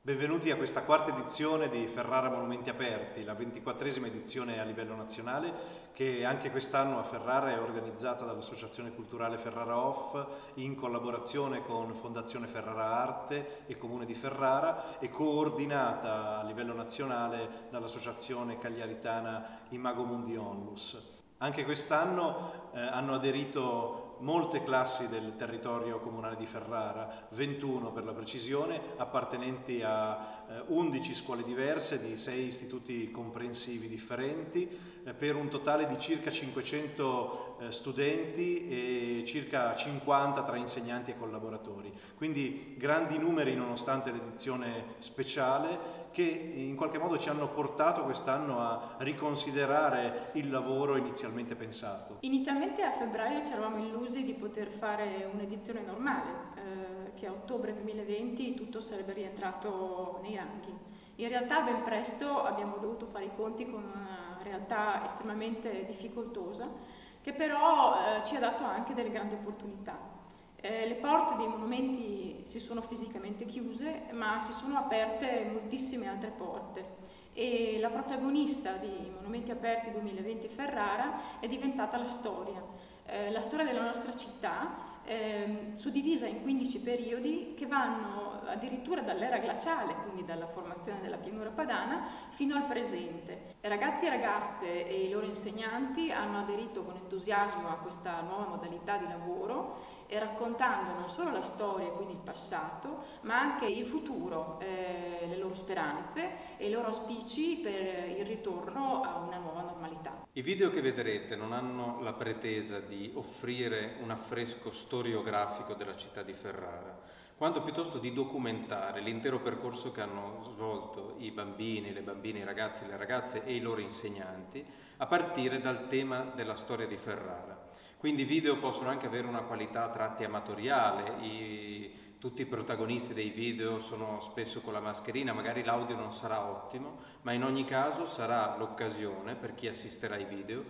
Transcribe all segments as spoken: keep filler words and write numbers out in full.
Benvenuti a questa quarta edizione di Ferrara Monumenti Aperti, la ventiquattresima edizione a livello nazionale, che anche quest'anno a Ferrara è organizzata dall'Associazione Culturale Ferrara Off in collaborazione con Fondazione Ferrara Arte e Comune di Ferrara e coordinata a livello nazionale dall'Associazione Cagliaritana Imago Mundi Onlus. Anche quest'anno eh, hanno aderito molte classi del territorio comunale di Ferrara, ventuno per la precisione, appartenenti a eh, undici scuole diverse di sei istituti comprensivi differenti, eh, per un totale di circa cinquecento eh, studenti e circa cinquanta tra insegnanti e collaboratori. Quindi grandi numeri nonostante l'edizione speciale, che in qualche modo ci hanno portato quest'anno a riconsiderare il lavoro inizialmente pensato. Inizialmente a febbraio ci eravamo illusi di poter fare un'edizione normale, eh, che a ottobre duemilaventi tutto sarebbe rientrato nei ranghi. In realtà ben presto abbiamo dovuto fare i conti con una realtà estremamente difficoltosa, che però eh, ci ha dato anche delle grandi opportunità. Eh, le porte dei monumenti si sono fisicamente chiuse, ma si sono aperte moltissime altre porte e la protagonista di Monumenti Aperti duemilaventi Ferrara è diventata la storia. Eh, la storia della nostra città, eh, suddivisa in quindici periodi che vanno addirittura dall'era glaciale, quindi dalla formazione della pianura padana, fino al presente. Ragazzi e ragazze e i loro insegnanti hanno aderito con entusiasmo a questa nuova modalità di lavoro e raccontando non solo la storia, quindi il passato, ma anche il futuro, eh, le loro speranze e i loro auspici per il ritorno a una nuova normalità. I video che vedrete non hanno la pretesa di offrire un affresco storiografico della città di Ferrara, quanto piuttosto di documentare l'intero percorso che hanno svolto i bambini, le bambine, i ragazzi, le ragazze e i loro insegnanti, a partire dal tema della storia di Ferrara. Quindi i video possono anche avere una qualità a tratti amatoriale, i, tutti i protagonisti dei video sono spesso con la mascherina, magari l'audio non sarà ottimo, ma in ogni caso sarà l'occasione per chi assisterà ai video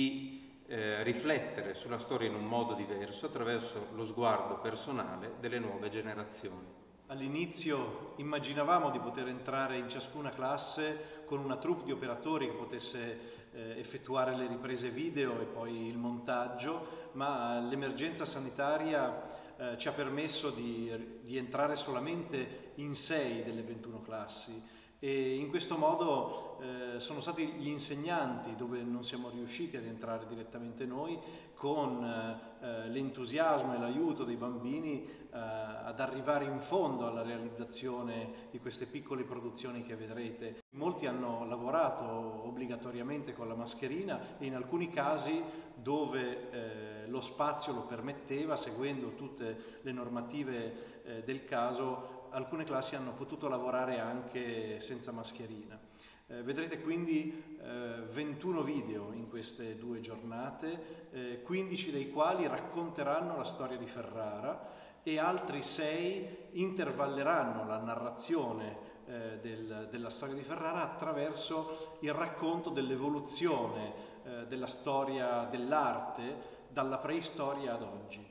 di eh, riflettere sulla storia in un modo diverso attraverso lo sguardo personale delle nuove generazioni. All'inizio immaginavamo di poter entrare in ciascuna classe con una troupe di operatori che potesse eh, effettuare le riprese video e poi il montaggio, ma l'emergenza sanitaria eh, ci ha permesso di, di entrare solamente in sei delle ventuno classi. E in questo modo eh, sono stati gli insegnanti, dove non siamo riusciti ad entrare direttamente noi, con eh, l'entusiasmo e l'aiuto dei bambini eh, ad arrivare in fondo alla realizzazione di queste piccole produzioni che vedrete. Molti hanno lavorato obbligatoriamente con la mascherina e in alcuni casi dove eh, lo spazio lo permetteva, seguendo tutte le normative eh, del caso, alcune classi hanno potuto lavorare anche senza mascherina. Eh, vedrete quindi eh, ventuno video in queste due giornate, eh, quindici dei quali racconteranno la storia di Ferrara e altri sei intervalleranno la narrazione eh, del, della storia di Ferrara attraverso il racconto dell'evoluzione eh, della storia dell'arte dalla preistoria ad oggi.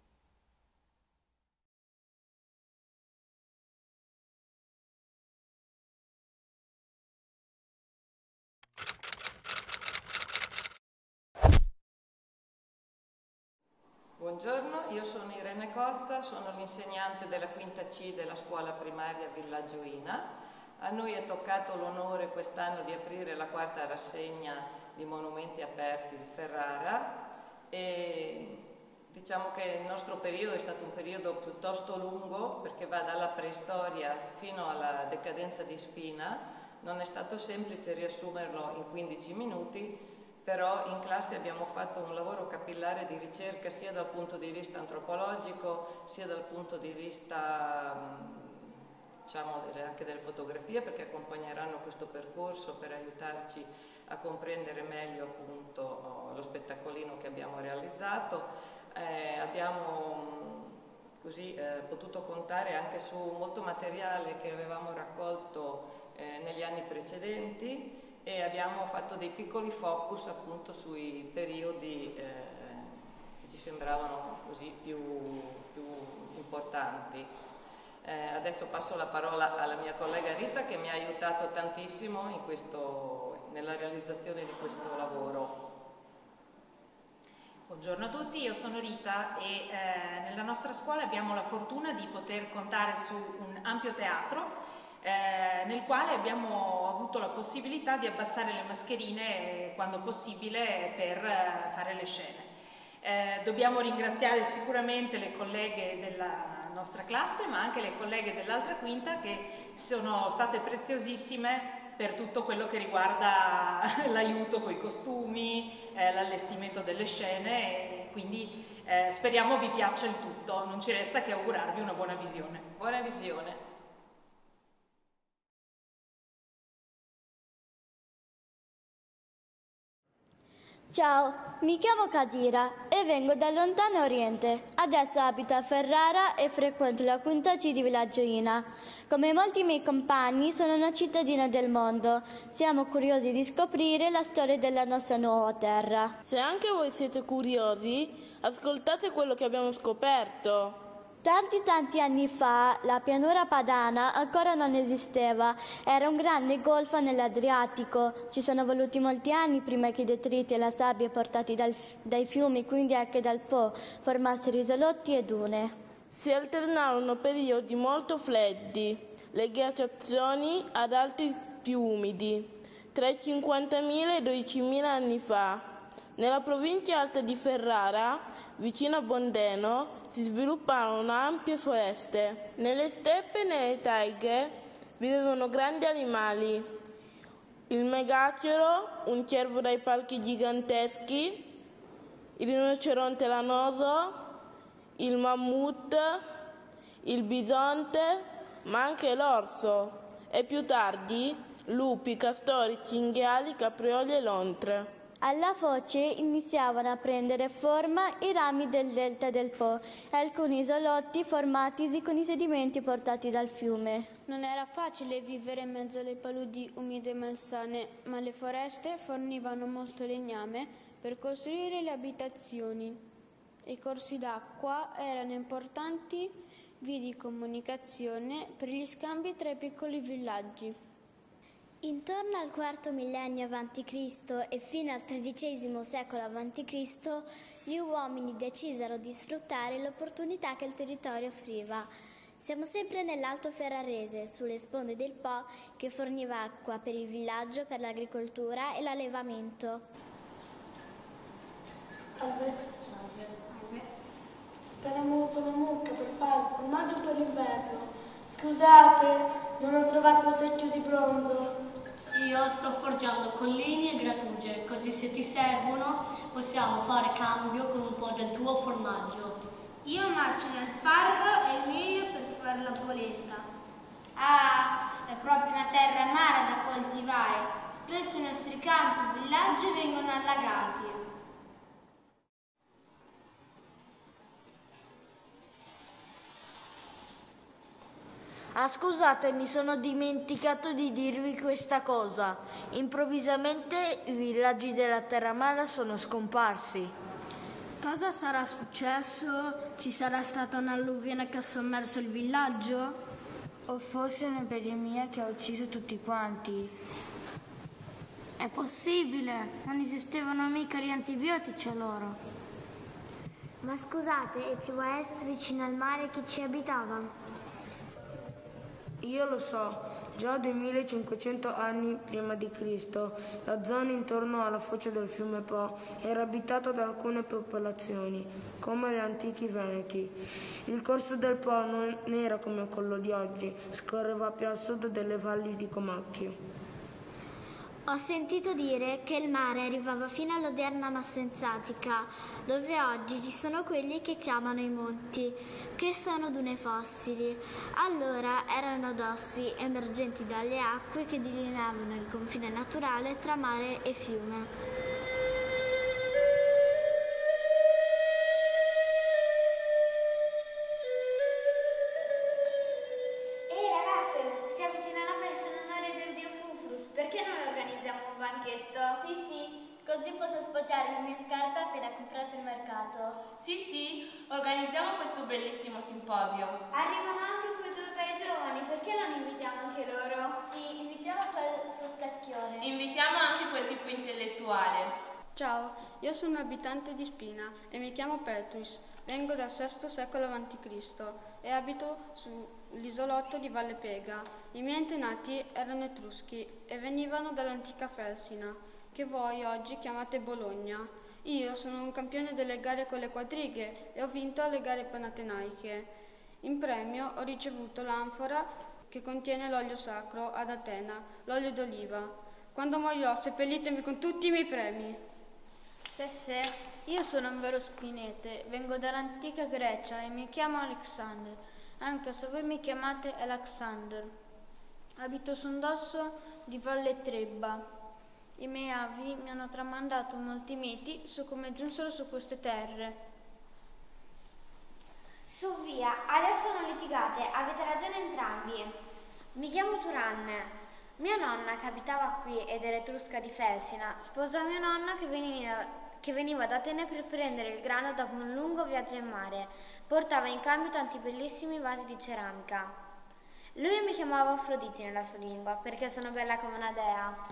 Buongiorno, io sono Irene Cozza, sono l'insegnante della quinta C della scuola primaria Villaggio Ina. A noi è toccato l'onore quest'anno di aprire la quarta rassegna di Monumenti Aperti di Ferrara e diciamo che il nostro periodo è stato un periodo piuttosto lungo perché va dalla preistoria fino alla decadenza di Spina. Non è stato semplice riassumerlo in quindici minuti, però in classe abbiamo fatto un lavoro capillare di ricerca sia dal punto di vista antropologico sia dal punto di vista diciamo anche delle fotografie, perché accompagneranno questo percorso per aiutarci a comprendere meglio appunto lo spettacolino che abbiamo realizzato. Eh, abbiamo così eh, potuto contare anche su molto materiale che avevamo raccolto eh, negli anni precedenti e abbiamo fatto dei piccoli focus appunto sui periodi eh, che ci sembravano così più, più importanti. Eh, adesso passo la parola alla mia collega Rita che mi ha aiutato tantissimo in questo, nella realizzazione di questo lavoro. Buongiorno a tutti, io sono Rita e eh, nella nostra scuola abbiamo la fortuna di poter contare su un ampio teatro eh, nel quale abbiamo avuto la possibilità di abbassare le mascherine quando possibile per eh, fare le scene. Eh, dobbiamo ringraziare sicuramente le colleghe della nostra classe ma anche le colleghe dell'altra quinta che sono state preziosissime per tutto quello che riguarda l'aiuto con i costumi, eh, l'allestimento delle scene e quindi eh, speriamo vi piaccia il tutto, non ci resta che augurarvi una buona visione. Buona visione. Ciao, mi chiamo Kadira e vengo dal lontano Oriente. Adesso abito a Ferrara e frequento la quinta C di Villaggioina. Come molti miei compagni sono una cittadina del mondo. Siamo curiosi di scoprire la storia della nostra nuova terra. Se anche voi siete curiosi, ascoltate quello che abbiamo scoperto. Tanti tanti anni fa la pianura padana ancora non esisteva, era un grande golfo nell'Adriatico. Ci sono voluti molti anni prima che i detriti e la sabbia portati dal, dai fiumi, quindi anche dal Po, formassero isolotti e dune. Si alternarono periodi molto freddi, le glaciazioni ad alti più umidi, tra i cinquantamila e i dodicimila anni fa. Nella provincia alta di Ferrara, vicino a Bondeno, si svilupparono ampie foreste. Nelle steppe e nelle taighe vivevano grandi animali. Il megacero, un cervo dai palchi giganteschi, il rinoceronte lanoso, il mammut, il bisonte, ma anche l'orso. E più tardi lupi, castori, cinghiali, caprioli e lontre. Alla foce iniziavano a prendere forma i rami del delta del Po e alcuni isolotti formatisi con i sedimenti portati dal fiume. Non era facile vivere in mezzo alle paludi umide e malsane, ma le foreste fornivano molto legname per costruire le abitazioni. I corsi d'acqua erano importanti vie di comunicazione per gli scambi tra i piccoli villaggi. Intorno al quarto millennio avanti Cristo e fino al tredicesimo secolo avanti Cristo gli uomini decisero di sfruttare l'opportunità che il territorio offriva. Siamo sempre nell'Alto Ferrarese, sulle sponde del Po, che forniva acqua per il villaggio, per l'agricoltura e l'allevamento. Salve. Salve. Salve. Abbiamo avuto una mucca per fare il formaggio per l'inverno. Scusate, non ho trovato il secchio di bronzo. Io sto forgiando collini e grattugie, così se ti servono possiamo fare cambio con un po' del tuo formaggio. Io macino il farro e il miglio per fare la polenta. Ah, è proprio una terra amara da coltivare. Spesso i nostri campi e villaggi vengono allagati. Ah, scusate, mi sono dimenticato di dirvi questa cosa. Improvvisamente i villaggi della Terramara sono scomparsi. Cosa sarà successo? Ci sarà stata un'alluvione che ha sommerso il villaggio? O forse un'epidemia che ha ucciso tutti quanti? È possibile, non esistevano mica gli antibiotici allora. Ma scusate, e più a est, vicino al mare, chi ci abitava? Io lo so, già dai millecinquecento anni prima di Cristo la zona intorno alla foce del fiume Po era abitata da alcune popolazioni, come gli antichi Veneti. Il corso del Po non era come quello di oggi, scorreva più a sud delle valli di Comacchio. Ho sentito dire che il mare arrivava fino all'odierna Massenzatica, dove oggi ci sono quelli che chiamano i monti, che sono dune fossili. Allora erano dossi emergenti dalle acque che delineavano il confine naturale tra mare e fiume. Così posso spoggiare le mie scarpe appena comprato il mercato. Sì, sì, organizziamo questo bellissimo simposio. Arrivano anche quei due per i giovani, perché non invitiamo anche loro? Sì, invitiamo quel fostacchione. Invitiamo anche quel tipo intellettuale. Ciao, io sono un abitante di Spina e mi chiamo Petrus. Vengo dal sesto secolo avanti Cristo e abito sull'isolotto di Valle Pega. I miei antenati erano etruschi e venivano dall'antica Felsina, che voi oggi chiamate Bologna. Io sono un campione delle gare con le quadrighe e ho vinto le gare panatenaiche. In premio ho ricevuto l'anfora che contiene l'olio sacro ad Atena, l'olio d'oliva. Quando morirò, seppellitemi con tutti i miei premi. Se se, io sono un vero spinete, vengo dall'antica Grecia e mi chiamo Alexander, anche se voi mi chiamate Alexander. Abito su un dosso di Valle Trebba. I miei avi mi hanno tramandato molti miti su come giunsero su queste terre. Su via, adesso non litigate, avete ragione entrambi. Mi chiamo Turanne. Mia nonna che abitava qui ed era etrusca di Felsina, sposò mio nonno che veniva, che veniva da Atene per prendere il grano dopo un lungo viaggio in mare. Portava in cambio tanti bellissimi vasi di ceramica. Lui mi chiamava Afroditi nella sua lingua, perché sono bella come una dea.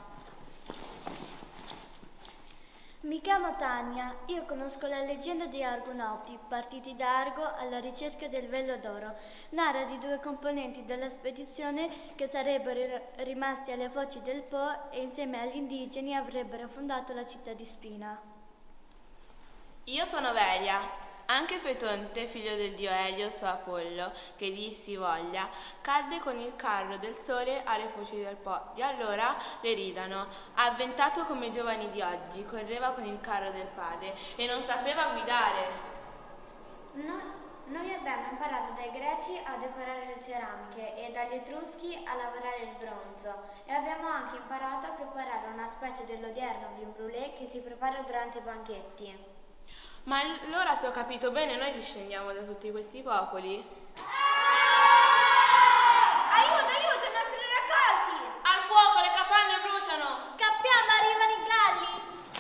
Mi chiamo Tania, io conosco la leggenda dei Argonauti, partiti da Argo alla ricerca del velo d'oro. Narra di due componenti della spedizione che sarebbero rimasti alle foci del Po e insieme agli indigeni avrebbero fondato la città di Spina. Io sono Velia. Anche Fetonte, figlio del dio Elios o Apollo, che dir si voglia, cadde con il carro del sole alle foci del Po. Di allora le ridano. Avventato come i giovani di oggi, correva con il carro del padre e non sapeva guidare. No, noi abbiamo imparato dai greci a decorare le ceramiche e dagli etruschi a lavorare il bronzo e abbiamo anche imparato a preparare una specie dell'odierno vin brûlé che si prepara durante i banchetti. Ma allora, se ho capito bene, noi discendiamo da tutti questi popoli? Aiuto, aiuto, i nostri raccolti! Al fuoco, le capanne bruciano! Scappiamo, arrivano i galli!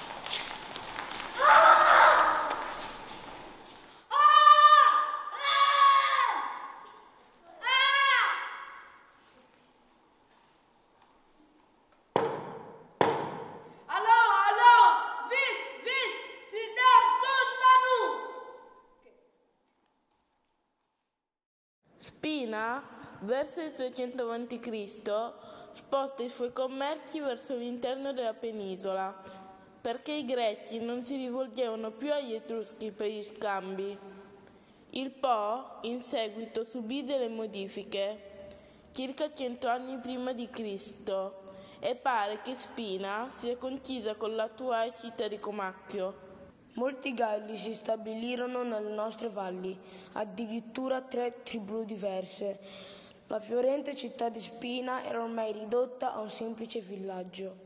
Spina, verso il trecento avanti Cristo, sposta i suoi commerci verso l'interno della penisola, perché i greci non si rivolgevano più agli etruschi per gli scambi. Il Po, in seguito, subì delle modifiche, circa cento anni prima di Cristo, e pare che Spina sia concisa con l'attuale città di Comacchio. Molti Galli si stabilirono nelle nostre valli, addirittura tre tribù diverse. La fiorente città di Spina era ormai ridotta a un semplice villaggio.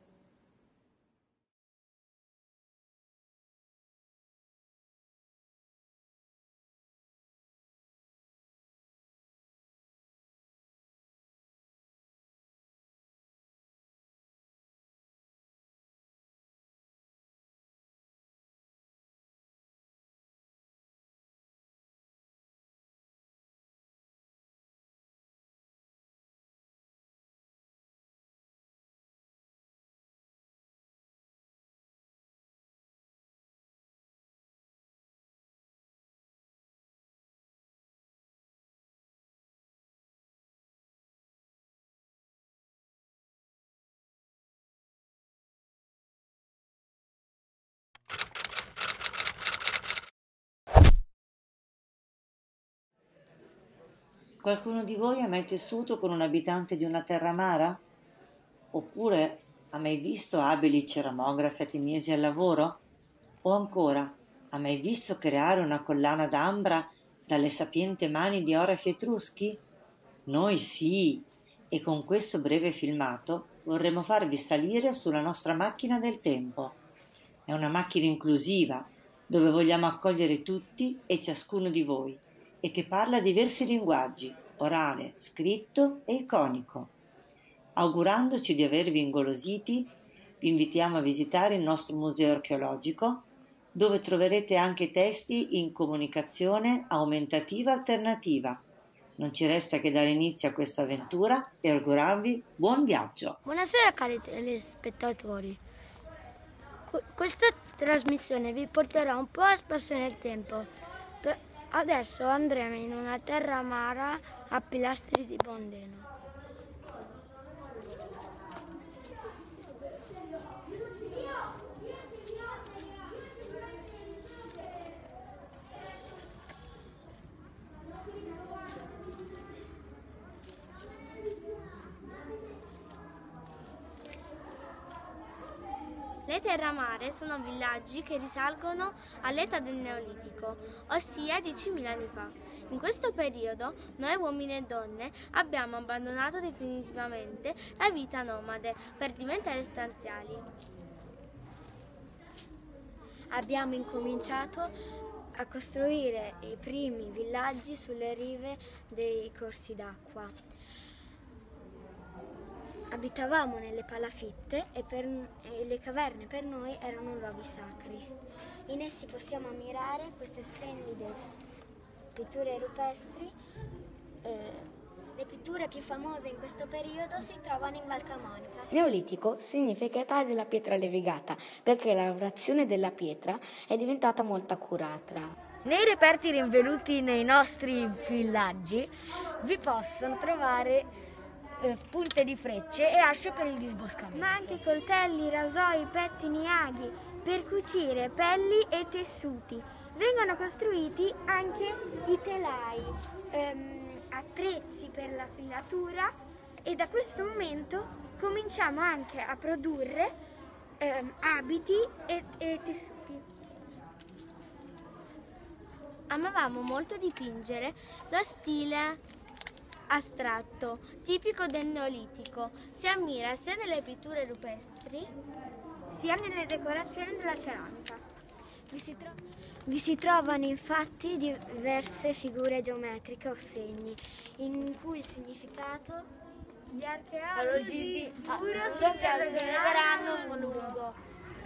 Qualcuno di voi ha mai tessuto con un abitante di una terra amara? Oppure ha mai visto abili cerimografi ateniesi al lavoro? O ancora, ha mai visto creare una collana d'ambra dalle sapienti mani di orafi etruschi? Noi sì, e con questo breve filmato vorremmo farvi salire sulla nostra macchina del tempo. È una macchina inclusiva, dove vogliamo accogliere tutti e ciascuno di voi, e che parla diversi linguaggi, orale, scritto e iconico. Augurandoci di avervi ingolositi, vi invitiamo a visitare il nostro museo archeologico, dove troverete anche testi in comunicazione aumentativa alternativa, Non ci resta che dare inizio a questa avventura e augurarvi buon viaggio. Buonasera cari telespettatori. Questa trasmissione vi porterà un po' a spasso nel tempo. Adesso andremo in una terra amara a Pilastri di Pondeno. Le terramare sono villaggi che risalgono all'età del Neolitico, ossia diecimila anni fa. In questo periodo noi uomini e donne abbiamo abbandonato definitivamente la vita nomade per diventare stanziali. Abbiamo incominciato a costruire i primi villaggi sulle rive dei corsi d'acqua. Abitavamo nelle palafitte e, per, e le caverne per noi erano luoghi sacri. In essi possiamo ammirare queste splendide pitture rupestri. Eh, le pitture più famose in questo periodo si trovano in Val Camonica. Neolitico significa età della pietra levigata, perché la lavorazione della pietra è diventata molto accurata. Nei reperti rinvenuti nei nostri villaggi vi possono trovare punte di frecce e asce per il disboscamento. Ma anche coltelli, rasoi, pettini, aghi per cucire pelli e tessuti. Vengono costruiti anche i telai, ehm, attrezzi per la filatura, e da questo momento cominciamo anche a produrre ehm, abiti e, e tessuti. Amavamo molto dipingere lo stile astratto, tipico del Neolitico. Si ammira sia nelle pitture rupestri sia nelle decorazioni della ceramica. Vi si, tro- vi si trovano infatti diverse figure geometriche o segni, in cui il significato gli archeologi puro si interrogeranno a lungo.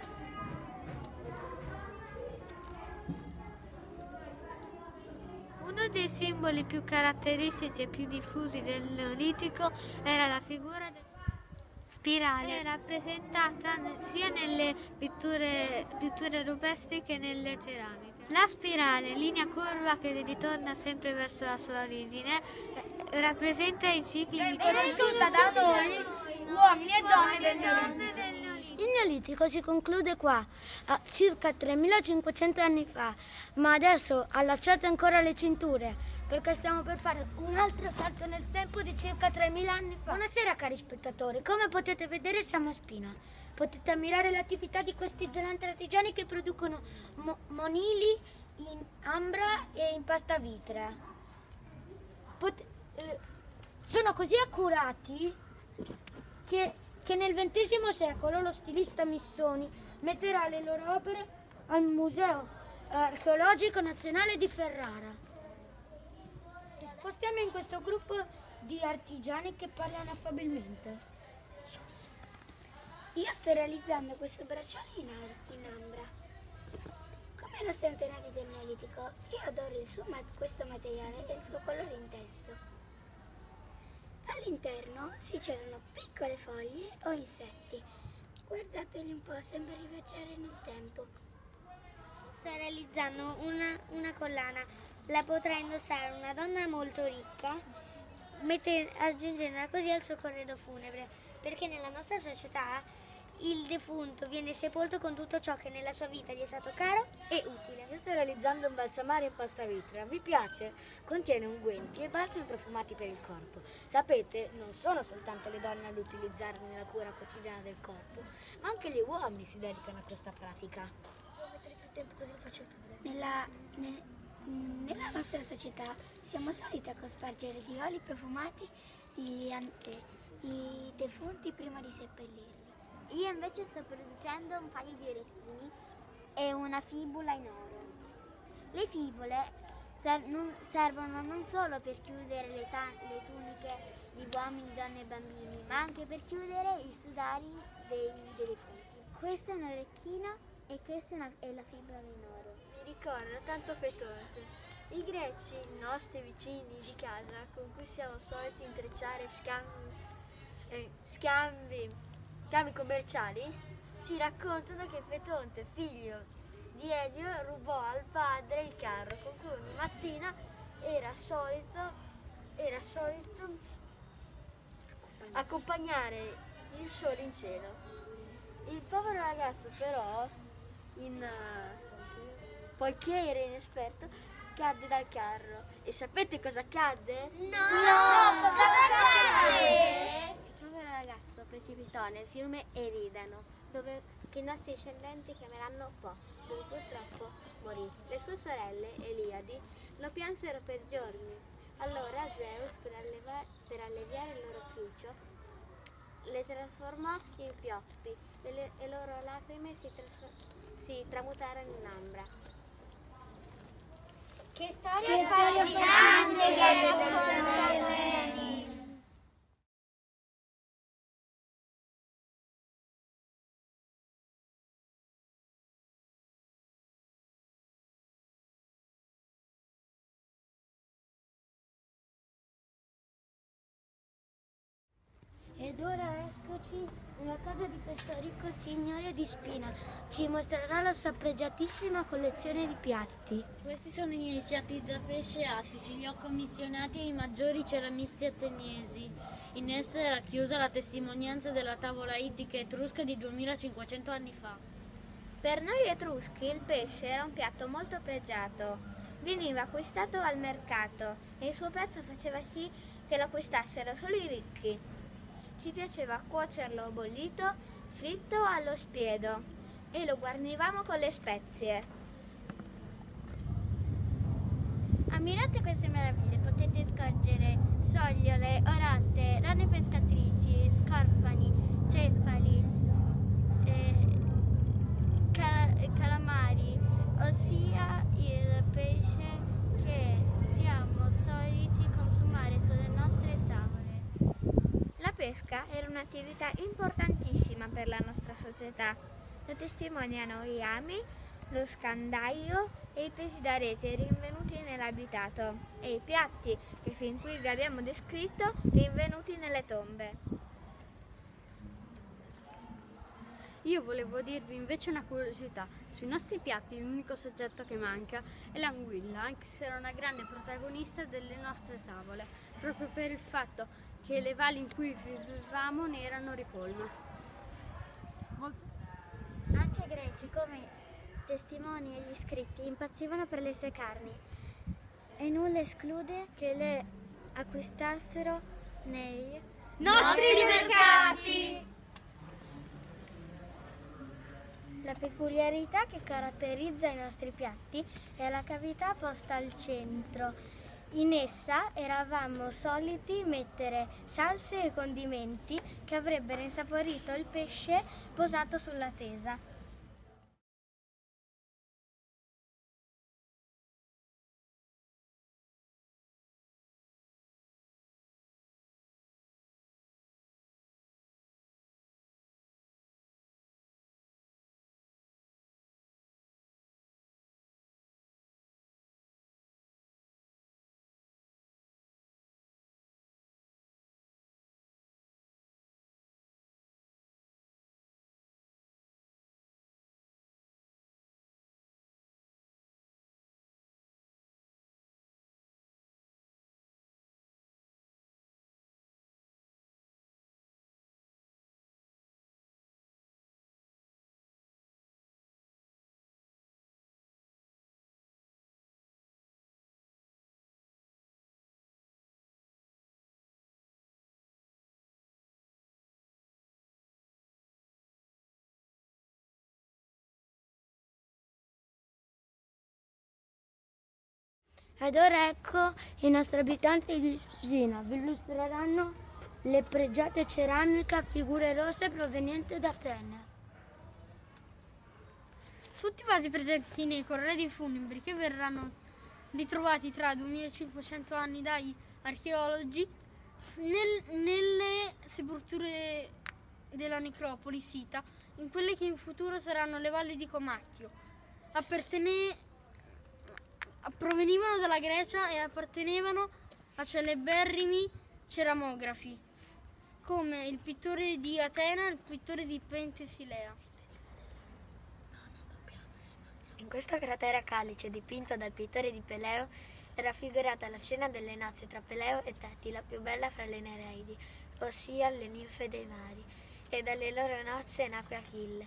Uno dei simboli più caratteristici e più diffusi del Neolitico era la figura del spirale. È rappresentata sia nelle pitture, pitture rupestri che nelle ceramiche. La spirale, linea curva che ritorna sempre verso la sua origine, rappresenta i cicli vitali da noi, uomini e donne del Neolitico. Il Neolitico si conclude qua, a circa tremilacinquecento anni fa, ma adesso allacciate ancora le cinture, perché stiamo per fare un altro salto nel tempo di circa tremila anni fa. Buonasera cari spettatori, come potete vedere siamo a Spina. Potete ammirare l'attività di questi zelanti artigiani che producono mo- monili in ambra e in pasta vitrea. Pot- eh, sono così accurati che... che nel ventesimo secolo lo stilista Missoni metterà le loro opere al Museo Archeologico Nazionale di Ferrara. Ci spostiamo in questo gruppo di artigiani che parlano affabilmente. Io sto realizzando questo bracciale in, in ambra. Come i nostri antenati del Neolitico, io adoro il suo, questo materiale e il suo colore intenso. All'interno si celano piccole foglie o insetti. Guardateli un po', sembra di viaggiare nel tempo. Sto realizzando una, una collana. La potrà indossare una donna molto ricca, mette, aggiungendola così al suo corredo funebre, perché nella nostra società il defunto viene sepolto con tutto ciò che nella sua vita gli è stato caro e utile. Io sto realizzando un balsamare in pasta vitrea. Vi piace? Contiene unguenti e balsami profumati per il corpo. Sapete, non sono soltanto le donne ad utilizzarli nella cura quotidiana del corpo, ma anche gli uomini si dedicano a questa pratica. Nella, ne, nella nostra società siamo soliti a cospargere di oli profumati i, i defunti prima di seppellirli. Io invece sto producendo un paio di orecchini e una fibula in oro. Le fibule ser- non, servono non solo per chiudere le, ta- le tuniche di uomini, donne e bambini, ma anche per chiudere i sudari dei, dei defunti. Questo è un orecchino e questa è, una- è la fibula in oro. Mi ricorda tanto fetente. I greci, i nostri vicini di casa, con cui siamo soliti intrecciare scambi, eh, scambi, scambi commerciali, ci raccontano che Fetonte, figlio di Elio, rubò al padre il carro con cui ogni mattina era solito, era solito accompagnare il sole in cielo. Il povero ragazzo però, in, uh, poiché era inesperto, cadde dal carro. E sapete cosa accadde? No! No! Cosa accadde? Il povero ragazzo precipitò nel fiume Eridano, dove che i nostri discendenti chiameranno Po, dove purtroppo morì. Le sue sorelle, Eliadi, lo piansero per giorni. Allora Zeus, per, alleva- per alleviare il loro cruccio, le trasformò in pioppi e le e loro lacrime si, trasfor- si tramutarono in ambra. Che storia affascinante che racconta Eleni! Ed ora eccoci nella casa di questo ricco signore di Spina. Ci mostrerà la sua pregiatissima collezione di piatti. Questi sono i miei piatti da pesce attici, li ho commissionati ai maggiori ceramisti ateniesi. In essa è racchiusa la testimonianza della tavola ittica etrusca di duemilacinquecento anni fa. Per noi etruschi il pesce era un piatto molto pregiato. Veniva acquistato al mercato e il suo prezzo faceva sì che lo acquistassero solo i ricchi. Ci piaceva cuocerlo bollito, fritto allo spiedo e lo guarnivamo con le spezie. Ammirate queste meraviglie, potete scorgere sogliole, orante, rane pescatrici, scorfani, cefali, eh, cal- calamari, ossia il pesce che siamo soliti consumare sulle nostre tavole. La pesca era un'attività importantissima per la nostra società. Lo testimoniano i rami, lo scandaglio e i pesi da rete rinvenuti nell'abitato e i piatti che fin qui vi abbiamo descritto rinvenuti nelle tombe. Io volevo dirvi invece una curiosità. Sui nostri piatti l'unico soggetto che manca è l'anguilla, anche se era una grande protagonista delle nostre tavole, proprio per il fatto che le valli in cui vivevamo ne erano ricolma. Anche i greci, come i testimoni e gli scritti, impazzivano per le sue carni e nulla esclude che le acquistassero nei nostri mercati. La peculiarità che caratterizza i nostri piatti è la cavità posta al centro. In essa eravamo soliti mettere salse e condimenti che avrebbero insaporito il pesce posato sulla tesa. Ed ora ecco i nostri abitanti di Spina, vi illustreranno le pregiate ceramiche a figure rosse provenienti da Atene. Tutti i vasi presenti nei corredi funebri che verranno ritrovati tra duemilacinquecento anni dagli archeologi nel, nelle sepolture della necropoli sita, in quelle che in futuro saranno le valli di Comacchio, appartene, provenivano dalla Grecia e appartenevano a celeberrimi ceramografi, come il pittore di Atena e il pittore di Pentesilea. In questo cratere calice dipinto dal pittore di Peleo è raffigurata la scena delle nozze tra Peleo e Teti, la più bella fra le Nereidi, ossia le ninfe dei mari, e dalle loro nozze nacque Achille.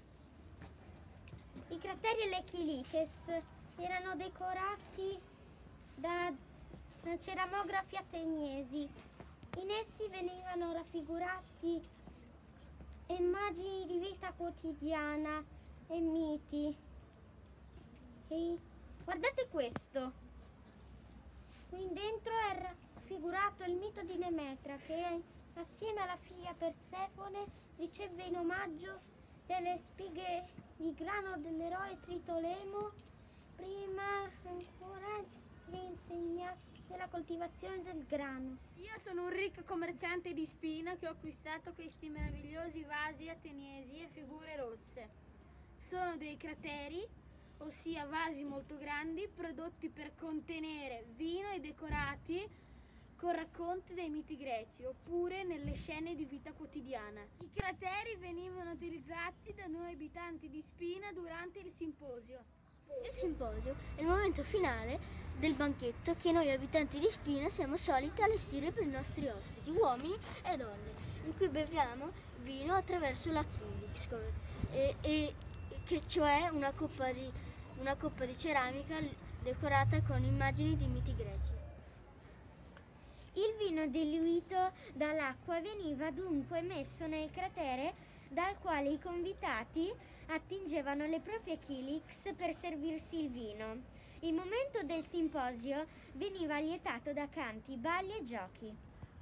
I crateri e le chiliches erano decorati da ceramografi ateniesi. In essi venivano raffigurati immagini di vita quotidiana e miti. E guardate questo. Qui dentro è raffigurato il mito di Nemetra, che assieme alla figlia Persefone riceve in omaggio delle spighe di grano dell'eroe Tritolemo prima ancora gli insegnasse la coltivazione del grano. Io sono un ricco commerciante di spina che ho acquistato questi meravigliosi vasi ateniesi e figure rosse. Sono dei crateri, ossia vasi molto grandi, prodotti per contenere vino e decorati con racconti dei miti greci, oppure nelle scene di vita quotidiana. I crateri venivano utilizzati da noi abitanti di Spina durante il simposio. Il simposio è il momento finale del banchetto che noi abitanti di Spina siamo soliti allestire per i nostri ospiti, uomini e donne, in cui beviamo vino attraverso la chilix, e, e che cioè una coppa di, una coppa di ceramica decorata con immagini di miti greci. Il vino diluito dall'acqua veniva dunque messo nel cratere dal quale i convitati attingevano le proprie chilix per servirsi il vino. Il momento del simposio veniva lietato da canti, balli e giochi.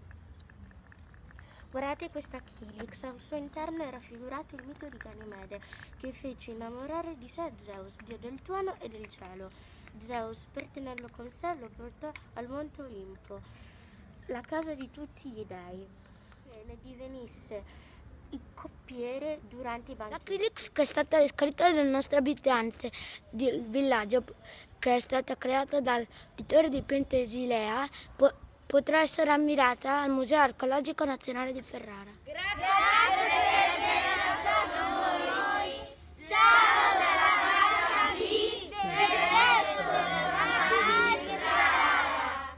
Guardate questa chilix, al suo interno è raffigurato il mito di Ganimede, che fece innamorare di sé Zeus, dio del tuono e del cielo. Zeus, per tenerlo con sé, lo portò al monte Olimpo, la casa di tutti gli dei, e ne divenisse il coppiere durante i banchetti. La chilix, che è stata scritta dal nostro abitante del villaggio, che è stata creata dal pittore di Pentesilea, po- potrà essere ammirata al Museo Archeologico Nazionale di Ferrara. Grazie, Grazie per averci a noi. Ciao dalla quarta B del resto della Ferrara.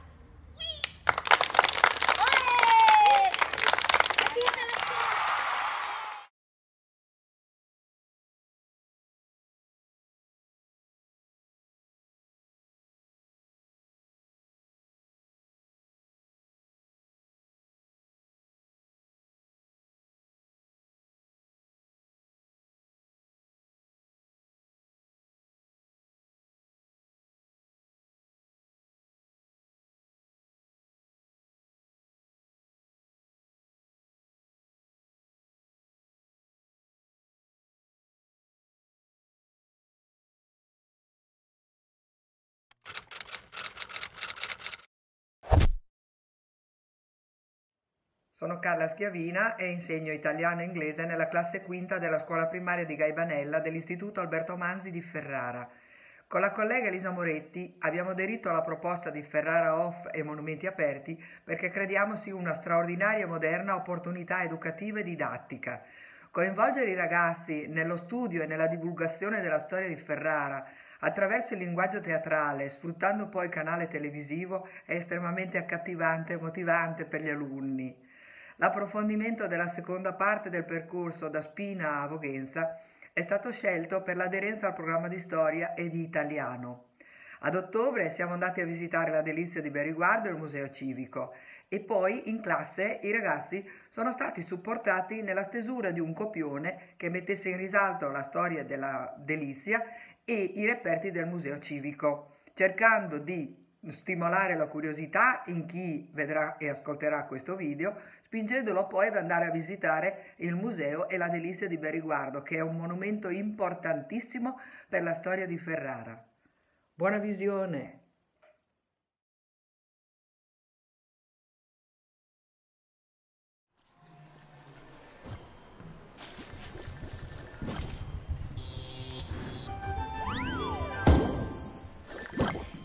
Sono Carla Schiavina e insegno italiano e inglese nella classe quinta della scuola primaria di Gaibanella dell'Istituto Alberto Manzi di Ferrara. Con la collega Elisa Moretti abbiamo aderito alla proposta di Ferrara Off e Monumenti Aperti perché crediamo sia una straordinaria e moderna opportunità educativa e didattica. Coinvolgere i ragazzi nello studio e nella divulgazione della storia di Ferrara attraverso il linguaggio teatrale, sfruttando poi il canale televisivo, è estremamente accattivante e motivante per gli alunni. L'approfondimento della seconda parte del percorso da Spina a Vogenza è stato scelto per l'aderenza al programma di storia e di italiano. Ad ottobre siamo andati a visitare la Delizia di Beriguardo e il Museo Civico e poi in classe i ragazzi sono stati supportati nella stesura di un copione che mettesse in risalto la storia della Delizia e i reperti del Museo Civico, cercando di stimolare la curiosità in chi vedrà e ascolterà questo video, spingendolo poi ad andare a visitare il museo e la Delizia di Beriguardo, che è un monumento importantissimo per la storia di Ferrara. Buona visione!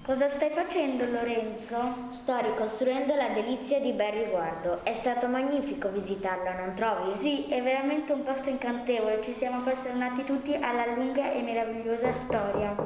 Cosa stai facendo, Lorenzo? Sto ricostruendo la delizia di Bel Riguardo. È stato magnifico visitarlo, non trovi? Sì, è veramente un posto incantevole. Ci siamo appassionati tutti alla lunga e meravigliosa storia.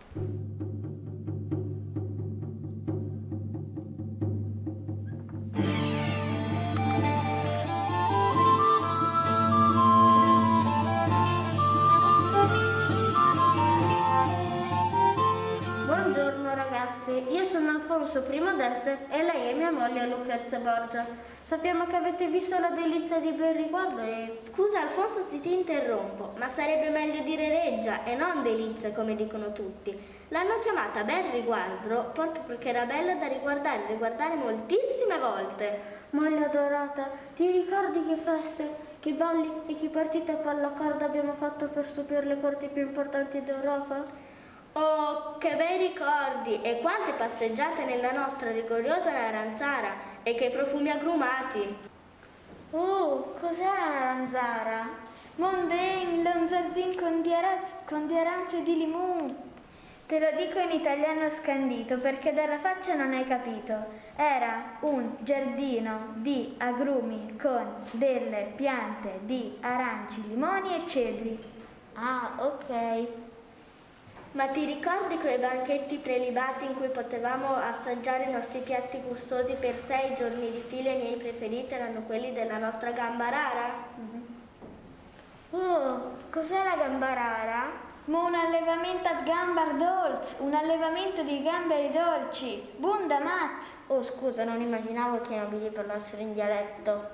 Io sono Alfonso Primo Desse e lei è mia moglie Lucrezia Borgia. Sappiamo che avete visto la delizia di Bel Riguardo e... Scusa Alfonso se ti interrompo, ma sarebbe meglio dire reggia e non delizia come dicono tutti. L'hanno chiamata Bel Riguardo proprio perché era bella da riguardare, riguardare moltissime volte. Moglie adorata, ti ricordi che feste, che balli e che partite a pallacorda abbiamo fatto per stupire le corti più importanti d'Europa? Oh, che bei ricordi! E quante passeggiate nella nostra rigorosa Naranzara! E che profumi agrumati! Oh, cos'è la Naranzara? Mondain, un giardin con, con diaranze di limone. Te lo dico in italiano scandito perché dalla faccia non hai capito. Era un giardino di agrumi con delle piante di aranci, limoni e cedri. Ah, ok. Ma ti ricordi quei banchetti prelibati in cui potevamo assaggiare i nostri piatti gustosi per sei giorni di fila? I miei preferiti erano quelli della nostra gamba rara. Mm-hmm. Oh, cos'è la gamba rara? Ma un allevamento a gambar dolz, un allevamento di gamberi dolci. Bunda mat. Oh, scusa, non immaginavo che i nobili parlassero in dialetto.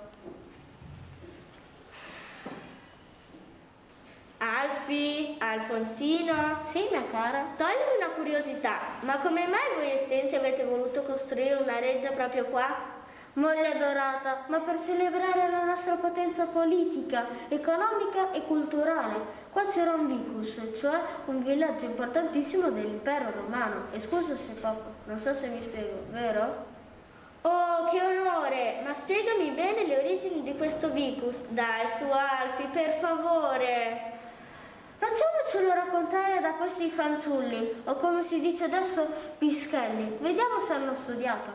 Alfi, Alfonsino. Sì, mia cara. Toglimi una curiosità, ma come mai voi estensi avete voluto costruire una reggia proprio qua? Moglie adorata, ma per celebrare la nostra potenza politica, economica e culturale. Qua c'era un vicus, cioè un villaggio importantissimo dell'impero romano. E scusa se poco, non so se mi spiego, vero? Oh, che onore! Ma spiegami bene le origini di questo vicus. Dai, su Alfi, per favore. Facciamocelo raccontare da questi fanciulli, o come si dice adesso, pischelli. Vediamo se hanno studiato.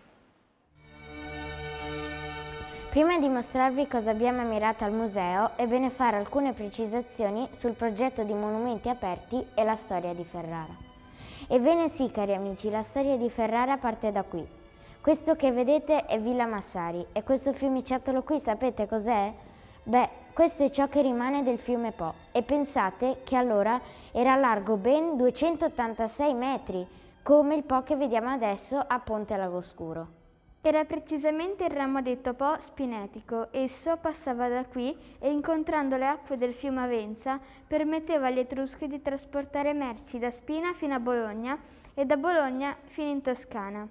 Prima di mostrarvi cosa abbiamo ammirato al museo, è bene fare alcune precisazioni sul progetto di monumenti aperti e la storia di Ferrara. Ebbene sì, cari amici, la storia di Ferrara parte da qui. Questo che vedete è Villa Massari e questo fiumiciattolo qui sapete cos'è? Beh, questo è ciò che rimane del fiume Po e pensate che allora era largo ben duecentottantasei metri, come il Po che vediamo adesso a Ponte Lagoscuro. Era precisamente il ramo detto Po spinetico. Esso passava da qui e incontrando le acque del fiume Avenza permetteva agli Etruschi di trasportare merci da Spina fino a Bologna e da Bologna fino in Toscana.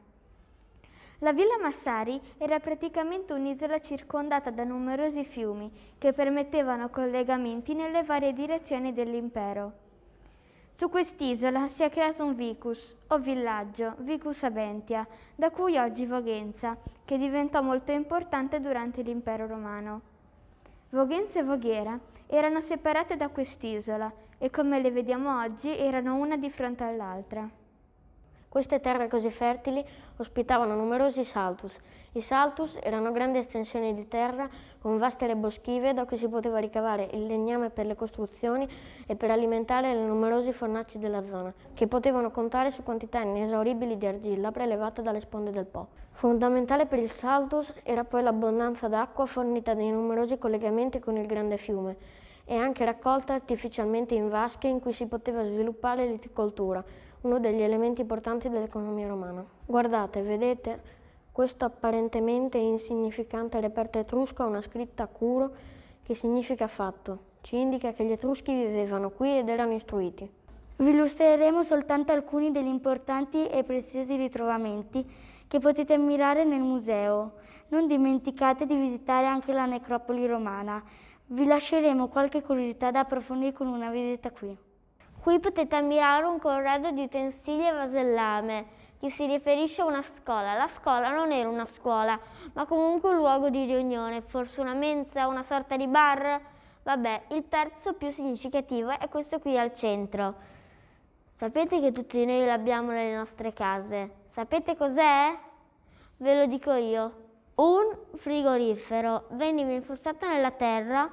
La Villa Massari era praticamente un'isola circondata da numerosi fiumi che permettevano collegamenti nelle varie direzioni dell'impero. Su quest'isola si è creato un vicus, o villaggio, Vicus Aventia, da cui oggi Vogenza, che diventò molto importante durante l'impero romano. Vogenza e Voghera erano separate da quest'isola e come le vediamo oggi erano una di fronte all'altra. Queste terre così fertili ospitavano numerosi saltus. I saltus erano grandi estensioni di terra con vaste boschive da cui si poteva ricavare il legname per le costruzioni e per alimentare le numerosi fornaci della zona, che potevano contare su quantità inesauribili di argilla prelevata dalle sponde del Po. Fondamentale per il saltus era poi l'abbondanza d'acqua fornita dai numerosi collegamenti con il grande fiume e anche raccolta artificialmente in vasche in cui si poteva sviluppare l'iticoltura, uno degli elementi portanti dell'economia romana. Guardate, vedete, questo apparentemente insignificante reperto etrusco ha una scritta curo che significa fatto. Ci indica che gli Etruschi vivevano qui ed erano istruiti. Vi illustreremo soltanto alcuni degli importanti e preziosi ritrovamenti che potete ammirare nel museo. Non dimenticate di visitare anche la necropoli romana. Vi lasceremo qualche curiosità da approfondire con una visita qui. Qui potete ammirare un corredo di utensili e vasellame, che si riferisce a una scuola. La scuola non era una scuola, ma comunque un luogo di riunione, forse una mensa, una sorta di bar. Vabbè, il pezzo più significativo è questo qui al centro. Sapete che tutti noi l'abbiamo nelle nostre case. Sapete cos'è? Ve lo dico io. Un frigorifero veniva infustato nella terra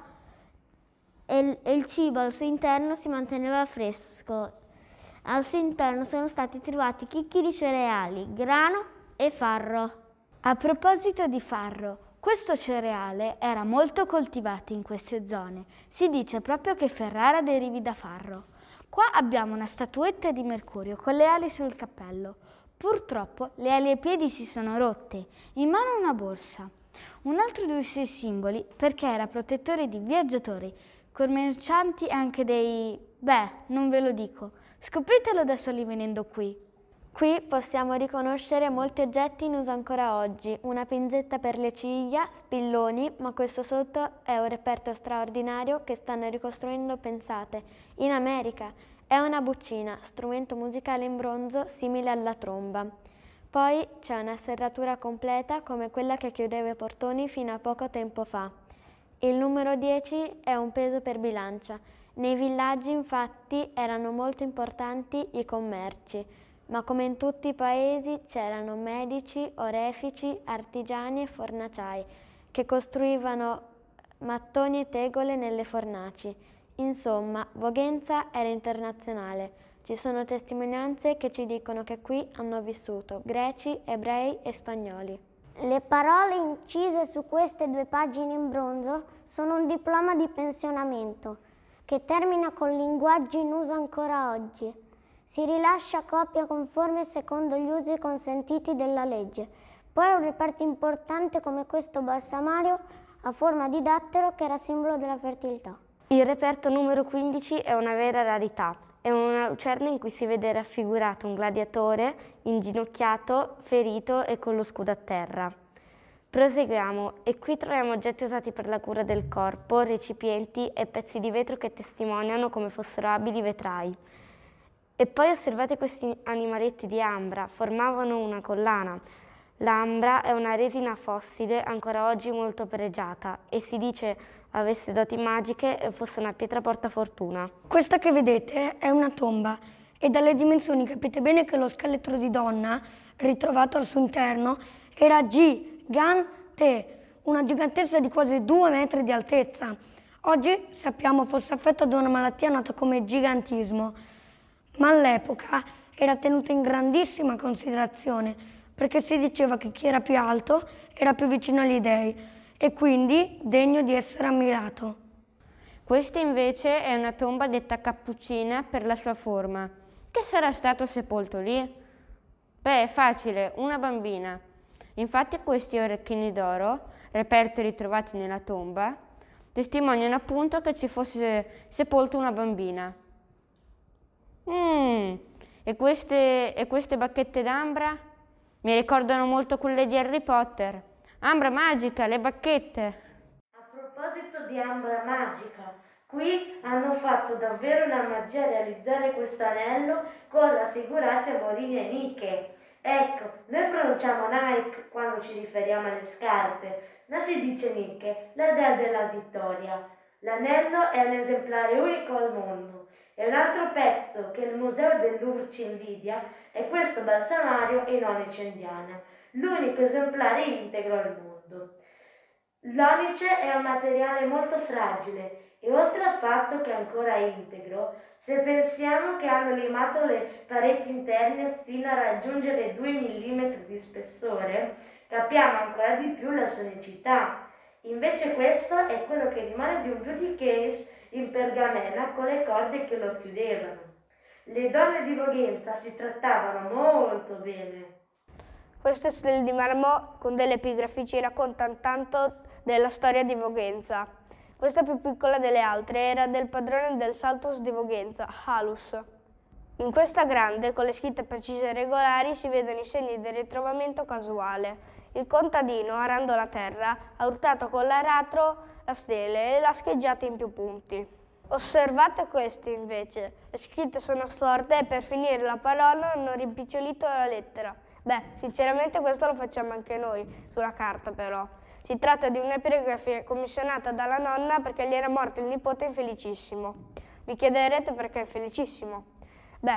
e il cibo al suo interno si manteneva fresco. Al suo interno sono stati trovati chicchi di cereali, grano e farro. A proposito di farro, questo cereale era molto coltivato in queste zone. Si dice proprio che Ferrara derivi da farro. Qua abbiamo una statuetta di Mercurio con le ali sul cappello. Purtroppo le ali ai piedi si sono rotte, in mano una borsa. Un altro dei suoi simboli, perché era protettore di viaggiatori, commercianti e anche dei... beh, non ve lo dico. Scopritelo da soli venendo qui. Qui possiamo riconoscere molti oggetti in uso ancora oggi, una pinzetta per le ciglia, spilloni, ma questo sotto è un reperto straordinario che stanno ricostruendo, pensate, in America. È una buccina, strumento musicale in bronzo simile alla tromba. Poi c'è una serratura completa come quella che chiudeva i portoni fino a poco tempo fa. Il numero dieci è un peso per bilancia. Nei villaggi infatti erano molto importanti i commerci, ma come in tutti i paesi c'erano medici, orefici, artigiani e fornaciai che costruivano mattoni e tegole nelle fornaci. Insomma, Vogenza era internazionale. Ci sono testimonianze che ci dicono che qui hanno vissuto greci, ebrei e spagnoli. Le parole incise su queste due pagine in bronzo sono un diploma di pensionamento che termina con linguaggi in uso ancora oggi. Si rilascia copia conforme secondo gli usi consentiti della legge. Poi un reperto importante come questo balsamario a forma di dattero che era simbolo della fertilità. Il reperto numero quindici è una vera rarità. È una lucerna in cui si vede raffigurato un gladiatore inginocchiato, ferito e con lo scudo a terra. Proseguiamo e qui troviamo oggetti usati per la cura del corpo, recipienti e pezzi di vetro che testimoniano come fossero abili vetrai. E poi osservate questi animaletti di ambra, formavano una collana. L'ambra è una resina fossile ancora oggi molto pregiata e si dice avesse doti magiche e fosse una pietra portafortuna. Questa che vedete è una tomba e dalle dimensioni capite bene che lo scheletro di donna ritrovato al suo interno era gigante, una gigantessa di quasi due metri di altezza. Oggi sappiamo fosse affetta da una malattia nota come gigantismo, ma all'epoca era tenuta in grandissima considerazione perché si diceva che chi era più alto era più vicino agli dei e quindi degno di essere ammirato. Questa invece è una tomba detta cappuccina per la sua forma. Che sarà stato sepolto lì? Beh, è facile, una bambina. Infatti questi orecchini d'oro, reperti ritrovati nella tomba, testimoniano appunto che ci fosse sepolto una bambina. Mm, e queste, e queste bacchette d'ambra? Mi ricordano molto quelle di Harry Potter. Ambra magica, le bacchette. A proposito di ambra magica, qui hanno fatto davvero una magia a realizzare questo anello con raffigurate Morini e Nike. Ecco, noi pronunciamo Nike quando ci riferiamo alle scarpe, ma si dice Nike, la dea della vittoria. L'anello è un esemplare unico al mondo. E un altro pezzo che il Museo del Louvre ci invidia è questo balsamario in onice indiana, l'unico esemplare integro al mondo. L'onice è un materiale molto fragile e oltre al fatto che è ancora integro, se pensiamo che hanno limato le pareti interne fino a raggiungere due millimetri di spessore, capiamo ancora di più la sua unicità. Invece questo è quello che rimane di un beauty case in pergamena con le corde che lo chiudevano. Le donne di Vogenza si trattavano molto bene. Queste stelle di marmo con delle epigrafi ci raccontano tanto della storia di Vogenza. Questa più piccola delle altre era del padrone del Saltus di Vogenza, Halus. In questa grande, con le scritte precise e regolari, si vedono i segni del ritrovamento casuale. Il contadino, arando la terra, ha urtato con l'aratro la stele e l'ha scheggiata in più punti. Osservate queste invece. Le scritte sono storte e per finire la parola hanno rimpicciolito la lettera. Beh, sinceramente questo lo facciamo anche noi, sulla carta però. Si tratta di un'epigrafia commissionata dalla nonna perché gli era morto il nipote infelicissimo. Vi chiederete perché infelicissimo? Beh,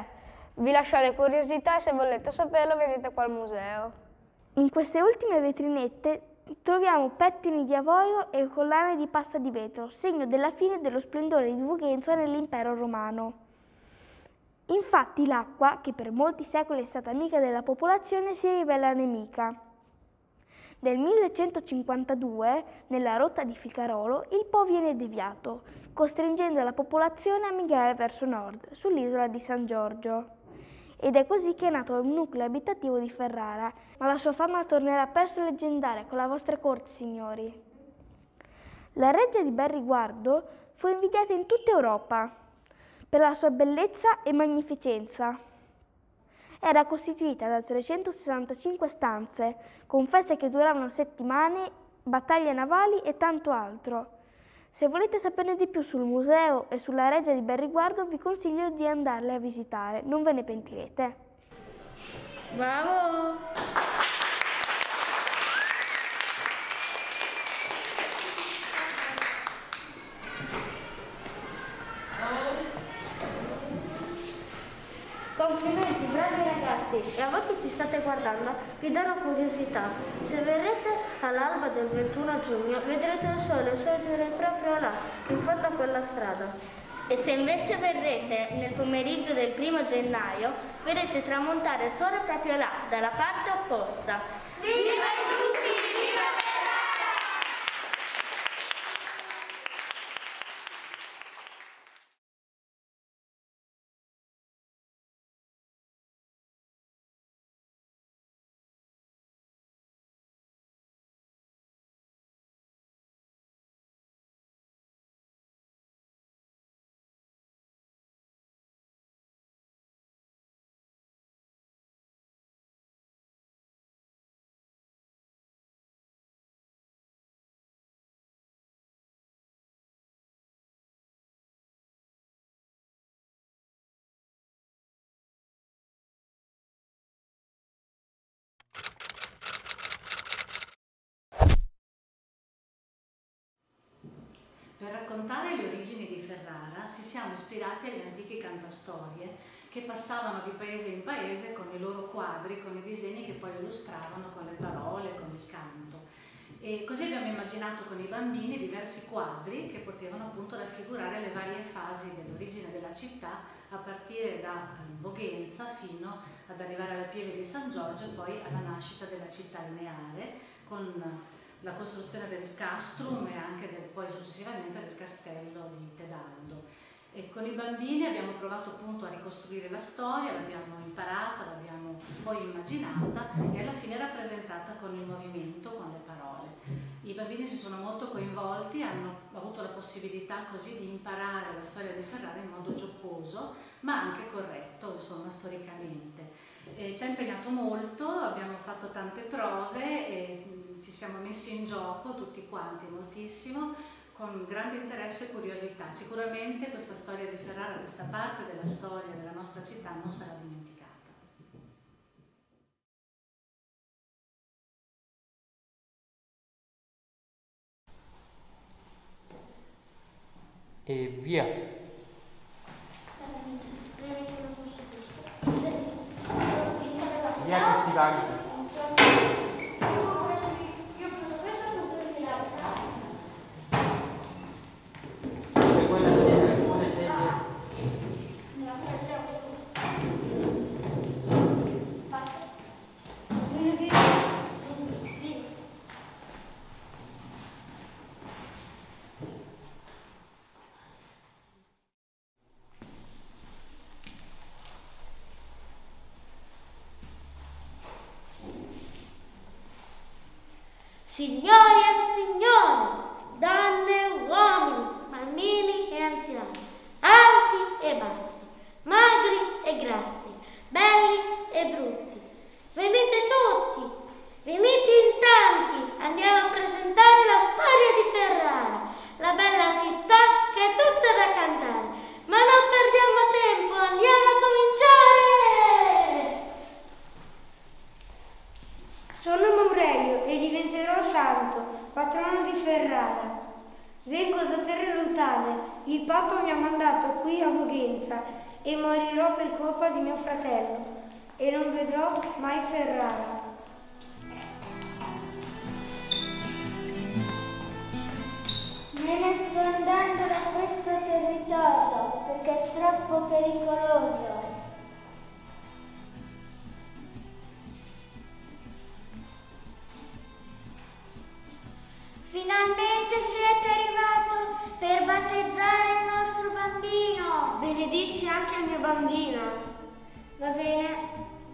Vi lascio le curiosità e se volete saperlo venite qua al museo. In queste ultime vetrinette troviamo pettini di avorio e collane di pasta di vetro, segno della fine dello splendore di Voghenzia nell'impero romano. Infatti l'acqua, che per molti secoli è stata amica della popolazione, si rivela nemica. Nel millecentocinquantadue, nella rotta di Ficarolo, il Po viene deviato, costringendo la popolazione a migrare verso nord, sull'isola di San Giorgio. Ed è così che è nato il nucleo abitativo di Ferrara, ma la sua fama tornerà presto leggendaria con la vostra corte, signori. La reggia di Berriguardo fu invidiata in tutta Europa per la sua bellezza e magnificenza. Era costituita da trecentosessantacinque stanze, con feste che duravano settimane, battaglie navali e tanto altro. Se volete saperne di più sul museo e sulla reggia di Berriguardo, vi consiglio di andarle a visitare, non ve ne pentirete. Bravo! Complimenti, bravi ragazzi, e a voi che ci state guardando vi do una curiosità. Se verrete all'alba del ventuno giugno vedrete il sole sorgere proprio là, in fondo a quella strada. E se invece verrete nel pomeriggio del primo gennaio vedrete tramontare il sole proprio là, dalla parte opposta. Viva tutti! Viva Ferrara! Per raccontare le origini di Ferrara ci siamo ispirati agli antichi cantastorie che passavano di paese in paese con i loro quadri, con i disegni che poi illustravano con le parole, con il canto. E così abbiamo immaginato con i bambini diversi quadri che potevano appunto raffigurare le varie fasi dell'origine della città, a partire da Voghenzia fino ad arrivare alla pieve di San Giorgio e poi alla nascita della città lineare, con la costruzione del castrum e anche del, poi successivamente del castello di Tedaldo. E con i bambini abbiamo provato appunto a ricostruire la storia, l'abbiamo imparata, l'abbiamo poi immaginata e alla fine rappresentata con il movimento, con le parole. I bambini si sono molto coinvolti, hanno avuto la possibilità così di imparare la storia di Ferrara in modo giocoso, ma anche corretto, insomma, storicamente. E ci ha impegnato molto, abbiamo fatto tante prove e ci siamo messi in gioco tutti quanti moltissimo, con grande interesse e curiosità. Sicuramente questa storia di Ferrara, questa parte della storia della nostra città non sarà dimenticata. E via. Via questi banchi. Signori e signore, donne e uomini, bambini e anziani, alti e bassi, magri e grassi, belli e brutti, venite tutti, venite in tanti, andiamo a presentare la storia di Ferrara, la bella città che è tutta da cantare, ma non perdiamo tempo, andiamo a cominciare! Sono Maurelio e diventerò santo, patrono di Ferrara. Vengo da terre lontane, il Papa mi ha mandato qui a Voghenzia e morirò per colpa di mio fratello e non vedrò mai Ferrara. Me ne sto andando da questo territorio perché è troppo pericoloso. Finalmente siete arrivato per battezzare il nostro bambino. Benedici anche il mio bambino. Va bene.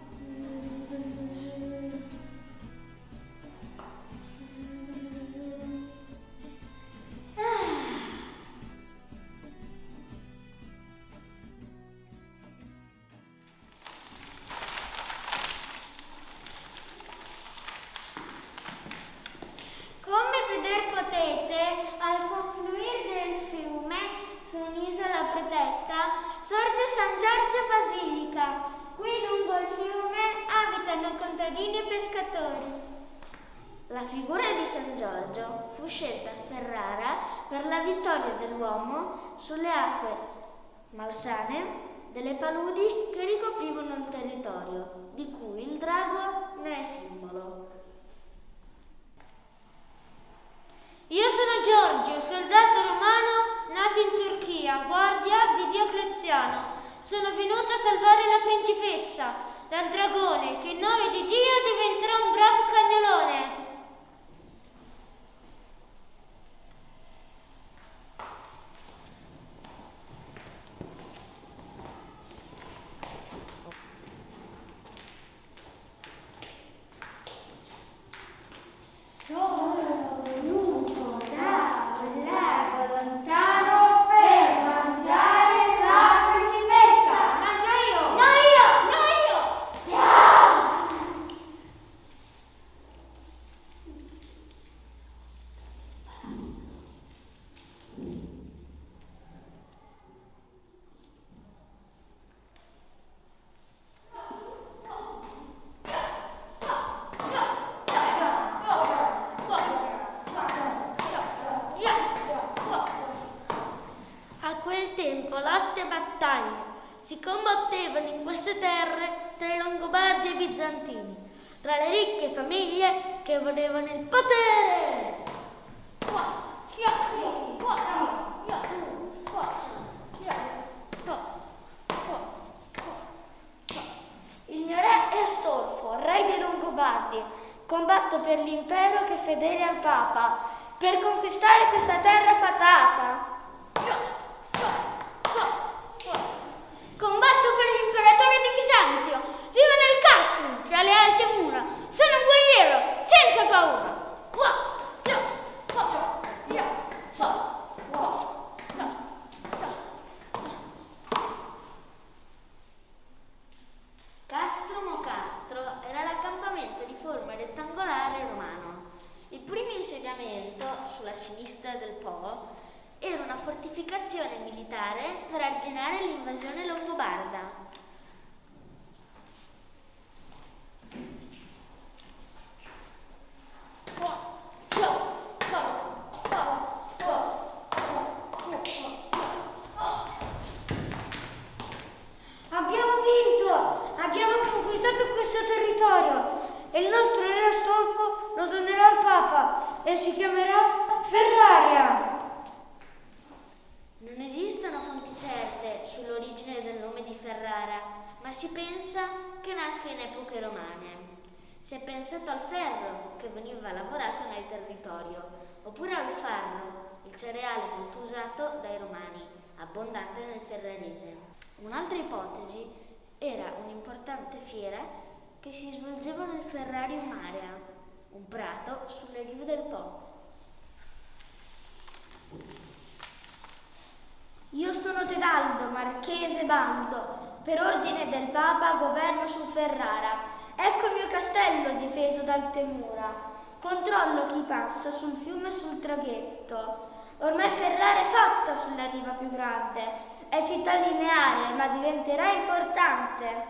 Al confluire del fiume, su un'isola protetta, sorge San Giorgio Basilica. Qui lungo il fiume abitano contadini e pescatori. La figura di San Giorgio fu scelta a Ferrara per la vittoria dell'uomo sulle acque malsane delle paludi che ricoprivano il territorio, di cui il drago ne è simbolo. Io sono Giorgio, soldato romano nato in Turchia, guardia di Diocleziano. Sono venuto a salvare la principessa dal dragone, che in nome di Dio diventerà un bravo cannellone. Sono venuto da un lago lontano per mangiare la principessa. Mangio io! No io! No io! Ah! A quel tempo lotte e battaglie si combattevano in queste terre tra i Longobardi e i Bizantini, tra le ricche famiglie che volevano il potere. Il mio re è Astolfo, re dei Longobardi. Combatto per l'impero che è fedele al Papa, per conquistare questa terra fatata. Combatto per l'imperatore di Bisanzio. Vivo nel castrum, tra le alte mura. Sono un guerriero, senza paura. Castrum o Castro era l'accampamento di forma rettangolare romano. Il primo insediamento, sulla sinistra del Po, era una fortificazione militare per arginare l'invasione longobarda. Abbiamo vinto! Abbiamo conquistato questo territorio e il nostro re Astolfo lo donerà al Papa e si chiamerà Ferrara. Non esistono fonti certe sull'origine del nome di Ferrara, ma si pensa che nasca in epoche romane. Si è pensato al ferro che veniva lavorato nel territorio, oppure al farro, il cereale molto usato dai romani, abbondante nel ferrarese. Un'altra ipotesi era un'importante fiera che si svolgeva nel Ferrarium Marea, un prato sulle rive del Po. Io sono Tedaldo, marchese Baldo, per ordine del Papa governo su Ferrara. Ecco il mio castello difeso da alte mura. Controllo chi passa sul fiume e sul traghetto. Ormai Ferrara è fatta sulla riva più grande. È città lineare, ma diventerà importante.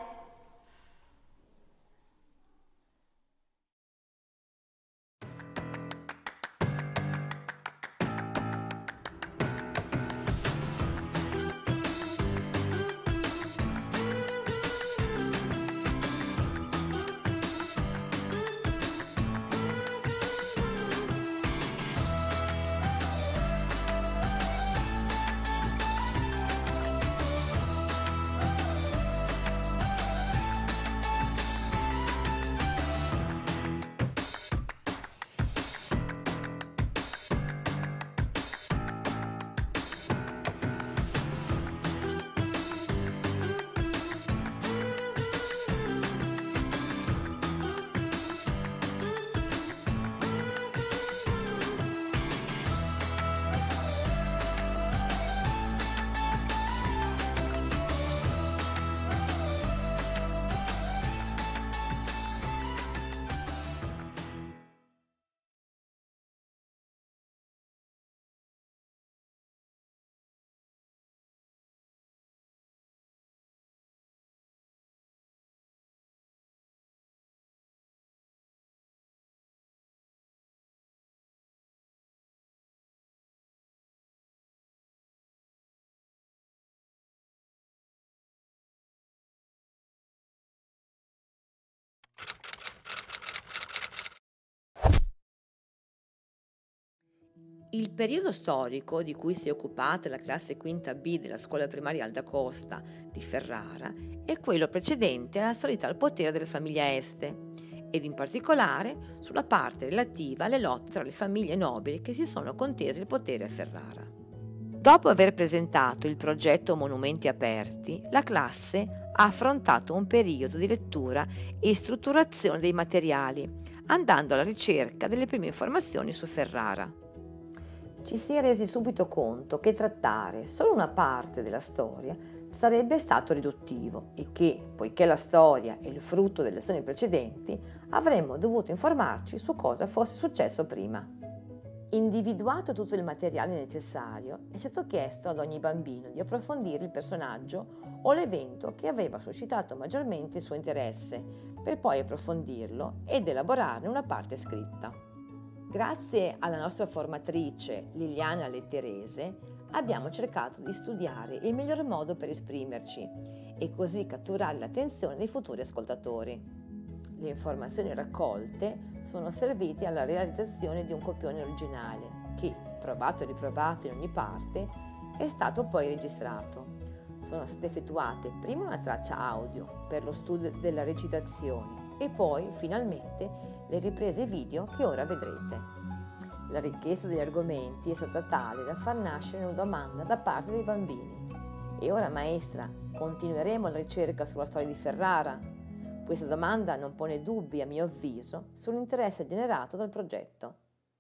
Il periodo storico di cui si è occupata la classe quinta B della scuola primaria Alda Costa di Ferrara è quello precedente alla salita al potere della famiglia Este, ed in particolare sulla parte relativa alle lotte tra le famiglie nobili che si sono contese il potere a Ferrara. Dopo aver presentato il progetto Monumenti Aperti, la classe ha affrontato un periodo di lettura e strutturazione dei materiali, andando alla ricerca delle prime informazioni su Ferrara. Ci si è resi subito conto che trattare solo una parte della storia sarebbe stato riduttivo e che, poiché la storia è il frutto delle azioni precedenti, avremmo dovuto informarci su cosa fosse successo prima. Individuato tutto il materiale necessario, è stato chiesto ad ogni bambino di approfondire il personaggio o l'evento che aveva suscitato maggiormente il suo interesse, per poi approfondirlo ed elaborarne una parte scritta. Grazie alla nostra formatrice Liliana Letterese abbiamo cercato di studiare il miglior modo per esprimerci e così catturare l'attenzione dei futuri ascoltatori. Le informazioni raccolte sono servite alla realizzazione di un copione originale che, provato e riprovato in ogni parte, è stato poi registrato. Sono state effettuate prima una traccia audio per lo studio della recitazione e poi, finalmente, le riprese video che ora vedrete. La ricchezza degli argomenti è stata tale da far nascere una domanda da parte dei bambini. E ora, maestra, continueremo la ricerca sulla storia di Ferrara? Questa domanda non pone dubbi, a mio avviso, sull'interesse generato dal progetto.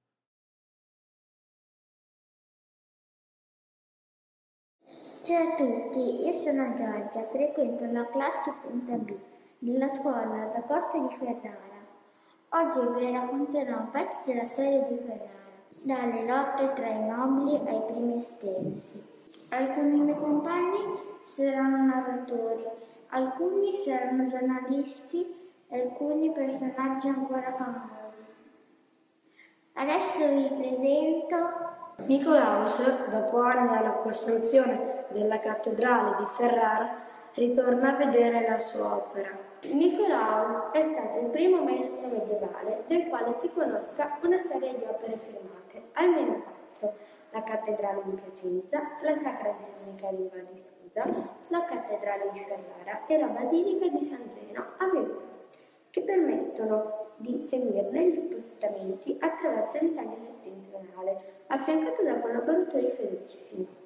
Ciao a tutti, io sono Giorgia, frequento la classe quinta B della scuola Alda Costa di Ferrara. Oggi vi racconterò un pezzo della storia di Ferrara, dalle lotte tra i nobili ai primi estensi. Alcuni miei compagni saranno narratori, alcuni saranno giornalisti e alcuni personaggi ancora famosi. Adesso vi presento Nicolaus, dopo anni dalla costruzione della cattedrale di Ferrara, ritorna a vedere la sua opera. Nicolaus è stato il primo maestro medievale del quale si conosca una serie di opere firmate, almeno quattro: la cattedrale di Piacenza, la Sacra di San Michele in Val di Susa, la cattedrale di Ferrara e la basilica di San Zeno a Verona, che permettono di seguirne gli spostamenti attraverso l'Italia settentrionale, affiancato da collaboratori fedelissimi.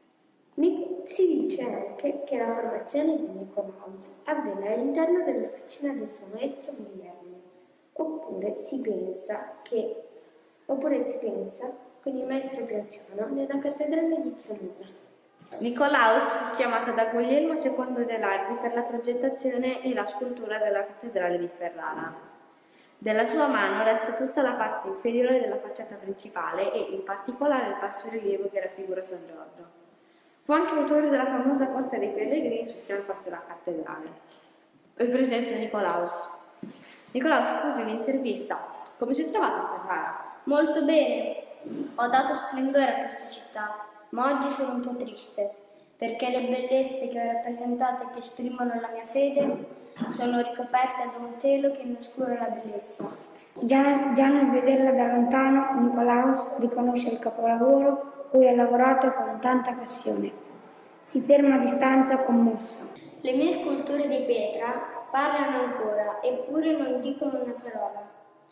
Si dice anche che la formazione di Nicolaus avvenne all'interno dell'officina del suo maestro Guglielmo, oppure si pensa che oppure si pensa con il maestro più anziano nella cattedrale di Chiamura. Nicolaus fu chiamato da Guglielmo secondo de Lardi per la progettazione e la scultura della cattedrale di Ferrara. Della sua mano resta tutta la parte inferiore della facciata principale e, in particolare, il bassorilievo che raffigura San Giorgio. Fu anche autore della famosa porta dei pellegrini sul fianco della cattedrale. Vi presento Nicolaus. Nicolaus, scusi, un'intervista. Come si è trovato a Ferrara? Molto bene. Ho dato splendore a questa città, ma oggi sono un po' triste, perché le bellezze che ho rappresentato e che esprimono la mia fede sono ricoperte da un telo che ne oscura la bellezza. Già, già nel vederla da lontano, Nicolaus riconosce il capolavoro cui ha lavorato con tanta passione. Si ferma a distanza commosso. Le mie sculture di pietra parlano ancora, eppure non dicono una parola.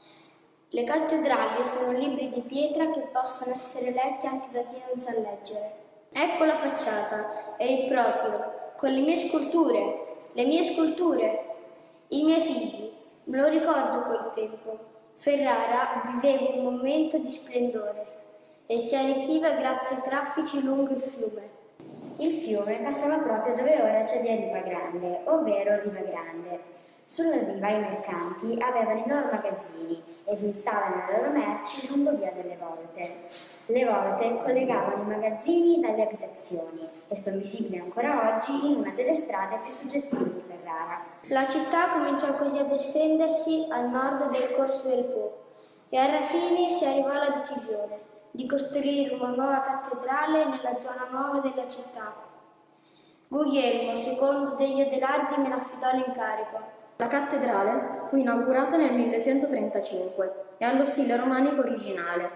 Le cattedrali sono libri di pietra che possono essere letti anche da chi non sa leggere. Ecco la facciata e il protiro, con le mie sculture, le mie sculture, i miei figli. Me lo ricordo quel tempo. Ferrara viveva un momento di splendore e si arricchiva grazie ai traffici lungo il fiume. Il fiume passava proprio dove ora c'è via Riva Grande, ovvero Riva Grande. Sulla riva i mercanti avevano i loro magazzini e smistavano le loro merci lungo via delle Volte. Le volte collegavano i magazzini dalle abitazioni e sono visibili ancora oggi in una delle strade più suggestive di Ferrara. La città cominciò così ad estendersi al nord del Corso del Po e alla fine si arrivò alla decisione di costruire una nuova cattedrale nella zona nuova della città. Guglielmo, secondo degli Adelardi, me ne affidò l'incarico. La cattedrale fu inaugurata nel millecentotrentacinque e allo stile romanico originale.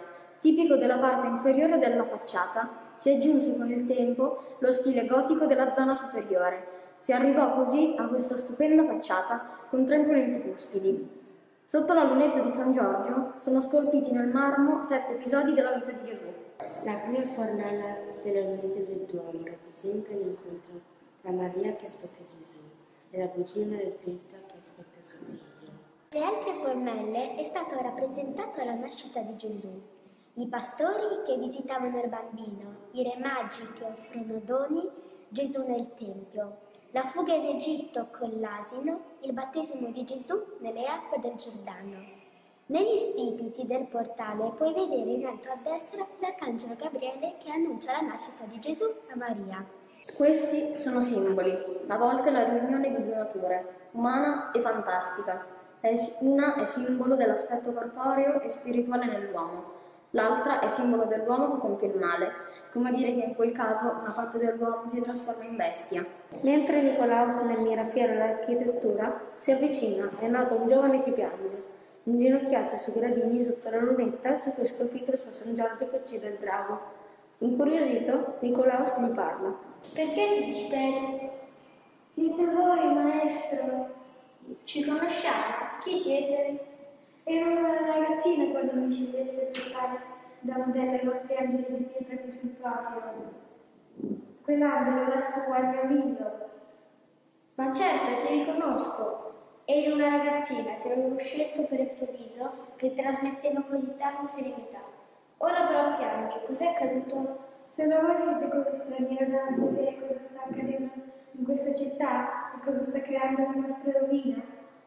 Tipico della parte inferiore della facciata, si aggiunse con il tempo lo stile gotico della zona superiore. Si arrivò così a questa stupenda facciata con tre imponenti cuspidi. Sotto la lunetta di San Giorgio sono scolpiti nel marmo sette episodi della vita di Gesù. La prima fornella della lunetta del Duomo rappresenta l'incontro tra Maria che aspetta Gesù e la cugina del Pietro che aspetta suo figlio. Le altre formelle è stato rappresentato la nascita di Gesù, i pastori che visitavano il bambino, i re magi che offrono doni, Gesù nel Tempio, la fuga in Egitto con l'asino, il battesimo di Gesù nelle acque del Giordano. Negli stipiti del portale puoi vedere in alto a destra l'arcangelo Gabriele che annuncia la nascita di Gesù a Maria. Questi sono simboli, a volte la riunione di due nature, umana e fantastica. Una è simbolo dell'aspetto corporeo e spirituale nell'uomo, l'altra è simbolo dell'uomo che compie il male, come dire che in quel caso una parte dell'uomo si trasforma in bestia. Mentre Nicolaus ne mira fiero l'architettura, si avvicina e nota un giovane che piange, inginocchiato sui gradini sotto la lunetta su cui è scolpito il suo San Giorgio che uccide il drago. Incuriosito, Nicolaus gli parla. Perché ti disperi? Dite voi, maestro. Ci conosciamo? Chi siete? Ero una ragazzina quando mi sceglieste per fare da modello ai vostri angeli di pietra qui sul patio. Quell'angelo lassù al mio viso. Ma certo, ti riconosco. Eri una ragazzina, ti avevo scelto per il tuo viso che trasmetteva così tanta serenità. Ora però piangi, cos'è accaduto? Solo voi siete così stranieri da sapere cosa sta accadendo in questa città e cosa sta creando la nostra rovina.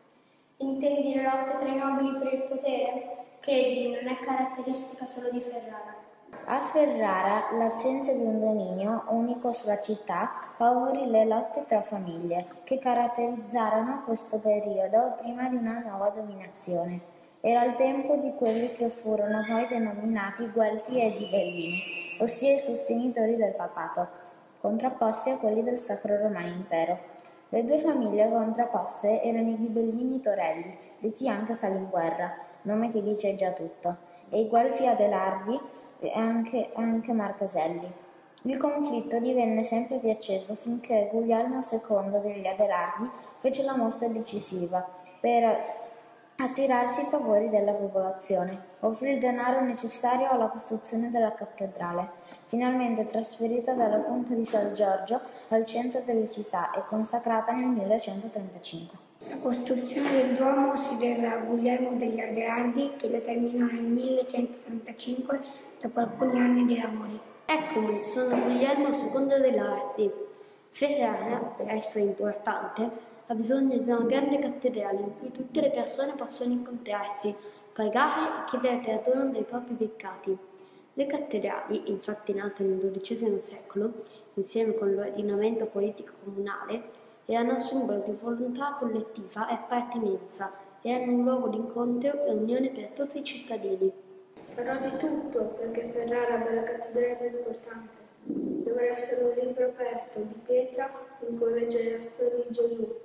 Intendi le lotte tra i nobili per il potere? Credimi, non è caratteristica solo di Ferrara. A Ferrara l'assenza di un dominio unico sulla città favorì le lotte tra famiglie che caratterizzarono questo periodo prima di una nuova dominazione. Era il tempo di quelli che furono poi denominati Guelfi e Ghibellini, ossia i sostenitori del papato, contrapposti a quelli del Sacro Romano Impero. Le due famiglie contrapposte erano i Ghibellini Torelli, detti anche Salinguerra, nome che dice già tutto, e i Guelfi Adelardi e anche, anche Marcaselli. Il conflitto divenne sempre più acceso finché Guglielmo secondo degli Adelardi fece la mossa decisiva per attirarsi i favori della popolazione, offrì il denaro necessario alla costruzione della cattedrale, finalmente trasferita dalla punta di San Giorgio al centro della città e consacrata nel millecentotrentacinque. La costruzione del Duomo si deve a Guglielmo degli Adelardi che la terminò nel millecentotrentacinque dopo alcuni anni di lavori. Eccomi, sono Guglielmo secondo Adelardi. Ferrara, per essere importante, ha bisogno di una grande cattedrale in cui tutte le persone possono incontrarsi, pregare e chiedere perdono dei propri peccati. Le cattedrali, infatti nate nel dodicesimo secolo, insieme con l'ordinamento politico comunale, erano simbolo di volontà collettiva e appartenenza, erano un luogo di incontro e unione per tutti i cittadini. Farò di tutto perché Ferrara abbia la cattedrale più importante. Dovrà essere un libro aperto di pietra in cui leggere la storia di Gesù.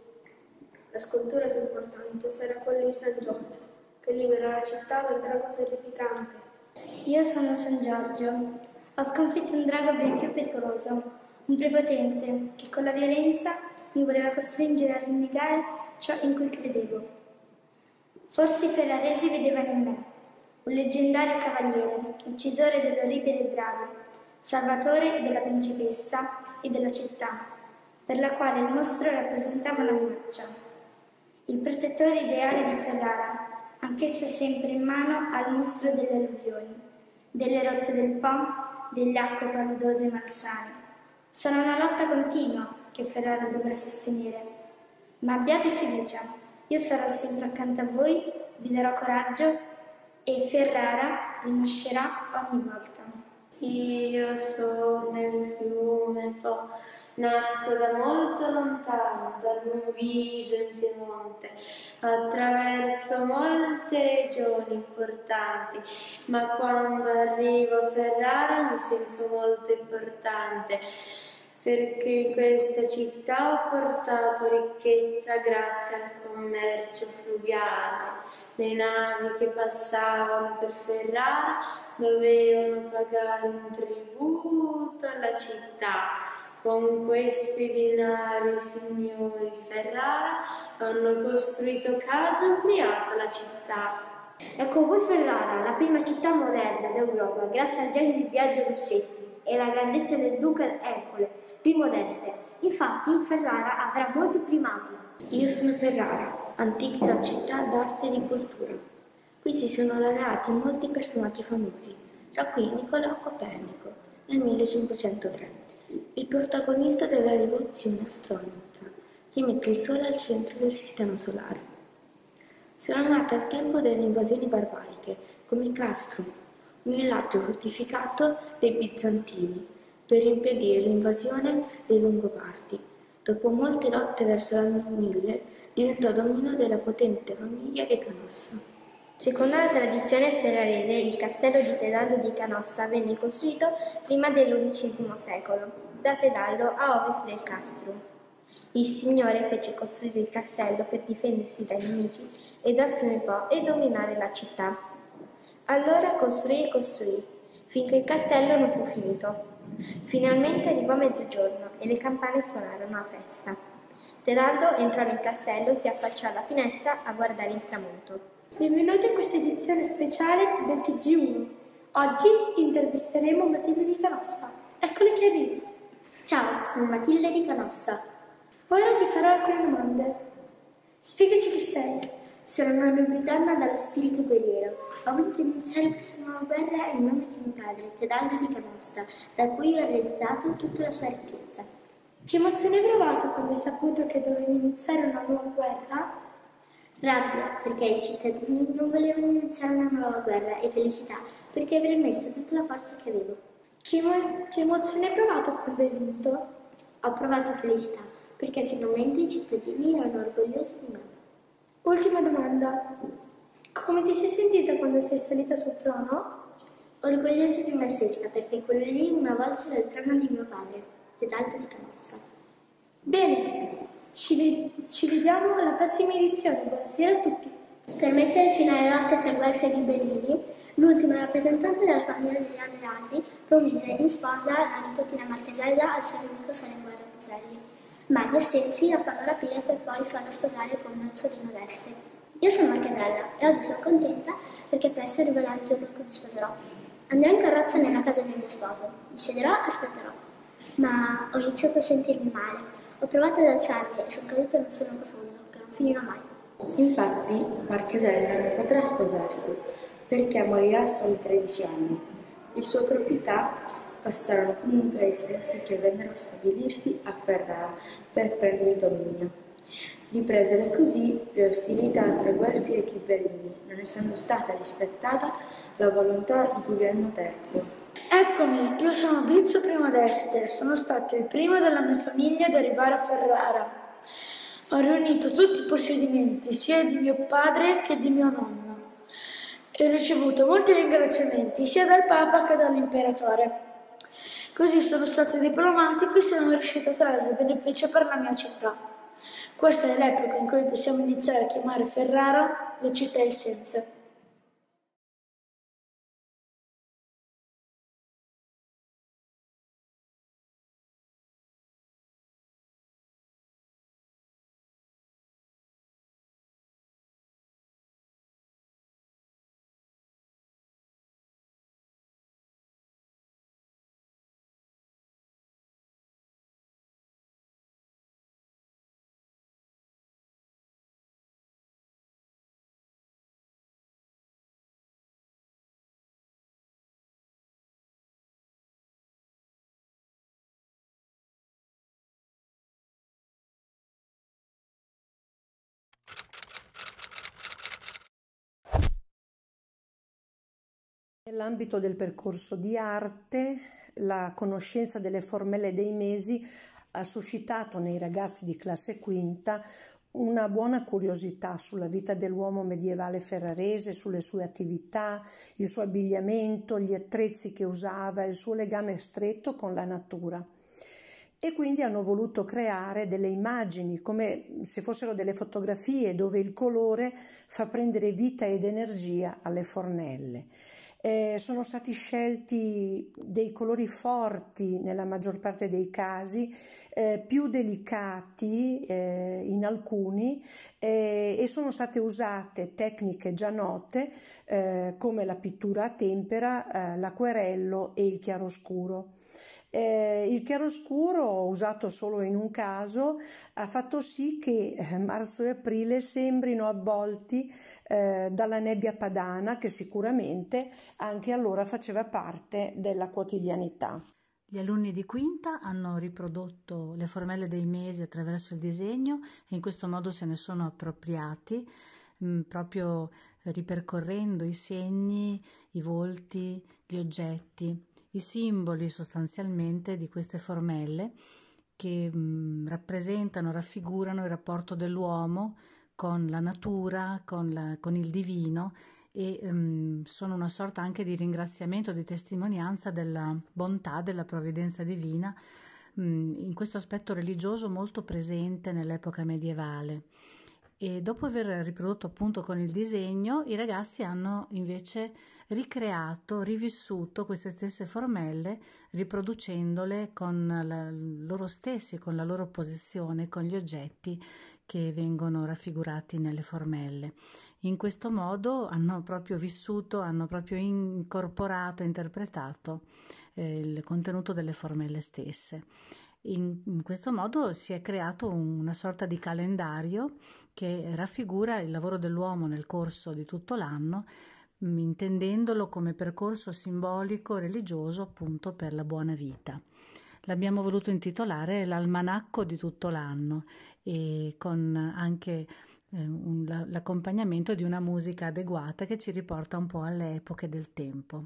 La scultura più importante sarà quella di San Giorgio, che libera la città dal drago terrificante. Io sono San Giorgio. Ho sconfitto un drago ben più pericoloso, un prepotente che con la violenza mi voleva costringere a rinnegare ciò in cui credevo. Forse i ferraresi vedevano in me un leggendario cavaliere, uccisore dell'orribile drago, salvatore della principessa e della città, per la quale il mostro rappresentava una minaccia. Il protettore ideale di Ferrara, anch'esso sempre in mano al mostro delle alluvioni, delle rotte del Po, delle acque paludose e malsane. Sarà una lotta continua che Ferrara dovrà sostenere, ma abbiate fiducia, io sarò sempre accanto a voi, vi darò coraggio e Ferrara rinascerà ogni volta. Io sono il fiume Po, nasco da molto lontano, dal Monviso in Piemonte, attraverso molte regioni importanti, ma quando arrivo a Ferrara mi sento molto importante. perché in questa città ho portato ricchezza grazie al commercio fluviale. Le navi che passavano per Ferrara dovevano pagare un tributo alla città. Con questi denari i signori di Ferrara hanno costruito case e ampliato la città. Ecco voi Ferrara, la prima città moderna d'Europa, grazie al genio di Biagio Rossetti e alla grandezza del duca Ercole, primo d'Este. Infatti Ferrara avrà molti primati. Io sono Ferrara, antica città d'arte e di cultura. Qui si sono laureati molti personaggi famosi, tra cui Niccolò Copernico nel millecinquecentotre. Il protagonista della rivoluzione astronomica, che mette il Sole al centro del sistema solare. Sono nata al tempo delle invasioni barbariche, come Castrum, un villaggio fortificato dei bizantini, per impedire l'invasione dei Longobardi. Dopo molte lotte verso l'anno mille, diventò dominio della potente famiglia di Canossa. Secondo la tradizione ferrarese, il castello di Tedaldo di Canossa venne costruito prima dell'undicesimo secolo, da Tedaldo a ovest del Castrum. Il Signore fece costruire il castello per difendersi dai nemici e dal fiume Po e dominare la città. Allora costruì e costruì, finché il castello non fu finito. Finalmente arrivò mezzogiorno e le campane suonarono a festa. Tedaldo entrò nel castello e si affacciò alla finestra a guardare il tramonto. Benvenuti a questa edizione speciale del T G uno. Oggi intervisteremo Matilde di Canossa. Eccole che arriva. Ciao, sono Matilde di Canossa. Ora ti farò alcune domande. Spiegaci chi sei. Sono una nobildonna dallo spirito guerriero. Ho voluto iniziare questa nuova guerra in nome di mio padre, Tedaldo di Canossa, da cui ho ereditato tutta la sua ricchezza. Che emozione hai provato quando hai saputo che dovevi iniziare una nuova guerra? Rabbia, perché i cittadini non volevano iniziare una nuova guerra, e felicità, perché avrei messo tutta la forza che avevo. Che, emo- che emozione hai provato quando hai vinto? Ho provato felicità, perché finalmente i cittadini erano orgogliosi di me. Ultima domanda. Come ti sei sentita quando sei salita sul trono? Orgogliosa di me stessa, perché quello lì una volta era il trono di mio padre, Tedaldo di Canossa. Bene, ci, ve- ci vediamo alla prossima edizione. Buonasera a tutti. Per mettere fine alle lotte tra Guelfi e Ghibellini, l'ultima rappresentante della famiglia degli Anerandi promise in sposa la nipotina Marchesella al suo nemico Salenguerra Peselli, ma gli Ostensi la fanno rapire per poi farla sposare con Mazzolino d'Este. Io sono Marchesella e oggi sono contenta perché presto arriverà il giorno in cui mi sposerò. Andrò in carrozza nella casa del mio sposo, mi siederò e aspetterò. Ma ho iniziato a sentirmi male. Ho provato ad alzarmi e sono caduta in un sonno profondo, che non finirà mai. Infatti, Marchesella non potrà sposarsi, perché morirà a soli tredici anni. Le sue proprietà passarono comunque ai Ostensi, che vennero a stabilirsi a Ferrara per prendere il dominio. Ripresero così le ostilità tra Guelfi e Ghibellini, non essendo stata rispettata la volontà di Guglielmo terzo. Eccomi, io sono Blizzo Primo d'Este, sono stato il primo della mia famiglia ad arrivare a Ferrara. Ho riunito tutti i possedimenti, sia di mio padre che di mio nonno, e ho ricevuto molti ringraziamenti sia dal Papa che dall'Imperatore. Così sono stato diplomatico e sono riuscito a trarre beneficio per la mia città. Questa è l'epoca in cui possiamo iniziare a chiamare Ferrara la città essenza. Nell'ambito del percorso di arte, la conoscenza delle formelle dei mesi ha suscitato nei ragazzi di classe quinta una buona curiosità sulla vita dell'uomo medievale ferrarese, sulle sue attività, il suo abbigliamento, gli attrezzi che usava, il suo legame stretto con la natura. e quindi hanno voluto creare delle immagini come se fossero delle fotografie dove il colore fa prendere vita ed energia alle fornelle. Eh, sono stati scelti dei colori forti nella maggior parte dei casi, eh, più delicati eh, in alcuni, eh, e sono state usate tecniche già note eh, come la pittura a tempera, eh, l'acquerello e il chiaroscuro. Eh, il chiaroscuro, usato solo in un caso, ha fatto sì che eh, marzo e aprile sembrino avvolti eh, dalla nebbia padana, che sicuramente anche allora faceva parte della quotidianità. Gli alunni di quinta hanno riprodotto le formelle dei mesi attraverso il disegno e in questo modo se ne sono appropriati, mh, proprio ripercorrendo i segni, i volti, gli oggetti, i simboli sostanzialmente di queste formelle che mh, rappresentano, raffigurano il rapporto dell'uomo con la natura, con, la, con il divino e mh, sono una sorta anche di ringraziamento, di testimonianza della bontà, della provvidenza divina, mh, in questo aspetto religioso molto presente nell'epoca medievale. E dopo aver riprodotto appunto con il disegno, i ragazzi hanno invece ricreato, rivissuto queste stesse formelle, riproducendole con la, loro stessi, con la loro posizione, con gli oggetti che vengono raffigurati nelle formelle. In questo modo hanno proprio vissuto, hanno proprio incorporato, interpretato eh, il contenuto delle formelle stesse. In, in questo modo si è creato una sorta di calendario che raffigura il lavoro dell'uomo nel corso di tutto l'anno, mh, intendendolo come percorso simbolico religioso appunto per la buona vita. L'abbiamo voluto intitolare l'almanacco di tutto l'anno e con anche eh, un, l'accompagnamento di una musica adeguata che ci riporta un po' alle epoche del tempo.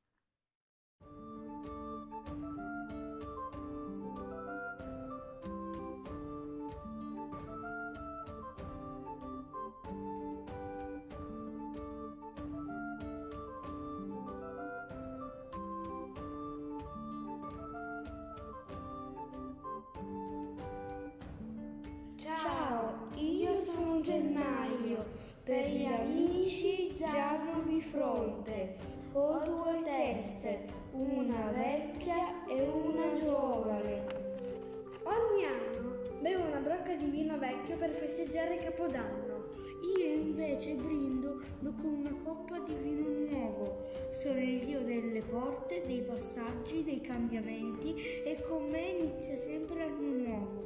Ciao, io sono Gennaio, per gli amici giallo di fronte. Ho due teste, una vecchia e una giovane. Ogni anno bevo una brocca di vino vecchio per festeggiare Capodanno. Io invece brindo con una coppa di vino nuovo. Sono il dio delle porte, dei passaggi, dei cambiamenti e con me inizia sempre l'anno nuovo.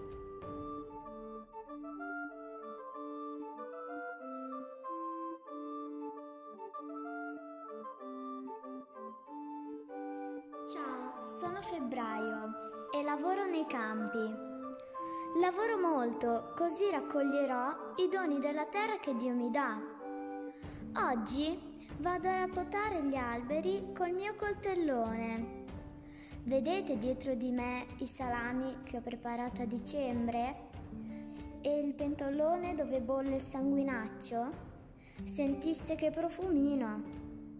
Ciao, sono Febbraio e lavoro nei campi. Lavoro molto, così raccoglierò i doni della terra che Dio mi dà. Oggi vado a rappotare gli alberi col mio coltellone. Vedete dietro di me i salami che ho preparato a dicembre? E il pentolone dove bolle il sanguinaccio? Sentiste che profumino!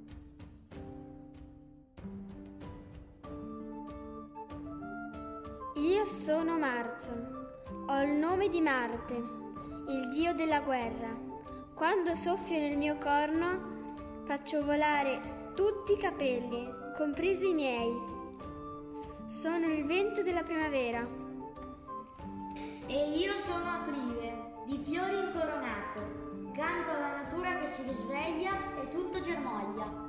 Io sono Marzo, ho il nome di Marte, il dio della guerra. Quando soffio nel mio corno faccio volare tutti i capelli, compresi i miei. Sono il vento della primavera. E io sono Aprile, di fiori incoronato. Canto alla natura che si risveglia e tutto germoglia.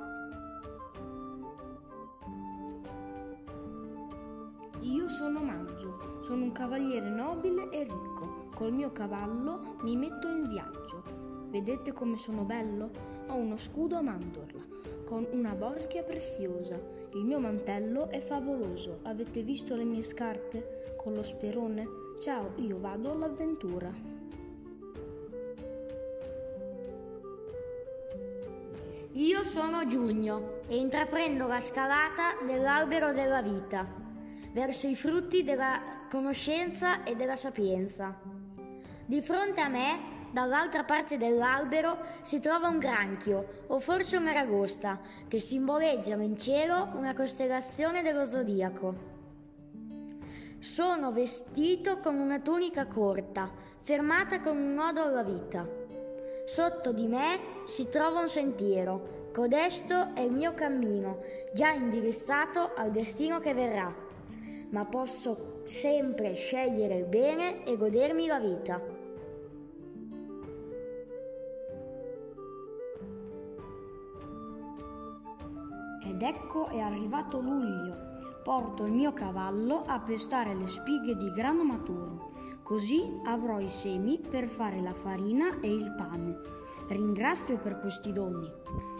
Io sono Maggio, sono un cavaliere nobile e ricco. Col mio cavallo mi metto in viaggio. Vedete come sono bello? Ho uno scudo a mandorla, con una borchia preziosa. Il mio mantello è favoloso. Avete visto le mie scarpe? Con lo sperone? Ciao, io vado all'avventura. Io sono Giugno e intraprendo la scalata dell'albero della vita, verso i frutti della conoscenza e della sapienza. Di fronte a me, dall'altra parte dell'albero, si trova un granchio, o forse un'aragosta, che simboleggiano in cielo una costellazione dello zodiaco. Sono vestito con una tunica corta, fermata con un nodo alla vita. Sotto di me si trova un sentiero, codesto è il mio cammino, già indirizzato al destino che verrà. Ma posso sempre scegliere il bene e godermi la vita. Ed ecco è arrivato luglio. Porto il mio cavallo a pestare le spighe di grano maturo, così avrò i semi per fare la farina e il pane. Ringrazio per questi doni.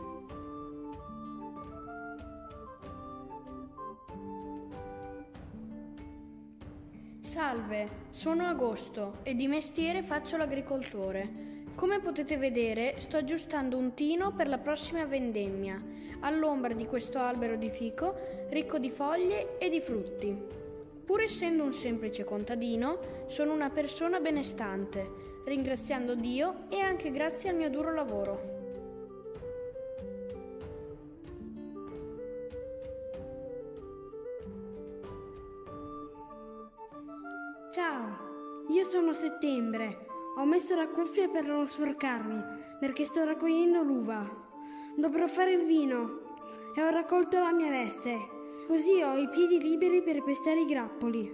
Salve, sono Agosto e di mestiere faccio l'agricoltore. Come potete vedere, sto aggiustando un tino per la prossima vendemmia, all'ombra di questo albero di fico ricco di foglie e di frutti. Pur essendo un semplice contadino, sono una persona benestante, ringraziando Dio e anche grazie al mio duro lavoro. Ciao, io sono Settembre. Ho messo la cuffia per non sporcarmi, perché sto raccogliendo l'uva. Dovrò fare il vino e ho raccolto la mia veste, così ho i piedi liberi per pestare i grappoli.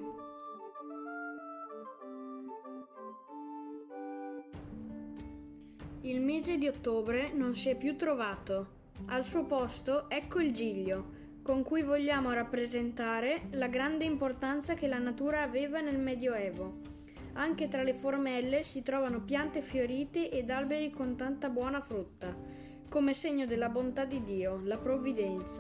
Il mese di ottobre non si è più trovato. Al suo posto ecco il giglio, con cui vogliamo rappresentare la grande importanza che la natura aveva nel Medioevo. Anche tra le formelle si trovano piante fiorite ed alberi con tanta buona frutta, come segno della bontà di Dio, la provvidenza.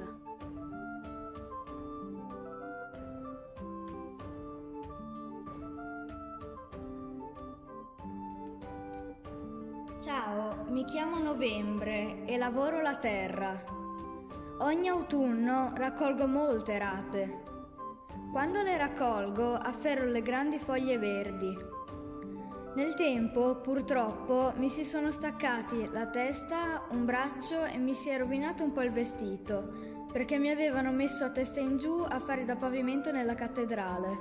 Ciao, mi chiamo Novembre e lavoro la terra. Ogni autunno raccolgo molte rape. Quando le raccolgo afferro le grandi foglie verdi. Nel tempo, purtroppo, mi si sono staccati la testa, un braccio e mi si è rovinato un po' il vestito, perché mi avevano messo a testa in giù a fare da pavimento nella cattedrale.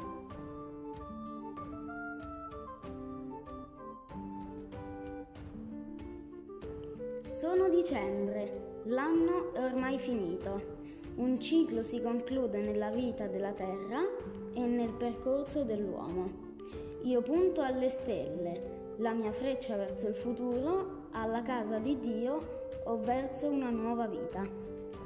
Sono dicembre, l'anno è ormai finito. Un ciclo si conclude nella vita della Terra e nel percorso dell'uomo. Io punto alle stelle, la mia freccia verso il futuro, alla casa di Dio o verso una nuova vita.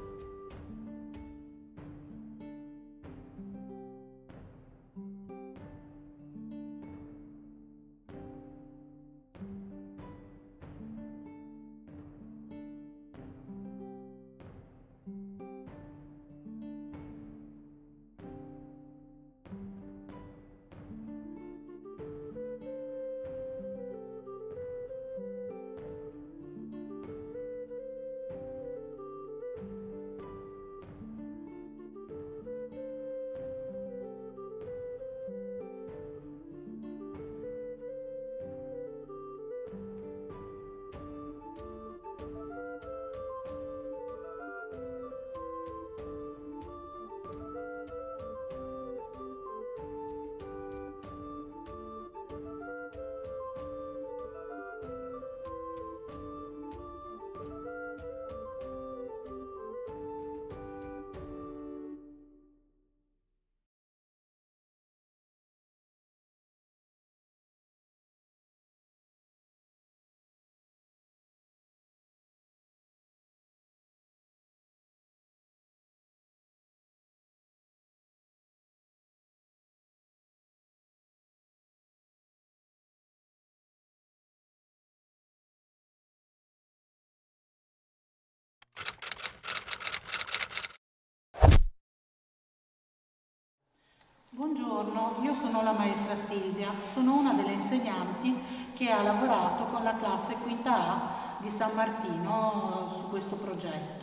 Buongiorno, io sono la maestra Silvia, sono una delle insegnanti che ha lavorato con la classe quinta A di San Martino su questo progetto.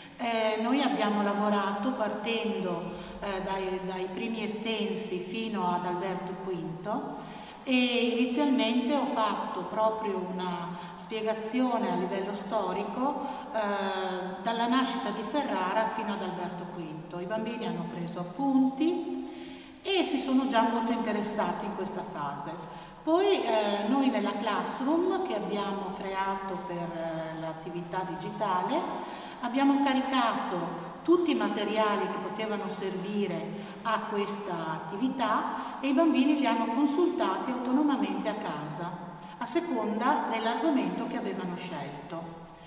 Eh, noi abbiamo lavorato partendo eh, dai, dai primi estensi fino ad Alberto quinto e inizialmente ho fatto proprio una spiegazione a livello storico eh, dalla nascita di Ferrara fino ad Alberto quinto. I bambini hanno preso appunti e si sono già molto interessati in questa fase. Poi eh, noi nella Classroom che abbiamo creato per eh, l'attività digitale abbiamo caricato tutti i materiali che potevano servire a questa attività e i bambini li hanno consultati autonomamente a casa, a seconda dell'argomento che avevano scelto.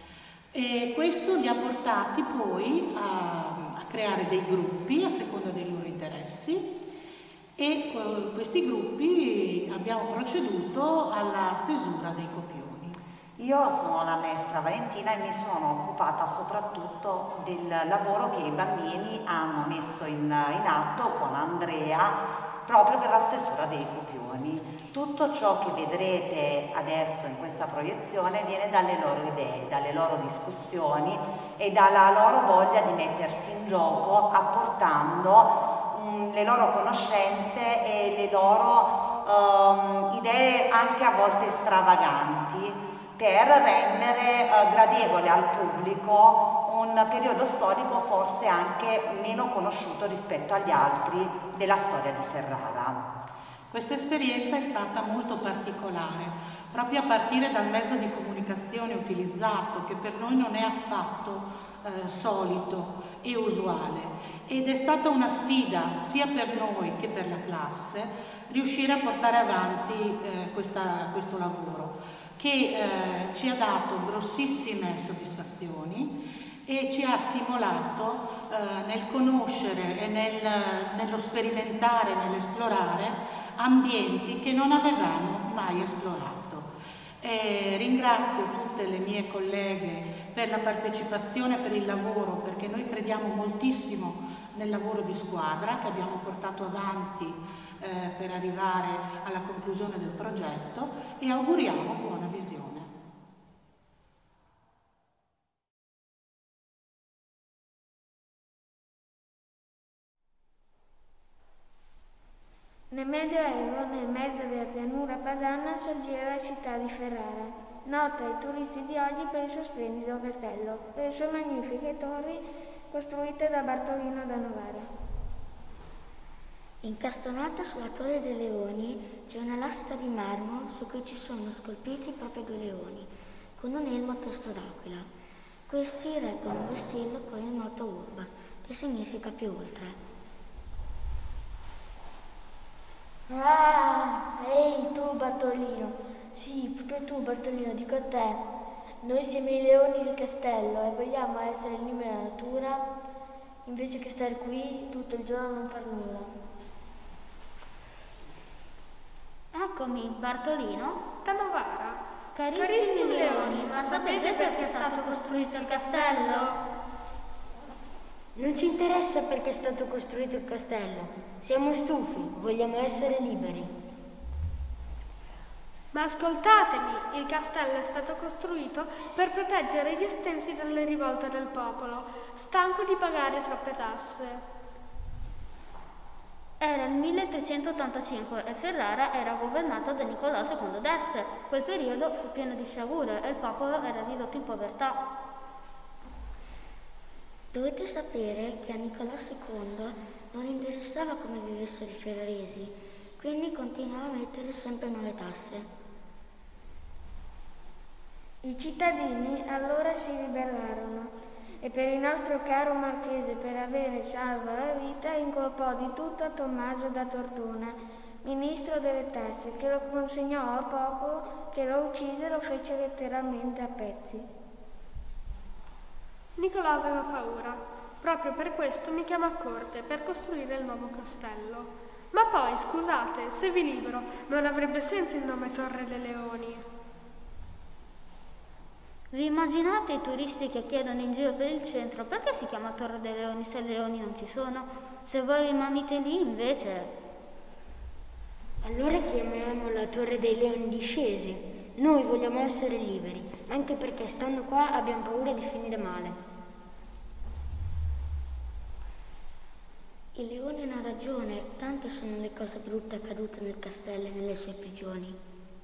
E questo li ha portati poi a, a creare dei gruppi a seconda dei loro interessi e con questi gruppi abbiamo proceduto alla stesura dei copioni. Io sono la maestra Valentina e mi sono occupata soprattutto del lavoro che i bambini hanno messo in, in atto con Andrea proprio per la stesura dei copioni. Tutto ciò che vedrete adesso in questa proiezione viene dalle loro idee, dalle loro discussioni e dalla loro voglia di mettersi in gioco apportando mh, le loro conoscenze e le loro um, idee anche a volte stravaganti, per rendere eh, gradevole al pubblico un periodo storico forse anche meno conosciuto rispetto agli altri della storia di Ferrara. Questa esperienza è stata molto particolare, proprio a partire dal mezzo di comunicazione utilizzato, che per noi non è affatto eh, solito e usuale, ed è stata una sfida sia per noi che per la classe riuscire a portare avanti eh, questa, questo lavoro, che eh, ci ha dato grossissime soddisfazioni e ci ha stimolato eh, nel conoscere e nel, nello sperimentare, nell'esplorare ambienti che non avevamo mai esplorato. E ringrazio tutte le mie colleghe per la partecipazione, per il lavoro, perché noi crediamo moltissimo nel lavoro di squadra che abbiamo portato avanti eh, per arrivare alla conclusione del progetto e auguriamo buona visione. Nel Medioevo, nel mezzo della pianura padana, sorgeva la città di Ferrara, nota ai turisti di oggi per il suo splendido castello, per le sue magnifiche torri costruite da Bartolino da Novara. Incastonata sulla Torre dei Leoni c'è una lastra di marmo su cui ci sono scolpiti proprio due leoni, con un elmo a testa d'aquila. Questi reggono un vessillo con il motto Urbas, che significa più oltre. Ah, ehi tu Bartolino, sì, proprio tu Bartolino, dico a te. Noi siamo i leoni del castello e vogliamo essere in libera natura, invece che stare qui tutto il giorno a non far nulla. Eccomi, Bartolino. Da Novara. Carissimi, Carissimi leoni, ma sapete perché è stato costruito il castello? Non ci interessa perché è stato costruito il castello. Siamo stufi, vogliamo essere liberi. Ma ascoltatemi, il castello è stato costruito per proteggere gli estensi dalle rivolte del popolo, stanco di pagare troppe tasse. Era il milletrecentottantacinque e Ferrara era governata da Niccolò secondo d'Este. Quel periodo fu pieno di sciagure e il popolo era ridotto in povertà. Dovete sapere che a Niccolò secondo non interessava come vivessero i ferraresi, quindi continuava a mettere sempre nuove tasse. I cittadini allora si ribellarono e per il nostro caro marchese, per avere salva la vita, incolpò di tutto a Tommaso da Tortona, ministro delle tasse, che lo consegnò al popolo, che lo uccise e lo fece letteralmente a pezzi. Niccolò aveva paura, proprio per questo mi chiamò a corte per costruire il nuovo castello. Ma poi, scusate, se vi libero, non avrebbe senso il nome Torre dei Leoni. Vi immaginate i turisti che chiedono in giro per il centro perché si chiama Torre dei Leoni se i leoni non ci sono? Se voi rimanete lì, invece... Allora chiamiamola Torre dei Leoni discesi. Noi vogliamo essere liberi, anche perché stando qua abbiamo paura di finire male. Il leone ha ragione, tante sono le cose brutte accadute nel castello e nelle sue prigioni.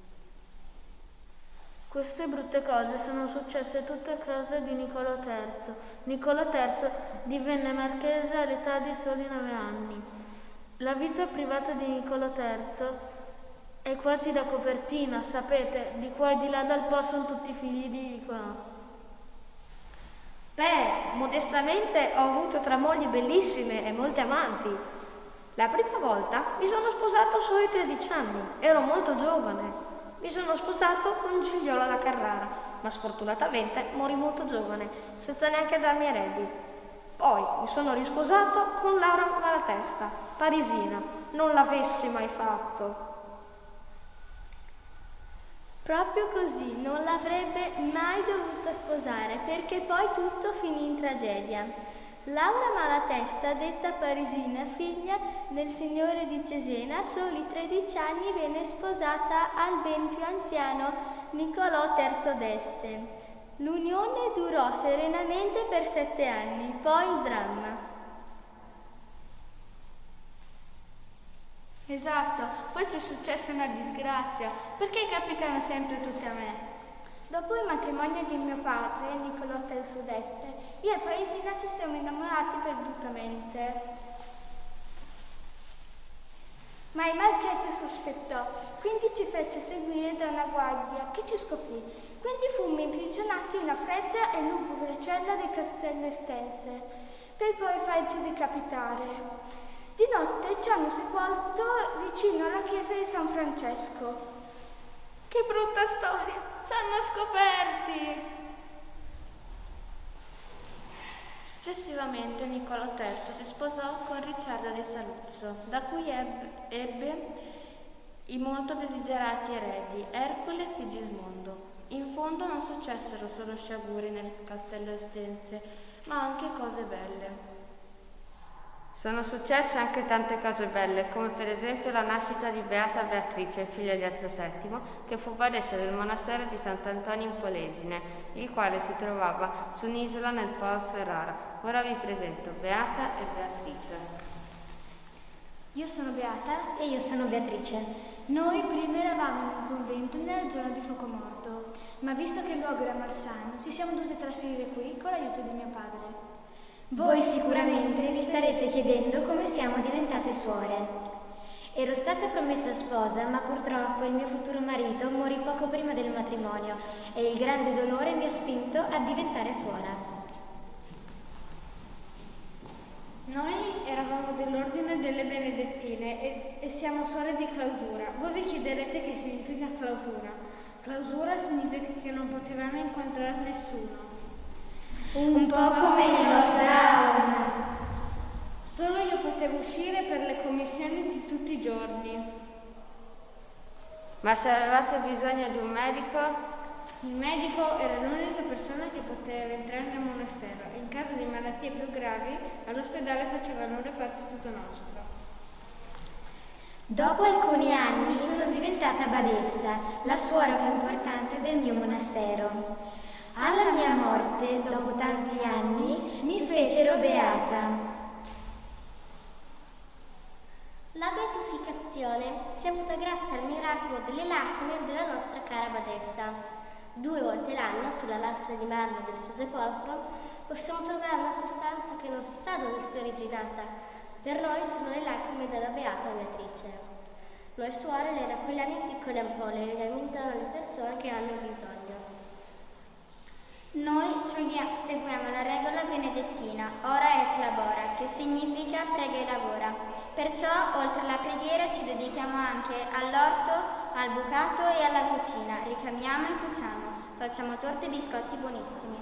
Queste brutte cose sono successe tutte a causa di Niccolò terzo. Niccolò terzo divenne marchese all'età di soli nove anni. La vita privata di Niccolò terzo è quasi da copertina, sapete, di qua e di là dal Po sono tutti figli di Niccolò. Beh, modestamente ho avuto tre mogli bellissime e molte amanti. La prima volta mi sono sposato solo ai tredici anni, ero molto giovane. Mi sono sposato con Gigliola da Carrara, ma sfortunatamente morì molto giovane, senza neanche darmi eredi. Poi mi sono risposato con Laura Malatesta, parisina. Non l'avessi mai fatto. Proprio così, non l'avrebbe mai dovuta sposare, perché poi tutto finì in tragedia. Laura Malatesta, detta parisina, figlia del signore di Cesena, a soli tredici anni venne sposata al ben più anziano Niccolò terzo d'Este. L'unione durò serenamente per sette anni, poi il dramma. Esatto, poi ci è successa una disgrazia. Perché capitano sempre tutte a me? Dopo il matrimonio di mio padre, Niccolò terzo d'Este, io e parisina ci siamo innamorati perdutamente. Ma il marchese sospettò, quindi ci fece seguire da una guardia che ci scoprì. Quindi fummo imprigionati in una fredda e lugubre cella del castello estense, per poi farci decapitare. Di notte ci hanno sepolto vicino alla chiesa di San Francesco. Che brutta storia! Ci hanno scoperti! Successivamente Niccolò terzo si sposò con Ricciarda di Saluzzo, da cui ebbe, ebbe i molto desiderati eredi, Ercole e Sigismondo. In fondo non successero solo sciaguri nel castello estense, ma anche cose belle. Sono successe anche tante cose belle, come per esempio la nascita di Beata Beatrice, figlia di Erzio settimo, che fu badessa del monastero di Sant'Antonio in Polesine, il quale si trovava su un'isola nel Po a Ferrara. Ora vi presento Beata e Beatrice. Io sono Beata e io sono Beatrice. Noi prima eravamo in un convento nella zona di Focomorto, ma visto che il luogo era malsano, ci siamo dovuti trasferire qui con l'aiuto di mio padre. Voi sicuramente vi starete chiedendo come siamo diventate suore. Ero stata promessa sposa, ma purtroppo il mio futuro marito morì poco prima del matrimonio e il grande dolore mi ha spinto a diventare suora. Noi eravamo dell'ordine delle Benedettine e, e siamo suore di clausura. Voi vi chiederete che significa clausura. Clausura significa che non potevamo incontrare nessuno. Un, Un po' come il lockdown. Solo io potevo uscire per le commissioni di tutti i giorni. Ma se avevate bisogno di un medico? Il medico era l'unica persona che poteva entrare nel monastero. In caso di malattie più gravi, all'ospedale facevano un reparto tutto nostro. Dopo alcuni anni sono diventata badessa, la suora più importante del mio monastero. Alla mia morte, dopo tanti anni, mi fecero beata. La beatificazione si è avuta grazie al miracolo delle lacrime della nostra cara badessa. Due volte l'anno, sulla lastra di marmo del suo sepolcro, possiamo trovare una sostanza che non si sa dove sia originata. Per noi sono le lacrime della beata Beatrice. Noi suore le raccogliamo in piccole ampolle e le aiutiamo alle persone che hanno bisogno. Noi seguiamo la regola benedettina, ora et labora, che significa prega e lavora. Perciò, oltre alla preghiera, ci dedichiamo anche all'orto, al bucato e alla cucina. Ricamiamo e cuciamo, facciamo torte e biscotti buonissimi.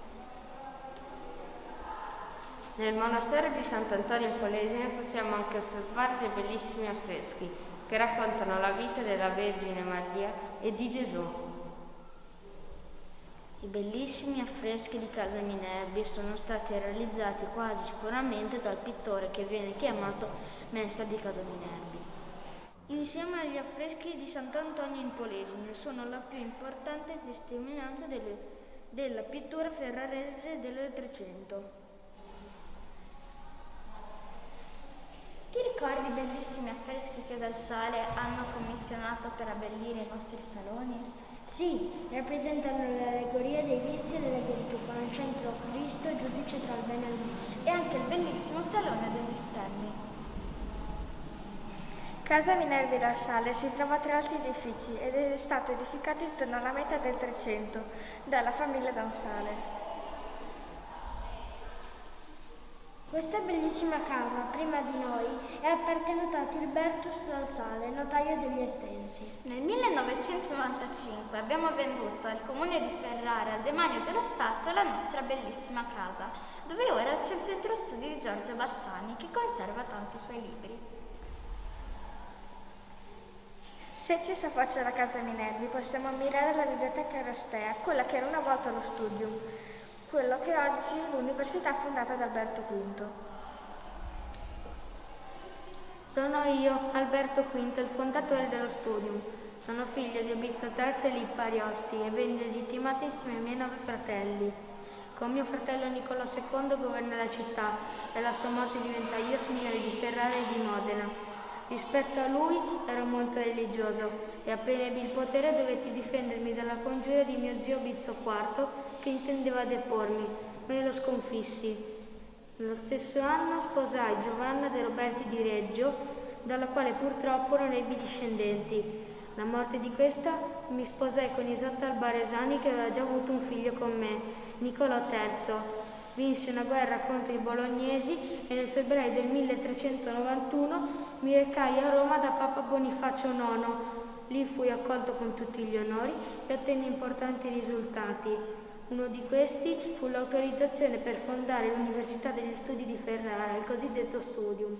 Nel monastero di Sant'Antonio in Polesine possiamo anche osservare dei bellissimi affreschi che raccontano la vita della Vergine Maria e di Gesù. I bellissimi affreschi di Casa Minerbi sono stati realizzati quasi sicuramente dal pittore che viene chiamato Mestre di Casa Minerbi. Insieme agli affreschi di Sant'Antonio in Polesine sono la più importante testimonianza delle, della pittura ferrarese dell'Ottocento. Ti ricordi i bellissimi affreschi che dal Sale hanno commissionato per abbellire i nostri saloni? Sì, rappresentano l'allegoria dei vizi e delle virtù, con al centro Cristo, giudice tra il bene e il male. E anche il bellissimo Salone degli Stemmi. Casa Minervi dal Sale si trova tra altri edifici ed è stato edificato intorno alla metà del Trecento dalla famiglia Dansale. Questa bellissima casa, prima di noi, è appartenuta a Tilbertus dal Sale, notaio degli Estensi. Nel millenovecentonovantacinque abbiamo venduto al comune di Ferrara, al demanio dello Stato, la nostra bellissima casa, dove ora c'è il centro studi di Giorgio Bassani, che conserva tanti suoi libri. Se ci si affaccia alla casa Minervi possiamo ammirare la biblioteca Erostea, quella che era una volta lo Studium, quello che oggi è l'università fondata da Alberto quinto. Sono io, Alberto quinto, il fondatore dello Studium. Sono figlio di Obizio terzo e Lippo Ariosti e ben legittimato insieme ai miei nove fratelli. Con mio fratello Niccolò secondo governa la città e alla sua morte diventa io signore di Ferrara e di Modena. Rispetto a lui ero molto religioso e appena ebbi il potere dovetti difendermi dalla congiura di mio zio Obizio quarto che intendeva depormi, ma io lo sconfissi. Nello stesso anno sposai Giovanna de Roberti di Reggio, dalla quale purtroppo non ebbi discendenti. La morte di questa mi sposai con Isotta Albaresani che aveva già avuto un figlio con me, Niccolò terzo. Vinsi una guerra contro i bolognesi e nel febbraio del milletrecentonovantuno mi recai a Roma da Papa Bonifacio nono. Lì fui accolto con tutti gli onori e ottenni importanti risultati. Uno di questi fu l'autorizzazione per fondare l'Università degli Studi di Ferrara, il cosiddetto Studium.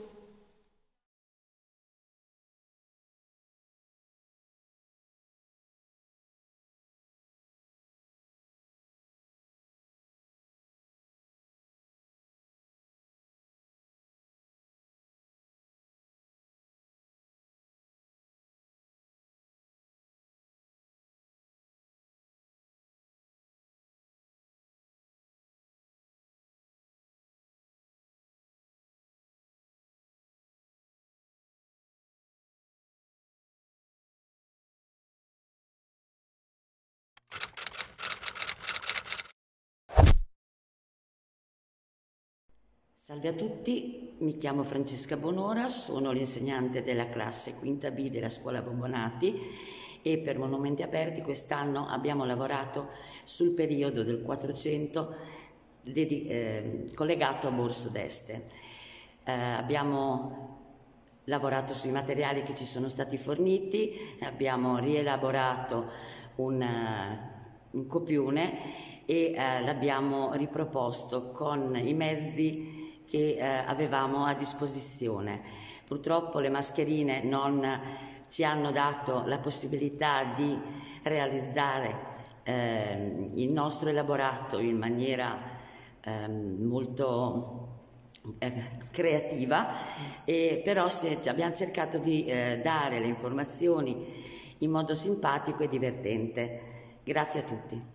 Salve a tutti, mi chiamo Francesca Bonora, sono l'insegnante della classe quinta B della scuola Bobonati e per Monumenti Aperti quest'anno abbiamo lavorato sul periodo del Quattrocento eh, collegato a Borso d'Este. Eh, abbiamo lavorato sui materiali che ci sono stati forniti, abbiamo rielaborato un, uh, un copione e uh, l'abbiamo riproposto con i mezzi che eh, avevamo a disposizione. Purtroppo le mascherine non ci hanno dato la possibilità di realizzare eh, il nostro elaborato in maniera eh, molto eh, creativa, e però se, abbiamo cercato di eh, dare le informazioni in modo simpatico e divertente. Grazie a tutti.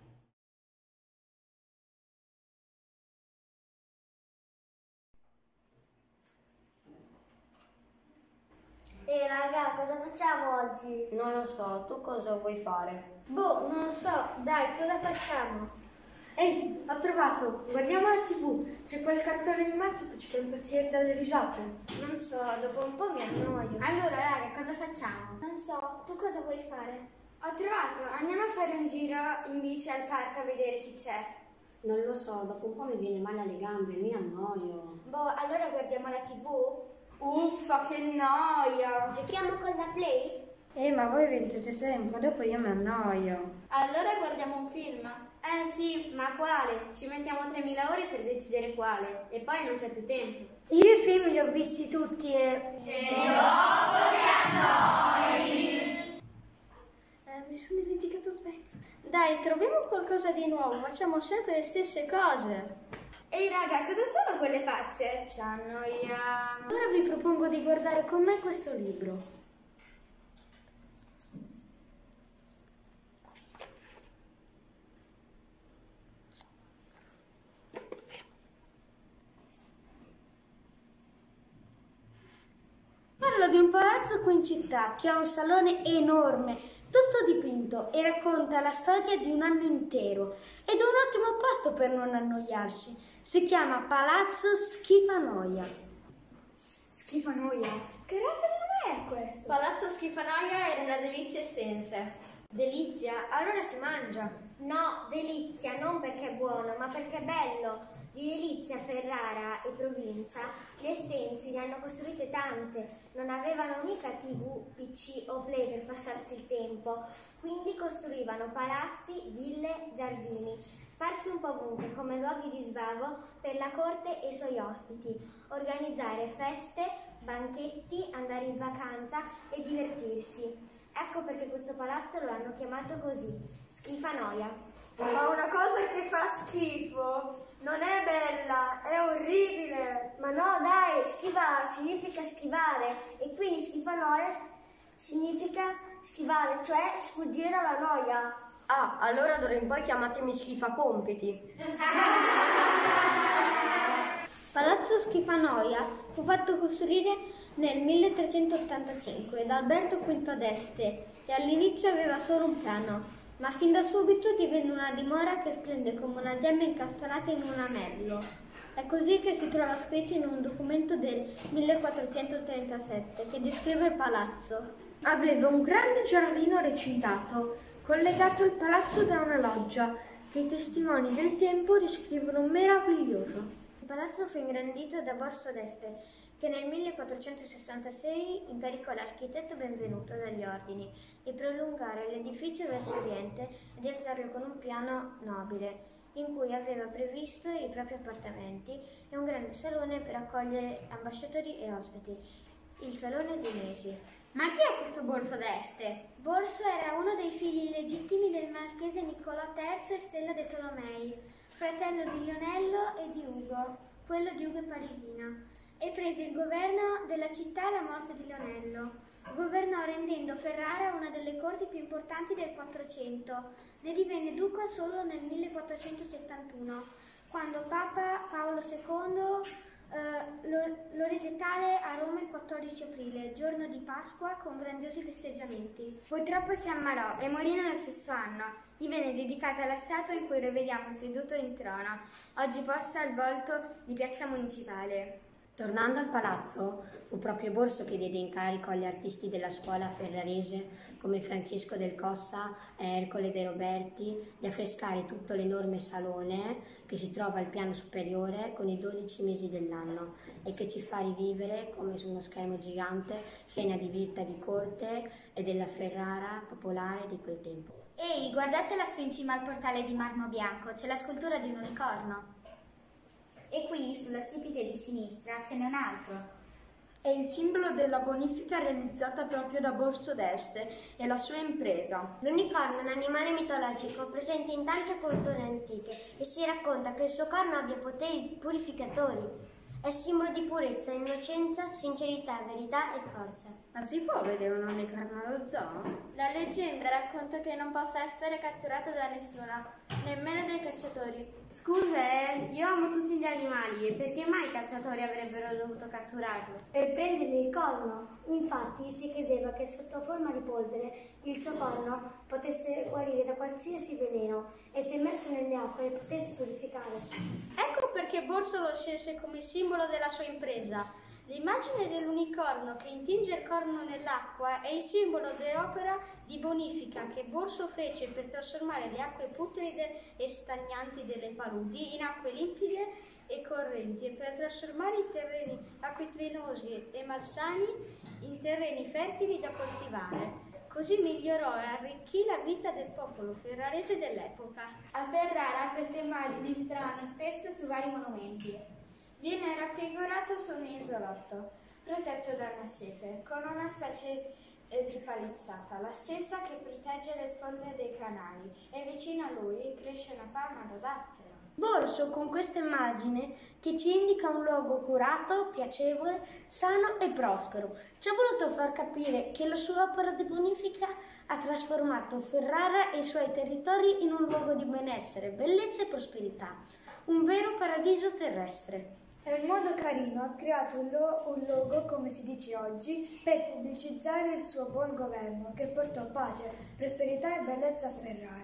Ehi raga, cosa facciamo oggi? Non lo so, tu cosa vuoi fare? Boh, non lo so, dai, cosa facciamo? Ehi, ho trovato, guardiamo la tivù, c'è quel cartone animato che ci fa impazzire dalle risate. Non so, dopo un po' mi annoio. Allora raga, cosa facciamo? Non so, tu cosa vuoi fare? Ho trovato, andiamo a fare un giro in bici al parco a vedere chi c'è. Non lo so, dopo un po' mi viene male alle gambe, mi annoio. Boh, allora guardiamo la tivù? Uffa, che noia! Giochiamo con la Play? Eh, ma voi vincete sempre, dopo io mi annoio. Allora guardiamo un film? Eh sì, ma quale? Ci mettiamo tremila ore per decidere quale, e poi non c'è più tempo. Io i film li ho visti tutti e... E dopo ti annoi! Eh, mi sono dimenticato un pezzo. Dai, troviamo qualcosa di nuovo, facciamo sempre le stesse cose. Ehi raga, cosa sono quelle facce? Ci annoiamo. Ora vi propongo di guardare con me questo libro. Parla di un palazzo qui in città che ha un salone enorme, tutto dipinto, e racconta la storia di un anno intero. Ed è un ottimo posto per non annoiarsi. Si chiama Palazzo Schifanoia. Schifanoia? Che razza di nome è questo? Palazzo Schifanoia era una delizia estense. Delizia? Allora si mangia. No, delizia, non perché è buono, ma perché è bello. Di Delizia, Ferrara e provincia, gli estensi ne hanno costruite tante, non avevano mica tivù, pi ci o play per passarsi il tempo, quindi costruivano palazzi, ville, giardini, sparsi un po' ovunque come luoghi di svago per la corte e i suoi ospiti, organizzare feste, banchetti, andare in vacanza e divertirsi. Ecco perché questo palazzo lo hanno chiamato così, Schifanoia. Ma una cosa che fa schifo non è bella, è orribile. Ma no, dai, schivare significa schivare e quindi Schifanoia significa schivare, cioè sfuggire alla noia. Ah, allora d'ora in poi chiamatemi Schifacompiti. Palazzo Schifanoia fu fatto costruire nel milletrecentottantacinque da Alberto quinto d'Este e all'inizio aveva solo un piano, ma fin da subito divenne una dimora che splende come una gemma incastonata in un anello. È così che si trova scritto in un documento del millequattrocentotrentasette che descrive il palazzo. Aveva un grande giardino recintato, collegato al palazzo da una loggia, che i testimoni del tempo descrivono meraviglioso. Il palazzo fu ingrandito da Borso d'Este, che nel millequattrocentosessantasei incaricò l'architetto Benvenuto dagli Ordini di prolungare l'edificio verso oriente e di alzarlo con un piano nobile, in cui aveva previsto i propri appartamenti e un grande salone per accogliere ambasciatori e ospiti, il Salone dei Mesi. Ma chi è questo Borso d'Este? Borso era uno dei figli illegittimi del marchese Niccolò terzo e Stella de Tolomei, fratello di Lionello e di Ugo, quello di Ugo e Parisina, e prese il governo della città alla morte di Lionello. Governò rendendo Ferrara una delle corti più importanti del Quattrocento. Ne divenne duca solo nel millequattrocentosettantuno, quando Papa Paolo secondo eh, lo, lo rese tale a Roma il quattordici aprile, giorno di Pasqua, con grandiosi festeggiamenti. Purtroppo si ammalò e morì nello stesso anno. Gli venne dedicata la statua in cui lo vediamo seduto in trono, oggi posta al volto di Piazza Municipale. Tornando al palazzo, fu proprio Borso che diede incarico agli artisti della scuola ferrarese come Francesco del Cossa e Ercole De Roberti di affrescare tutto l'enorme salone che si trova al piano superiore con i dodici mesi dell'anno e che ci fa rivivere come su uno schermo gigante scena di vita di corte e della Ferrara popolare di quel tempo. Ehi, guardate lassù in cima al portale di marmo bianco, c'è la scultura di un unicorno. E qui, sulla stipite di sinistra, ce n'è un altro. È il simbolo della bonifica realizzata proprio da Borso d'Este e la sua impresa. L'unicorno è un animale mitologico presente in tante culture antiche e si racconta che il suo corno abbia poteri purificatori. È simbolo di purezza, innocenza, sincerità, verità e forza. Ma si può vedere un unicorno allo zoo? La leggenda racconta che non possa essere catturato da nessuno, nemmeno dai cacciatori. Scusa, eh, io amo tutti gli animali e perché mai i cacciatori avrebbero dovuto catturarlo? Per prendergli il corno. Infatti si credeva che sotto forma di polvere il suo corno potesse guarire da qualsiasi veleno e se immerso nelle acque potesse purificare. Ecco perché Borso lo scelse come simbolo della sua impresa. L'immagine dell'unicorno che intinge il corno nell'acqua è il simbolo dell'opera di bonifica che Borso fece per trasformare le acque putride e stagnanti delle paludi in acque limpide e correnti e per trasformare i terreni acquitinosi e malsani in terreni fertili da coltivare. Così migliorò e arricchì la vita del popolo ferrarese dell'epoca. A Ferrara queste immagini si trovano spesso su vari monumenti. Viene raffigurato su un isolotto, protetto da una siepe, con una specie di palizzata, la stessa che protegge le sponde dei canali, e vicino a lui cresce una palma da dattero. Borso, con questa immagine che ci indica un luogo curato, piacevole, sano e prospero, ci ha voluto far capire che la sua opera di bonifica ha trasformato Ferrara e i suoi territori in un luogo di benessere, bellezza e prosperità, un vero paradiso terrestre. È un modo carino, ha creato un, lo- un logo, come si dice oggi, per pubblicizzare il suo buon governo che portò pace, prosperità e bellezza a Ferrara.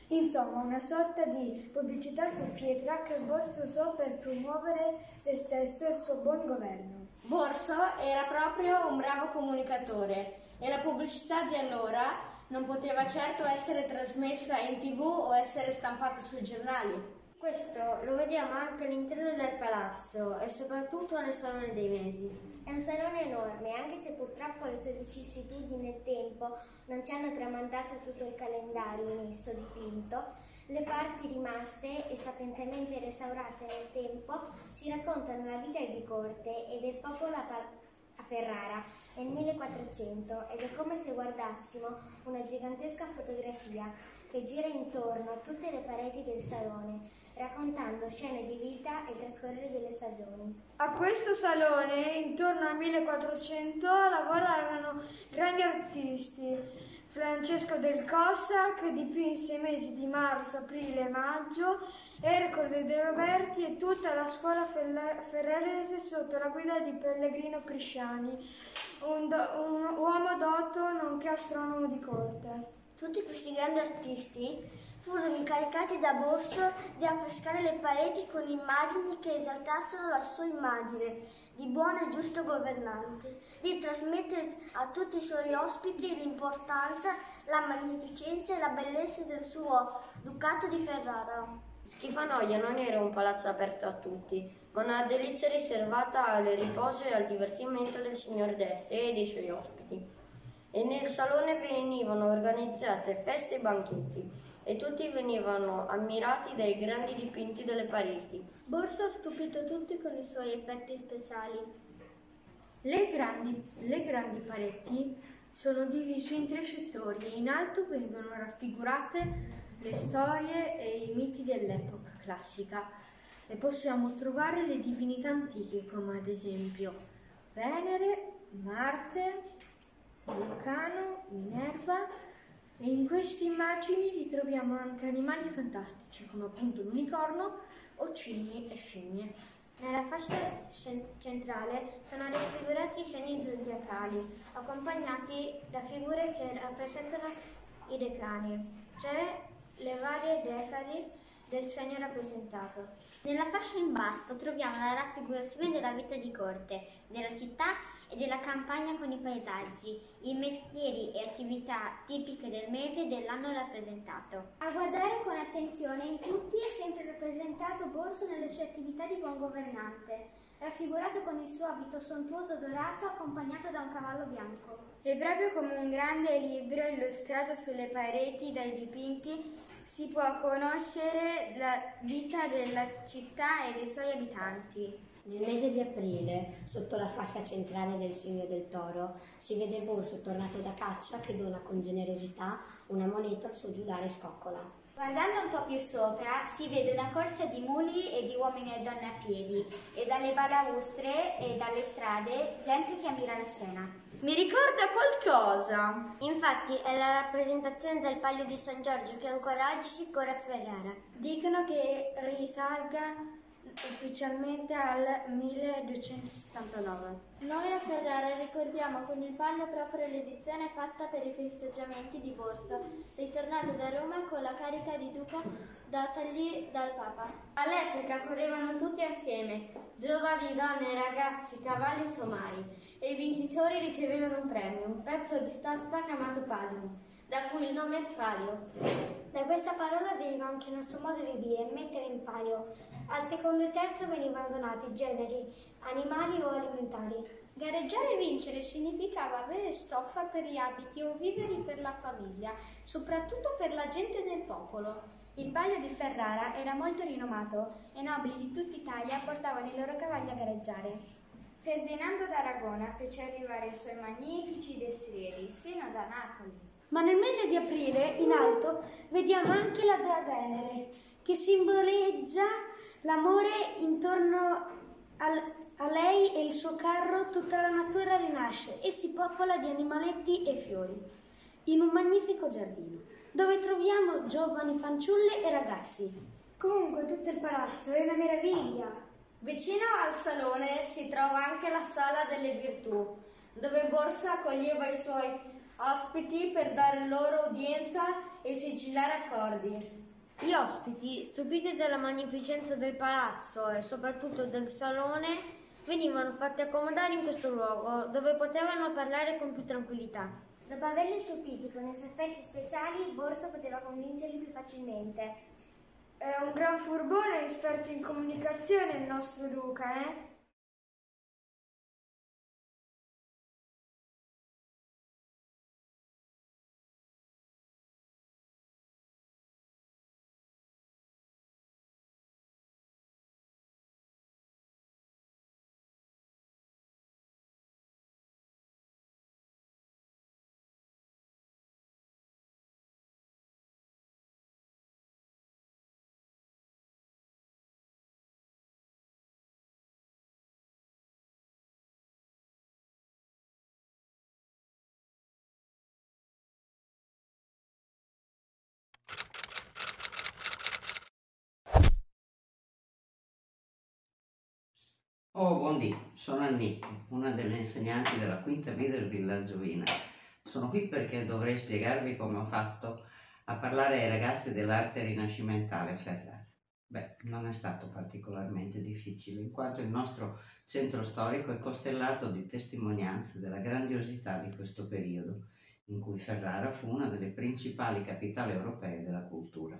Insomma, una sorta di pubblicità su pietra che Borso usò per promuovere se stesso e il suo buon governo. Borso era proprio un bravo comunicatore e la pubblicità di allora non poteva certo essere trasmessa in tv o essere stampata sui giornali. Questo lo vediamo anche all'interno del palazzo e soprattutto nel Salone dei Mesi. È un salone enorme, anche se purtroppo le sue vicissitudini nel tempo non ci hanno tramandato tutto il calendario in esso dipinto. Le parti rimaste e sapientemente restaurate nel tempo ci raccontano la vita di corte e del popolo a, a Ferrara nel millequattrocento, ed è come se guardassimo una gigantesca fotografia che gira intorno a tutte le pareti del salone, raccontando scene di vita e il trascorrere delle stagioni. A questo salone, intorno al millequattrocento, lavoravano grandi artisti. Francesco del Cossa, che dipinse i mesi di marzo, aprile e maggio, Ercole De Roberti e tutta la scuola ferrarese sotto la guida di Pellegrino Prisciani, un, do, un uomo dotto nonché astronomo di corte. Tutti questi grandi artisti furono incaricati da Borso di affrescare le pareti con immagini che esaltassero la sua immagine di buono e giusto governante, di trasmettere a tutti i suoi ospiti l'importanza, la magnificenza e la bellezza del suo Ducato di Ferrara. Schifanoia non era un palazzo aperto a tutti, ma una delizia riservata al riposo e al divertimento del signor d'Este e dei suoi ospiti. E nel salone venivano organizzate feste e banchetti, e tutti venivano ammirati dai grandi dipinti delle pareti. Borso ha stupito tutti con i suoi effetti speciali. Le grandi, le grandi pareti sono divise in tre settori e in alto vengono raffigurate le storie e i miti dell'epoca classica, e possiamo trovare le divinità antiche come ad esempio Venere, Marte, Vulcano, Minerva, e in queste immagini ritroviamo anche animali fantastici come appunto l'unicorno o cigni e scimmie. Nella fascia centrale sono raffigurati i segni zodiacali, accompagnati da figure che rappresentano i decani, cioè le varie decadi del segno rappresentato. Nella fascia in basso troviamo la raffigurazione della vita di corte, della città e della campagna con i paesaggi, i mestieri e attività tipiche del mese e dell'anno rappresentato. A guardare con attenzione in tutti è sempre rappresentato Borso nelle sue attività di buon governante, raffigurato con il suo abito sontuoso dorato accompagnato da un cavallo bianco. E proprio come un grande libro illustrato sulle pareti dai dipinti si può conoscere la vita della città e dei suoi abitanti. Nel mese di aprile, sotto la fascia centrale del segno del toro, si vede Borso tornato da caccia che dona con generosità una moneta al suo giullare scoccola. Guardando un po' più sopra si vede una corsa di muli e di uomini e donne a piedi, e dalle balaustre e dalle strade gente che ammira la scena. Mi ricorda qualcosa. Infatti è la rappresentazione del Palio di San Giorgio che ancora oggi si corre a Ferrara. Dicono che risalga ufficialmente al milleduecentosettantanove. Noi a Ferrara ricordiamo con il Palio proprio l'edizione fatta per i festeggiamenti di Borso, ritornato da Roma con la carica di duca datagli dal Papa. All'epoca correvano tutti assieme, giovani, donne, ragazzi, cavalli somari, e i vincitori ricevevano un premio, un pezzo di stoffa chiamato palio, da cui il nome palio. Da questa parola deriva anche il nostro modo di dire, mettere in palio. Al secondo e terzo venivano donati generi, animali o alimentari. Gareggiare e vincere significava avere stoffa per gli abiti o viveri per la famiglia, soprattutto per la gente del popolo. Il Palio di Ferrara era molto rinomato e nobili di tutta Italia portavano i loro cavalli a gareggiare. Ferdinando d'Aragona fece arrivare i suoi magnifici destrieri sino da Napoli. Ma nel mese di aprile, in alto, vediamo anche la dea Venere, che simboleggia l'amore intorno al, a lei e il suo carro. Tutta la natura rinasce e si popola di animaletti e fiori, in un magnifico giardino, dove troviamo giovani fanciulle e ragazzi. Comunque tutto il palazzo è una meraviglia. Vicino al salone si trova anche la Sala delle Virtù, dove Borso accoglieva i suoi ospiti per dare loro udienza e sigillare accordi. Gli ospiti, stupiti dalla magnificenza del palazzo e soprattutto del salone, venivano fatti accomodare in questo luogo dove potevano parlare con più tranquillità. Dopo averli stupiti con i suoi effetti speciali, il Borso poteva convincerli più facilmente. È un gran furbone e esperto in comunicazione il nostro Luca, eh? Oh, buondì, sono Annicchi, una delle insegnanti della quinta B del villaggio Vina. Sono qui perché dovrei spiegarvi come ho fatto a parlare ai ragazzi dell'arte rinascimentale a Ferrara. Beh, non è stato particolarmente difficile, in quanto il nostro centro storico è costellato di testimonianze della grandiosità di questo periodo, in cui Ferrara fu una delle principali capitali europee della cultura.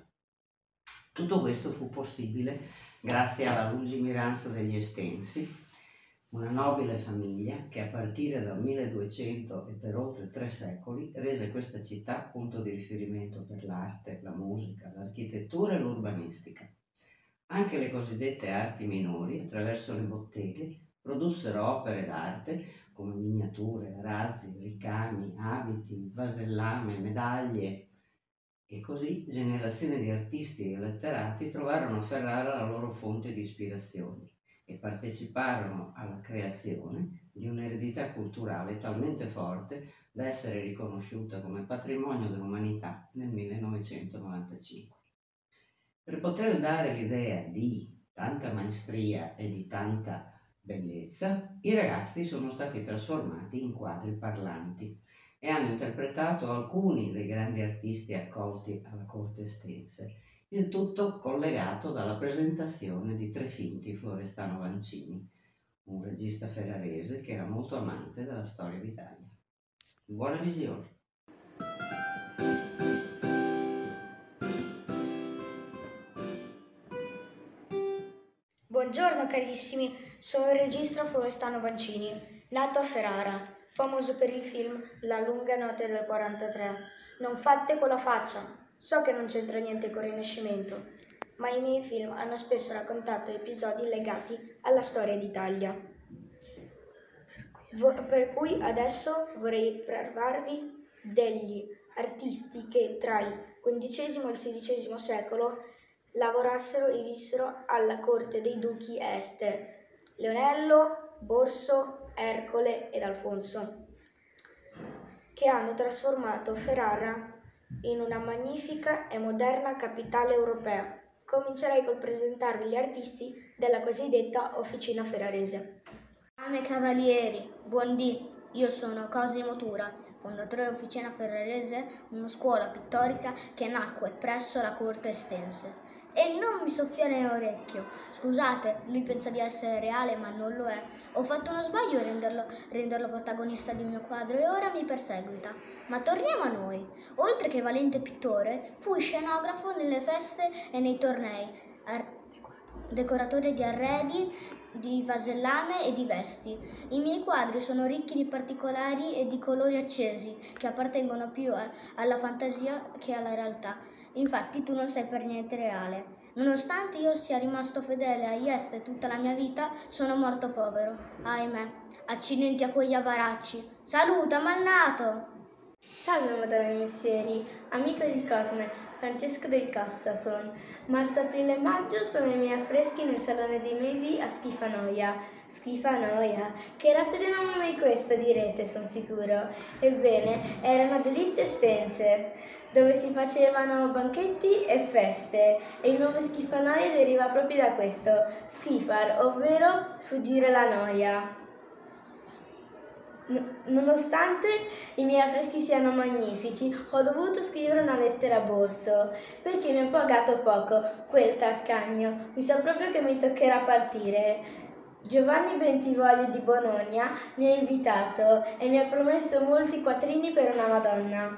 Tutto questo fu possibile grazie alla lungimiranza degli Estensi, una nobile famiglia che a partire dal milleduecento e per oltre tre secoli rese questa città punto di riferimento per l'arte, la musica, l'architettura e l'urbanistica. Anche le cosiddette arti minori, attraverso le botteghe, produssero opere d'arte come miniature, arazzi, ricami, abiti, vasellame, medaglie, e così generazioni di artisti e letterati trovarono a Ferrara la loro fonte di ispirazione e parteciparono alla creazione di un'eredità culturale talmente forte da essere riconosciuta come patrimonio dell'umanità nel millenovecentonovantacinque. Per poter dare l'idea di tanta maestria e di tanta bellezza, i ragazzi sono stati trasformati in quadri parlanti e hanno interpretato alcuni dei grandi artisti accolti alla corte estense, il tutto collegato dalla presentazione di tre finti Florestano Vancini, un regista ferrarese che era molto amante della storia d'Italia. Buona visione! Buongiorno carissimi, sono il regista Florestano Vancini, nato a Ferrara, famoso per il film La lunga notte del quarantatré. Non fate quella faccia, so che non c'entra niente con il Rinascimento, ma i miei film hanno spesso raccontato episodi legati alla storia d'Italia. Per cui adesso vorrei parlarvi degli artisti che tra il quindicesimo e il sedicesimo secolo lavorassero e vissero alla corte dei duchi Este: Leonello, Borso, Ercole ed Alfonso, che hanno trasformato Ferrara in una magnifica e moderna capitale europea. Comincerei col presentarvi gli artisti della cosiddetta Officina Ferrarese. Dame cavalieri, buondì, io sono Cosimo Tura, fondatore dell'Officina Ferrarese, una scuola pittorica che nacque presso la corte estense. E non mi soffiare nell'orecchio. Scusate, lui pensa di essere reale, ma non lo è. Ho fatto uno sbaglio a renderlo, renderlo protagonista di un mio quadro e ora mi perseguita. Ma torniamo a noi. Oltre che valente pittore, fu scenografo nelle feste e nei tornei, ar- decoratore di arredi, di vasellame e di vesti. I miei quadri sono ricchi di particolari e di colori accesi che appartengono più a- alla fantasia che alla realtà. Infatti tu non sei per niente reale. Nonostante io sia rimasto fedele agli Este tutta la mia vita, sono morto povero. Ahimè, accidenti a quegli avaracci. Saluta, malnato! Salve madame Messieri, amico di Cosme, Francesco del Cossa son. Marzo, aprile e maggio sono i miei affreschi nel Salone dei Mesi a Schifanoia. Schifanoia? Che razza di nome è questo, direte, son sicuro. Ebbene, erano delizie estense, dove si facevano banchetti e feste, e il nome Schifanoia deriva proprio da questo, schifar, ovvero sfuggire la noia. Nonostante i miei affreschi siano magnifici, ho dovuto scrivere una lettera a Borso perché mi ha pagato poco, quel taccagno. Mi sa proprio che mi toccherà partire. Giovanni Bentivogli di Bologna mi ha invitato e mi ha promesso molti quattrini per una Madonna.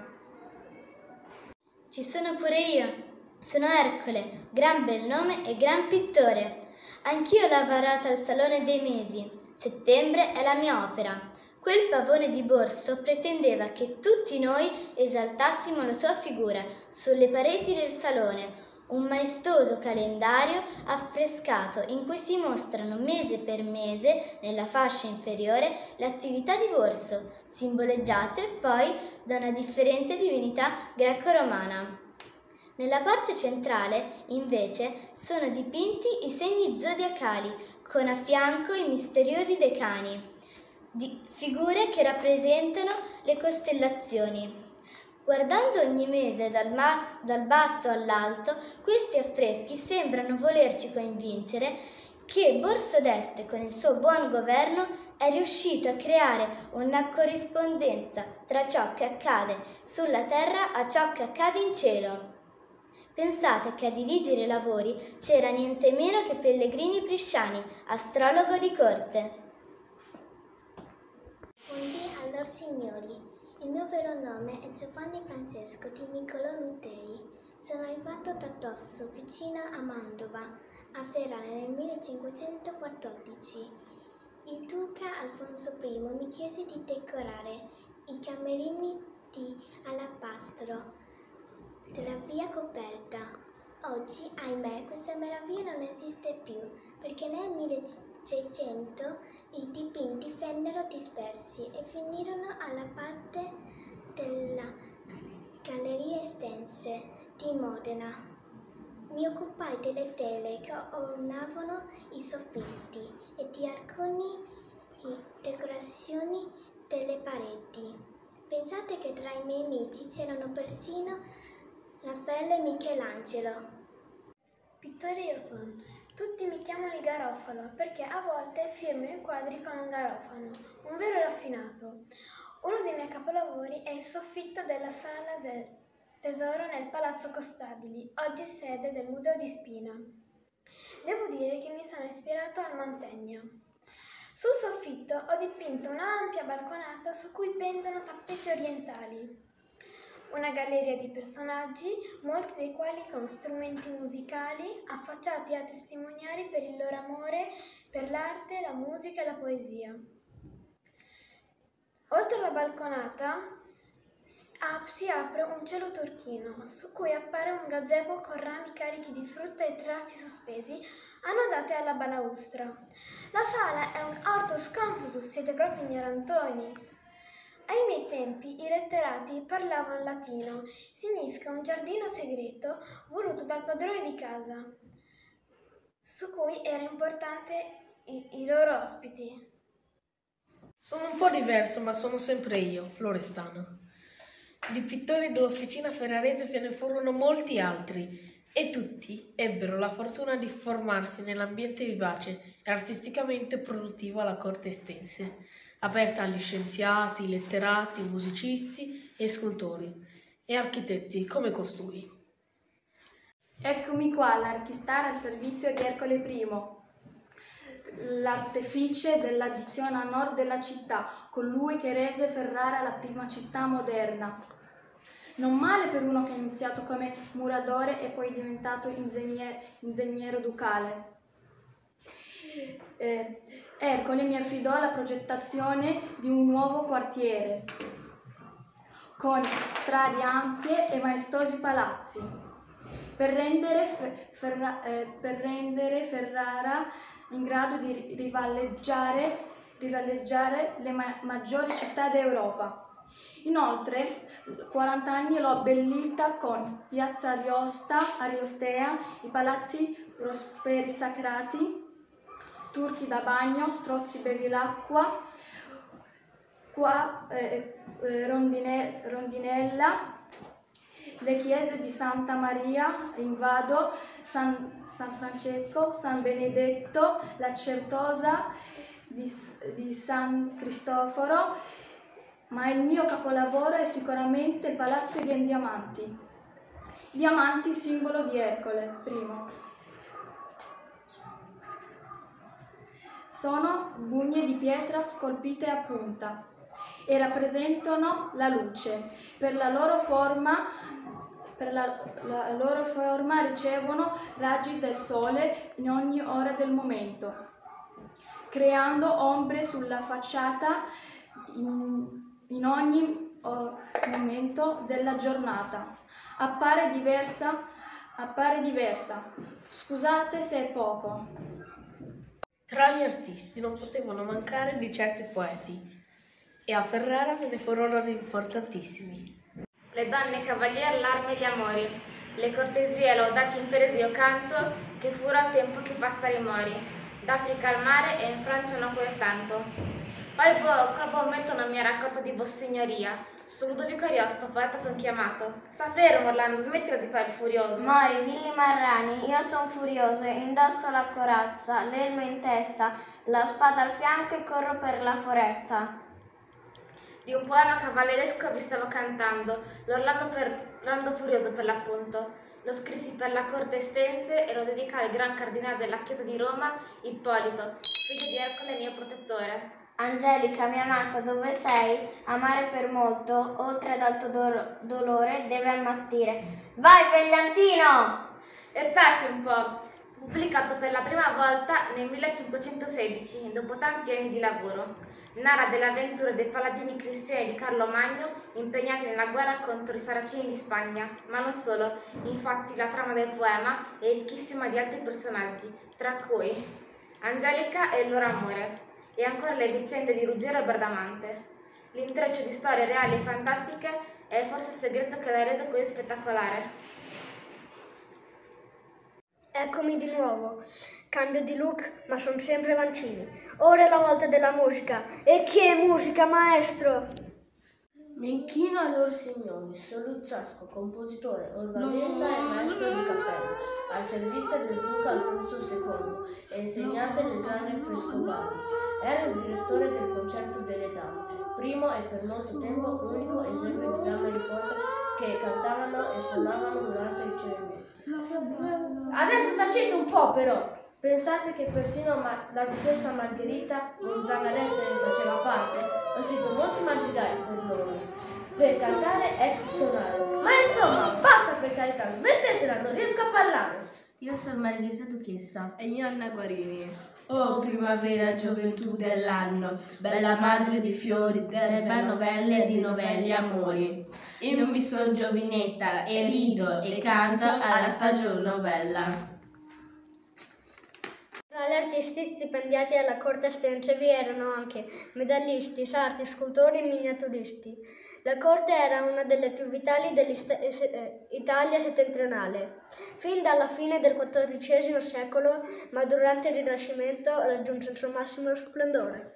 Ci sono pure io. Sono Ercole, gran bel nome e gran pittore. Anch'io ho lavorato al Salone dei Mesi. Settembre è la mia opera. Quel pavone di Borso pretendeva che tutti noi esaltassimo la sua figura sulle pareti del salone, un maestoso calendario affrescato in cui si mostrano mese per mese, nella fascia inferiore, le attività di Borso, simboleggiate poi da una differente divinità greco-romana. Nella parte centrale, invece, sono dipinti i segni zodiacali, con a fianco i misteriosi decani, di figure che rappresentano le costellazioni. Guardando ogni mese dal, mas- dal basso all'alto, questi affreschi sembrano volerci convincere che Borso d'Este, con il suo buon governo, è riuscito a creare una corrispondenza tra ciò che accade sulla terra a ciò che accade in cielo. Pensate che a dirigere i lavori c'era niente meno che Pellegrini Prisciani, astrologo di corte. Buondì allora signori, il mio vero nome è Giovanni Francesco di Niccolò Luteri. Sono arrivato da Tosso, vicino a Mantova, a Ferrara nel millecinquecentoquattordici. Il duca Alfonso primo mi chiese di decorare i camerini di Alabastro della via Coperta. Oggi, ahimè, questa meraviglia non esiste più, perché nel milleseicento i dipinti vennero dispersi e finirono alla parte della Galleria Estense di Modena. Mi occupai delle tele che ornavano i soffitti e di alcune decorazioni delle pareti. Pensate che tra i miei amici c'erano persino Raffaello e Michelangelo. Pittore io sono. Tutti mi chiamano il Garofalo perché a volte firmo i miei quadri con un garofano, un vero raffinato. Uno dei miei capolavori è il soffitto della Sala del Tesoro nel Palazzo Costabili, oggi sede del Museo di Spina. Devo dire che mi sono ispirato al Mantegna. Sul soffitto ho dipinto un'ampia balconata su cui pendono tappeti orientali. Una galleria di personaggi, molti dei quali con strumenti musicali, affacciati a testimoniare per il loro amore per l'arte, la musica e la poesia. Oltre alla balconata si apre un cielo turchino, su cui appare un gazebo con rami carichi di frutta e tralci sospesi, annodati alla balaustra. La sala è un hortus complutus, siete proprio ignorantoni. Ai miei tempi i letterati parlavano latino, significa un giardino segreto voluto dal padrone di casa, su cui era importante i, i loro ospiti. Sono un po' diverso, ma sono sempre io, Florestano. Di pittori dell'Officina Ferrarese ve ne furono molti altri, e tutti ebbero la fortuna di formarsi nell'ambiente vivace e artisticamente produttivo alla corte estense, aperta agli scienziati, letterati, musicisti e scultori, e architetti come costui. Eccomi qua, l'archistar al servizio di Ercole I, l'artefice dell'addizione a nord della città, colui che rese Ferrara la prima città moderna. Non male per uno che ha iniziato come muratore e poi è diventato ingegnere, ingegnere ducale. Eh, Ercole mi affidò la progettazione di un nuovo quartiere con strade ampie e maestosi palazzi per rendere, Ferra, eh, per rendere Ferrara in grado di rivaleggiare, rivaleggiare le ma maggiori città d'Europa. Inoltre, quaranta anni l'ho abbellita con Piazza Ariosta, Ariostea, i palazzi Prosperi Sacrati, turchi da bagno, strozzi bevilacqua, qua eh, eh, rondine, Rondinella, le chiese di Santa Maria in Vado, San, San Francesco, San Benedetto, la Certosa di, di San Cristoforo, ma il mio capolavoro è sicuramente il Palazzo dei Diamanti. Diamanti, simbolo di Ercole, primo. Sono bugne di pietra scolpite a punta e rappresentano la luce. Per la loro forma, per la, la loro forma ricevono raggi del sole in ogni ora del momento, creando ombre sulla facciata in, in ogni oh, momento della giornata. Appare diversa, appare diversa. Scusate se è poco. Tra gli artisti non potevano mancare di certi poeti, e a Ferrara ve ne furono importantissimi. Le donne cavalier l'arme di amori, le cortesie laudaci imprese io canto, che furo al tempo che passa i mori, d'Africa al mare e in Francia non quel tanto. Poi quel momento non mi era accorto di vossignoria, su Ludovico Ariosto, poeta son chiamato. Sta fermo Orlando, smettila di fare il furioso. Mori, Villi Marrani, io son furioso, indosso la corazza, l'elmo in testa, la spada al fianco e corro per la foresta. Di un poema cavalleresco vi stavo cantando, l'Orlando, per, l'Orlando furioso per l'appunto. Lo scrissi per la corte estense e lo dedicai al gran cardinale della Chiesa di Roma, Ippolito, figlio di Ercole mio protettore. Angelica, mia amata, dove sei? Amare per molto, oltre ad alto do- dolore, deve ammattire. Vai, Vegliantino! E taci un po'. Pubblicato per la prima volta nel millecinquecentosedici, dopo tanti anni di lavoro. Narra delle avventure dei paladini cristiani di Carlo Magno impegnati nella guerra contro i Saraceni di Spagna, ma non solo. Infatti la trama del poema è ricchissima di altri personaggi, tra cui Angelica e il loro amore, e ancora le vicende di Ruggero e Bradamante. L'intreccio di storie reali e fantastiche è forse il segreto che l'ha reso così spettacolare. Eccomi di nuovo. Cambio di look, ma sono sempre Mancini. Ora è la volta della musica. E che musica, maestro! Mi inchino ai loro signori, sono Luzzasco, compositore, organista e maestro di cappella, al servizio del duca Alfonso secondo e insegnante del grande Frescobaldi. Era il direttore del concerto delle dame, primo e per molto tempo unico esempio di dame di corte che cantavano e suonavano durante i cerimonie. Adesso tacete un po' però! Pensate che persino ma- la duchessa Margherita Gonzaga d'Este ne faceva parte? Ho scritto molti madrigali per loro, per cantare e suonare. Ma insomma, basta per carità, smettetela, non riesco a parlare. Io sono Margherita Duchessa. E io Anna Guarini. Oh primavera, gioventù dell'anno, bella madre di fiori, d'erba novelle e di novelli amori. Io mi son giovinetta e rido e canto alla stagione novella. Tra gli artisti stipendiati alla corte estense vi erano anche medallisti, sarti, scultori e miniaturisti. La corte era una delle più vitali dell'Italia settentrionale. Fin dalla fine del quattordicesimo secolo, ma durante il Rinascimento raggiunse il suo massimo splendore.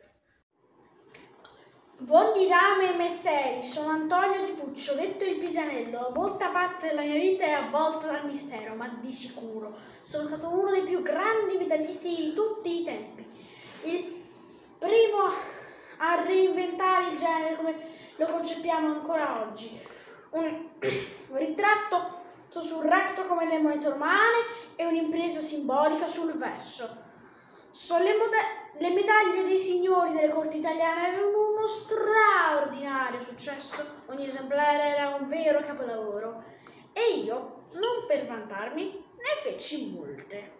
Buon dame e messeri, sono Antonio Di Puccio, detto il Pisanello. Molta parte della mia vita è avvolta dal mistero, ma di sicuro sono stato uno dei più grandi medallisti di tutti i tempi. Il primo a reinventare il genere come lo concepiamo ancora oggi. Un ritratto sul recto come le monete romane e un'impresa simbolica sul verso. Sono le, le medaglie dei signori delle corti italiane avevano uno straordinario successo, ogni esemplare era un vero capolavoro e io, non per vantarmi, ne feci molte.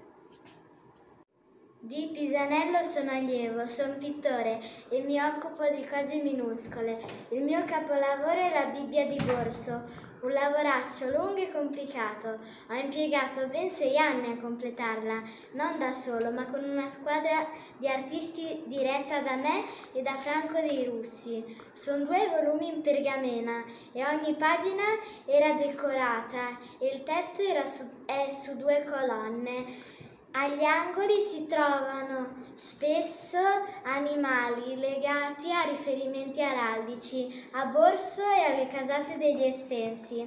Di Pisanello sono allievo, sono pittore e mi occupo di cose minuscole. Il mio capolavoro è la Bibbia di Borso, un lavoraccio lungo e complicato. Ho impiegato ben sei anni a completarla, non da solo, ma con una squadra di artisti diretta da me e da Franco dei Russi. Sono due volumi in pergamena e ogni pagina era decorata e il testo era su, è su due colonne. Agli angoli si trovano spesso animali legati a riferimenti araldici, a Borso e alle casate degli Estensi,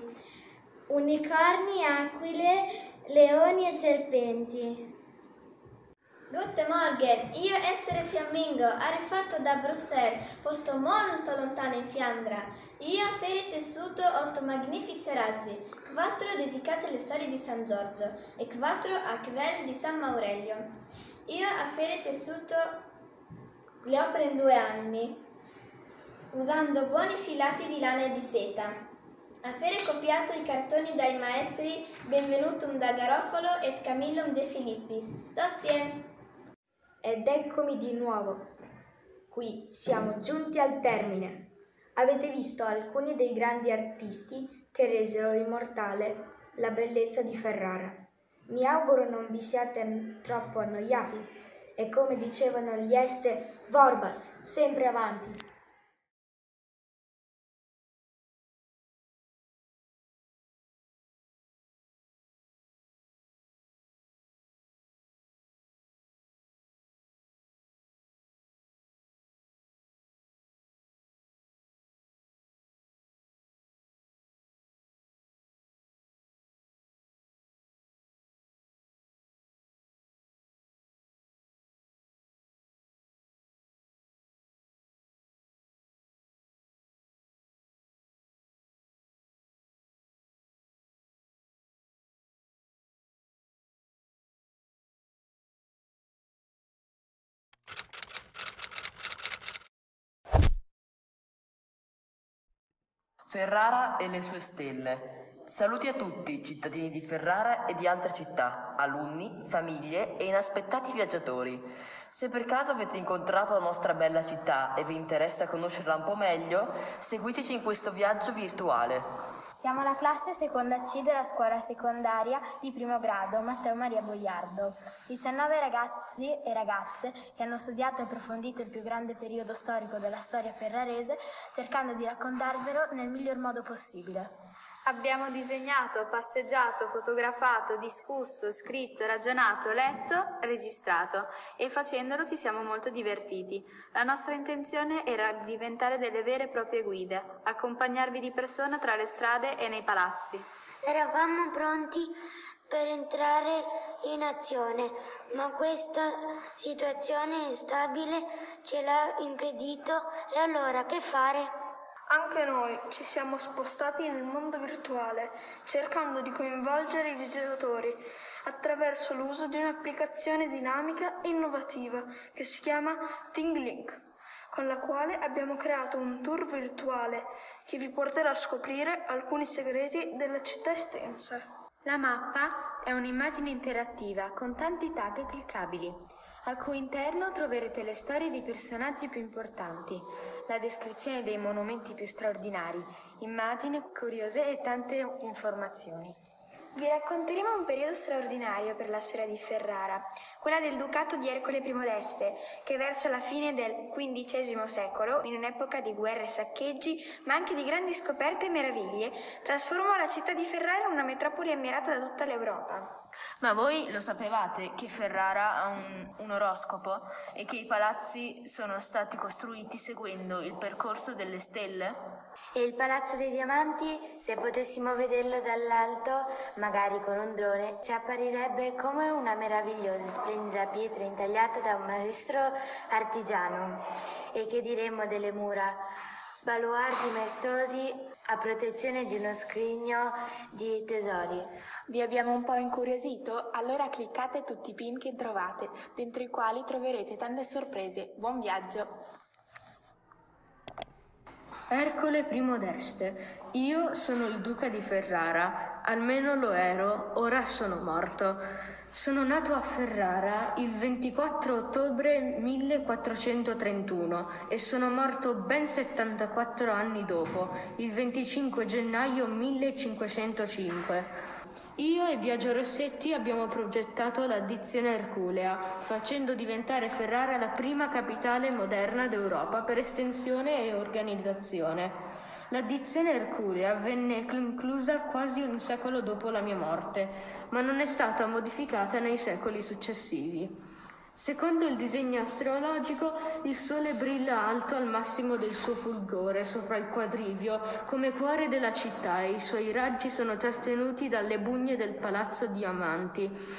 unicorni, aquile, leoni e serpenti. Guten Morgen, io essere fiammingo, arrivato da Bruxelles, posto molto lontano in Fiandra. Io affari tessuto otto magnifici razzi, quattro dedicate alle storie di San Giorgio e quattro a quelle di San Maurelio. Io affari tessuto le opere in due anni, usando buoni filati di lana e di seta. Avere copiato i cartoni dai maestri Benvenutum da Garofalo et Camillum de Filippis. Doziens! Ed eccomi di nuovo. Qui siamo giunti al termine. Avete visto alcuni dei grandi artisti che resero immortale la bellezza di Ferrara. Mi auguro non vi siate troppo annoiati e, come dicevano gli Este, Vorbas, sempre avanti. Ferrara e le sue stelle. Saluti a tutti, cittadini di Ferrara e di altre città, alunni, famiglie e inaspettati viaggiatori. Se per caso avete incontrato la nostra bella città e vi interessa conoscerla un po' meglio, seguiteci in questo viaggio virtuale. Siamo la classe seconda C della scuola secondaria di primo grado Matteo Maria Boiardo. diciannove ragazzi e ragazze che hanno studiato e approfondito il più grande periodo storico della storia ferrarese, cercando di raccontarvelo nel miglior modo possibile. Abbiamo disegnato, passeggiato, fotografato, discusso, scritto, ragionato, letto, registrato e facendolo ci siamo molto divertiti. La nostra intenzione era diventare delle vere e proprie guide, accompagnarvi di persona tra le strade e nei palazzi. Eravamo pronti per entrare in azione, ma questa situazione instabile ce l'ha impedito e allora che fare? Anche noi ci siamo spostati nel mondo virtuale, cercando di coinvolgere i visitatori attraverso l'uso di un'applicazione dinamica e innovativa che si chiama ThingLink, con la quale abbiamo creato un tour virtuale che vi porterà a scoprire alcuni segreti della città estensa. La mappa è un'immagine interattiva con tanti tag cliccabili, al cui interno troverete le storie dei personaggi più importanti, la descrizione dei monumenti più straordinari, immagini curiose e tante informazioni. Vi racconteremo un periodo straordinario per la storia di Ferrara, quella del Ducato di Ercole I d'Este, che verso la fine del quindicesimo secolo, in un'epoca di guerre e saccheggi, ma anche di grandi scoperte e meraviglie, trasformò la città di Ferrara in una metropoli ammirata da tutta l'Europa. Ma voi lo sapevate che Ferrara ha un, un oroscopo e che i palazzi sono stati costruiti seguendo il percorso delle stelle? E il Palazzo dei Diamanti, se potessimo vederlo dall'alto, magari con un drone, ci apparirebbe come una meravigliosa e splendida pietra intagliata da un maestro artigiano. E che diremmo delle mura? Baluardi maestosi a protezione di uno scrigno di tesori. Vi abbiamo un po' incuriosito? Allora cliccate tutti i pin che trovate, dentro i quali troverete tante sorprese. Buon viaggio! Ercole I d'Este. Io sono il duca di Ferrara, almeno lo ero, ora sono morto. Sono nato a Ferrara il ventiquattro ottobre millequattrocentotrentuno e sono morto ben settantaquattro anni dopo, il venticinque gennaio millecinquecentocinque. Io e Biagio Rossetti abbiamo progettato l'addizione Erculea, facendo diventare Ferrara la prima capitale moderna d'Europa per estensione e organizzazione. L'addizione Erculea venne conclusa quasi un secolo dopo la mia morte, ma non è stata modificata nei secoli successivi. Secondo il disegno astrologico, il Sole brilla alto al massimo del suo fulgore sopra il quadrivio, come cuore della città, e i suoi raggi sono trattenuti dalle bugne del Palazzo Diamanti.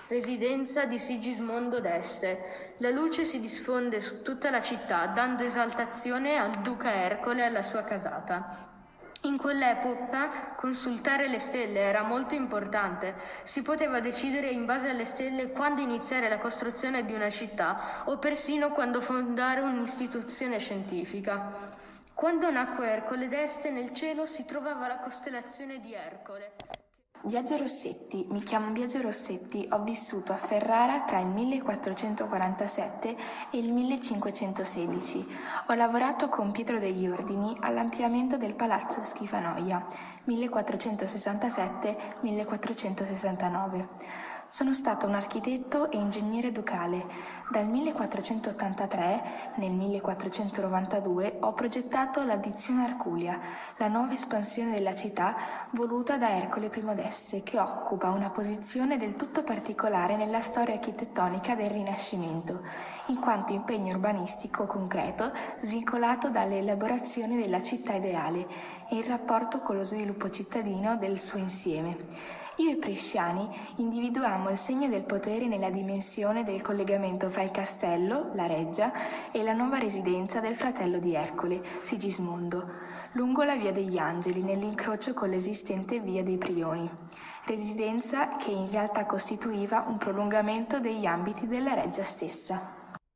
residenza di Sigismondo d'Este. La luce si diffonde su tutta la città, dando esaltazione al duca Ercole e alla sua casata. In quell'epoca consultare le stelle era molto importante. Si poteva decidere in base alle stelle quando iniziare la costruzione di una città o persino quando fondare un'istituzione scientifica. Quando nacque Ercole d'Este, nel cielo si trovava la costellazione di Ercole. Biagio Rossetti, mi chiamo Biagio Rossetti, ho vissuto a Ferrara tra il millequattrocentoquarantasette e il millecinquecentosedici. Ho lavorato con Pietro degli Ordini all'ampliamento del Palazzo Schifanoia, millequattrocentosessantasette millequattrocentosessantanove. Sono stato un architetto e ingegnere ducale. Dal millequattrocentottantatré, nel millequattrocentonovantadue, ho progettato l'addizione Arculia, la nuova espansione della città voluta da Ercole I d'Este, che occupa una posizione del tutto particolare nella storia architettonica del Rinascimento, in quanto impegno urbanistico concreto svincolato dall'elaborazione della città ideale e in rapporto con lo sviluppo cittadino del suo insieme. Io e Bresciani individuammo il segno del potere nella dimensione del collegamento fra il castello, la reggia, e la nuova residenza del fratello di Ercole, Sigismondo, lungo la Via degli Angeli, nell'incrocio con l'esistente Via dei Prioni, residenza che in realtà costituiva un prolungamento degli ambiti della reggia stessa.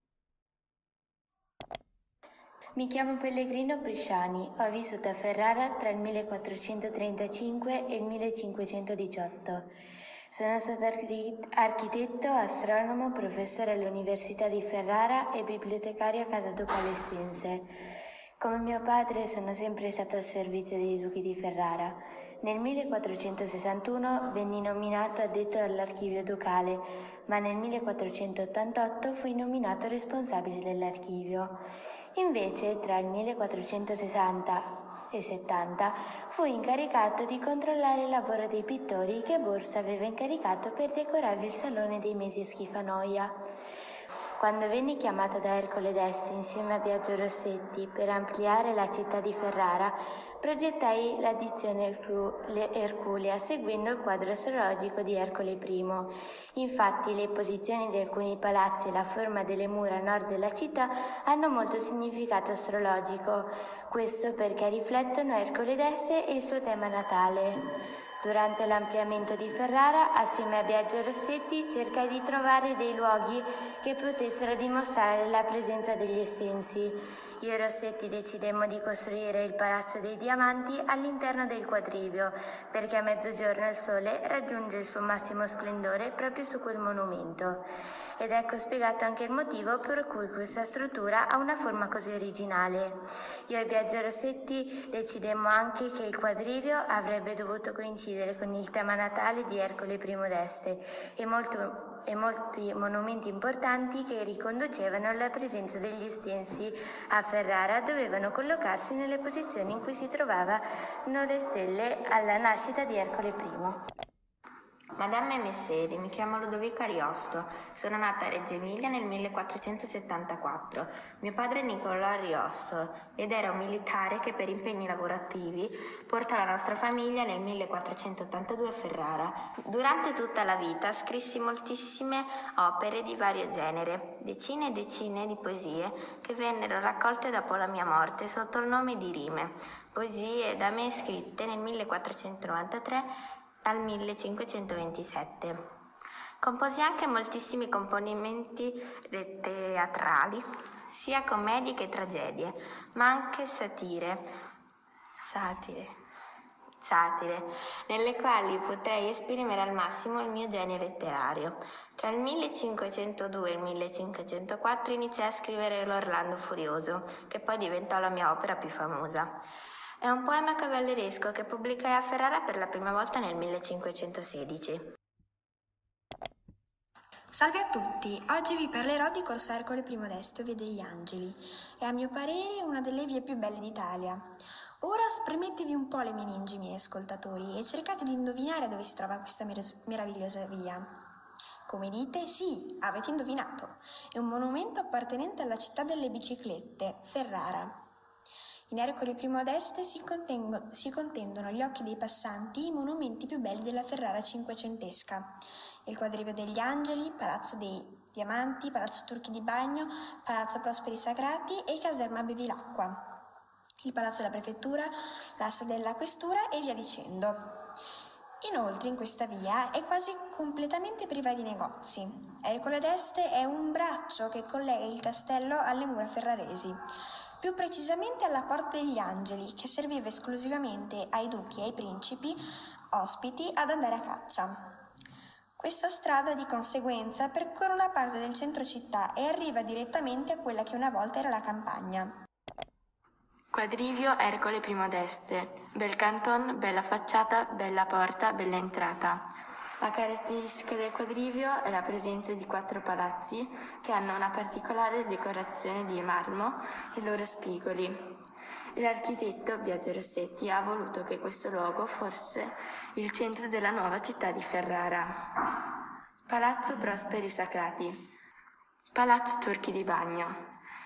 Mi chiamo Pellegrino Bresciani, ho vissuto a Ferrara tra il millequattrocentotrentacinque e il millecinquecentodiciotto. Sono stato architetto, astronomo, professore all'Università di Ferrara e bibliotecario a Casa Ducale Estense. Come mio padre sono sempre stato al servizio dei duchi di Ferrara. Nel millequattrocentosessantuno venni nominato addetto all'archivio ducale, ma nel millequattrocentottantotto fui nominato responsabile dell'archivio. Invece, tra il millequattrocentosessanta e settanta, fui incaricato di controllare il lavoro dei pittori che Borsa aveva incaricato per decorare il Salone dei Mesi a Schifanoia. Quando venni chiamata da Ercole d'Este insieme a Biagio Rossetti per ampliare la città di Ferrara, progettai l'addizione Erculia seguendo il quadro astrologico di Ercole I. Infatti le posizioni di alcuni palazzi e la forma delle mura a nord della città hanno molto significato astrologico, questo perché riflettono Ercole d'Este e il suo tema natale. Durante l'ampliamento di Ferrara, assieme a Biagio Rossetti, cercai di trovare dei luoghi che potessero dimostrare la presenza degli Estensi. Io e Rossetti decidemmo di costruire il Palazzo dei Diamanti all'interno del quadrivio, perché a mezzogiorno il sole raggiunge il suo massimo splendore proprio su quel monumento. Ed ecco spiegato anche il motivo per cui questa struttura ha una forma così originale. Io e Biagio Rossetti decidemmo anche che il quadrivio avrebbe dovuto coincidere con il tema natale di Ercole I d'Este e molto e molti monumenti importanti che riconducevano alla presenza degli Estensi a Ferrara dovevano collocarsi nelle posizioni in cui si trovavano le stelle alla nascita di Ercole I. Madame Messeri, mi chiamo Ludovica Ariosto, sono nata a Reggio Emilia nel millequattrocentosettantaquattro. Mio padre è Nicolò Ariosto ed era un militare che per impegni lavorativi portò la nostra famiglia nel millequattrocentottantadue a Ferrara. Durante tutta la vita scrissi moltissime opere di vario genere, decine e decine di poesie che vennero raccolte dopo la mia morte sotto il nome di Rime, poesie da me scritte nel millequattrocentonovantatré al millecinquecentoventisette. Composi anche moltissimi componimenti teatrali, sia commedie che tragedie, ma anche satire, satire, satire, nelle quali potrei esprimere al massimo il mio genio letterario. Tra il millecinquecentodue e il millecinquecentoquattro iniziai a scrivere l'Orlando Furioso, che poi diventò la mia opera più famosa. È un poema cavalleresco che pubblicai a Ferrara per la prima volta nel millecinquecentosedici. Salve a tutti, oggi vi parlerò di Corso Ercole I d'Este, Via degli Angeli. È a mio parere una delle vie più belle d'Italia. Ora spremetevi un po' le meningi, miei ascoltatori, e cercate di indovinare dove si trova questa mer- meravigliosa via. Come dite? Sì, avete indovinato. È un monumento appartenente alla città delle biciclette, Ferrara. In Ercole I d'Este si, si contendono agli occhi dei passanti i monumenti più belli della Ferrara cinquecentesca. il quadrivio degli Angeli, Palazzo dei Diamanti, Palazzo Turchi di Bagno, Palazzo Prosperi Sacrati e Caserma Bevilacqua, il Palazzo della Prefettura, l'Assa della Questura e via dicendo. Inoltre in questa via è quasi completamente priva di negozi. Ercole d'Este è un braccio che collega il castello alle mura ferraresi, più precisamente alla Porta degli Angeli, che serviva esclusivamente ai duchi e ai principi ospiti ad andare a caccia. Questa strada di conseguenza percorre una parte del centro città e arriva direttamente a quella che una volta era la campagna. Quadrivio Ercole Primo d'Este. Bel canton, bella facciata, bella porta, bella entrata. La caratteristica del quadrivio è la presenza di quattro palazzi che hanno una particolare decorazione di marmo e i loro spigoli. L'architetto Biagio Rossetti ha voluto che questo luogo fosse il centro della nuova città di Ferrara. Palazzo Prosperi Sacrati. Palazzo Turchi di Bagno.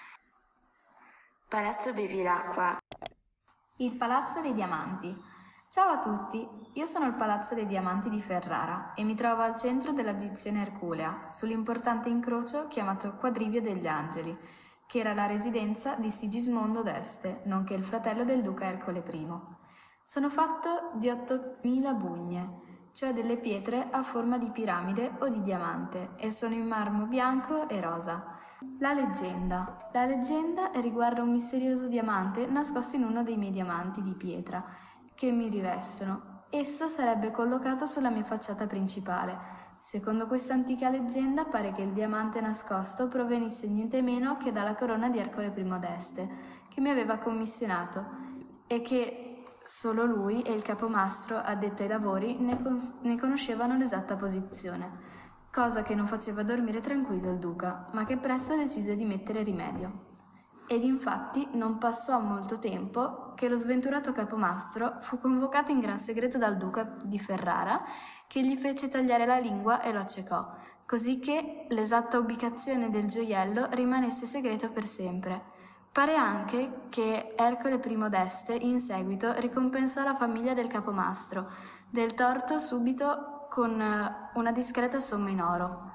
Palazzo Bevilacqua. Il Palazzo dei Diamanti. Ciao a tutti, io sono il Palazzo dei Diamanti di Ferrara e mi trovo al centro della dizione Erculea, sull'importante incrocio chiamato Quadrivio degli Angeli, che era la residenza di Sigismondo d'Este, nonché il fratello del duca Ercole primo. Sono fatto di ottomila bugne, cioè delle pietre a forma di piramide o di diamante, e sono in marmo bianco e rosa. La leggenda. La leggenda riguarda un misterioso diamante nascosto in uno dei miei diamanti di pietra che mi rivestono. Esso sarebbe collocato sulla mia facciata principale. Secondo questa antica leggenda pare che il diamante nascosto provenisse niente meno che dalla corona di Ercole Primo d'Este, che mi aveva commissionato, e che solo lui e il capomastro addetto ai lavori ne, cons- ne conoscevano l'esatta posizione. Cosa che non faceva dormire tranquillo il duca, ma che presto decise di mettere rimedio. Ed infatti non passò molto tempo che lo sventurato capomastro fu convocato in gran segreto dal duca di Ferrara, che gli fece tagliare la lingua e lo accecò, così che l'esatta ubicazione del gioiello rimanesse segreto per sempre. Pare anche che Ercole Primo d'Este in seguito ricompensò la famiglia del capomastro del torto subito con una discreta somma in oro.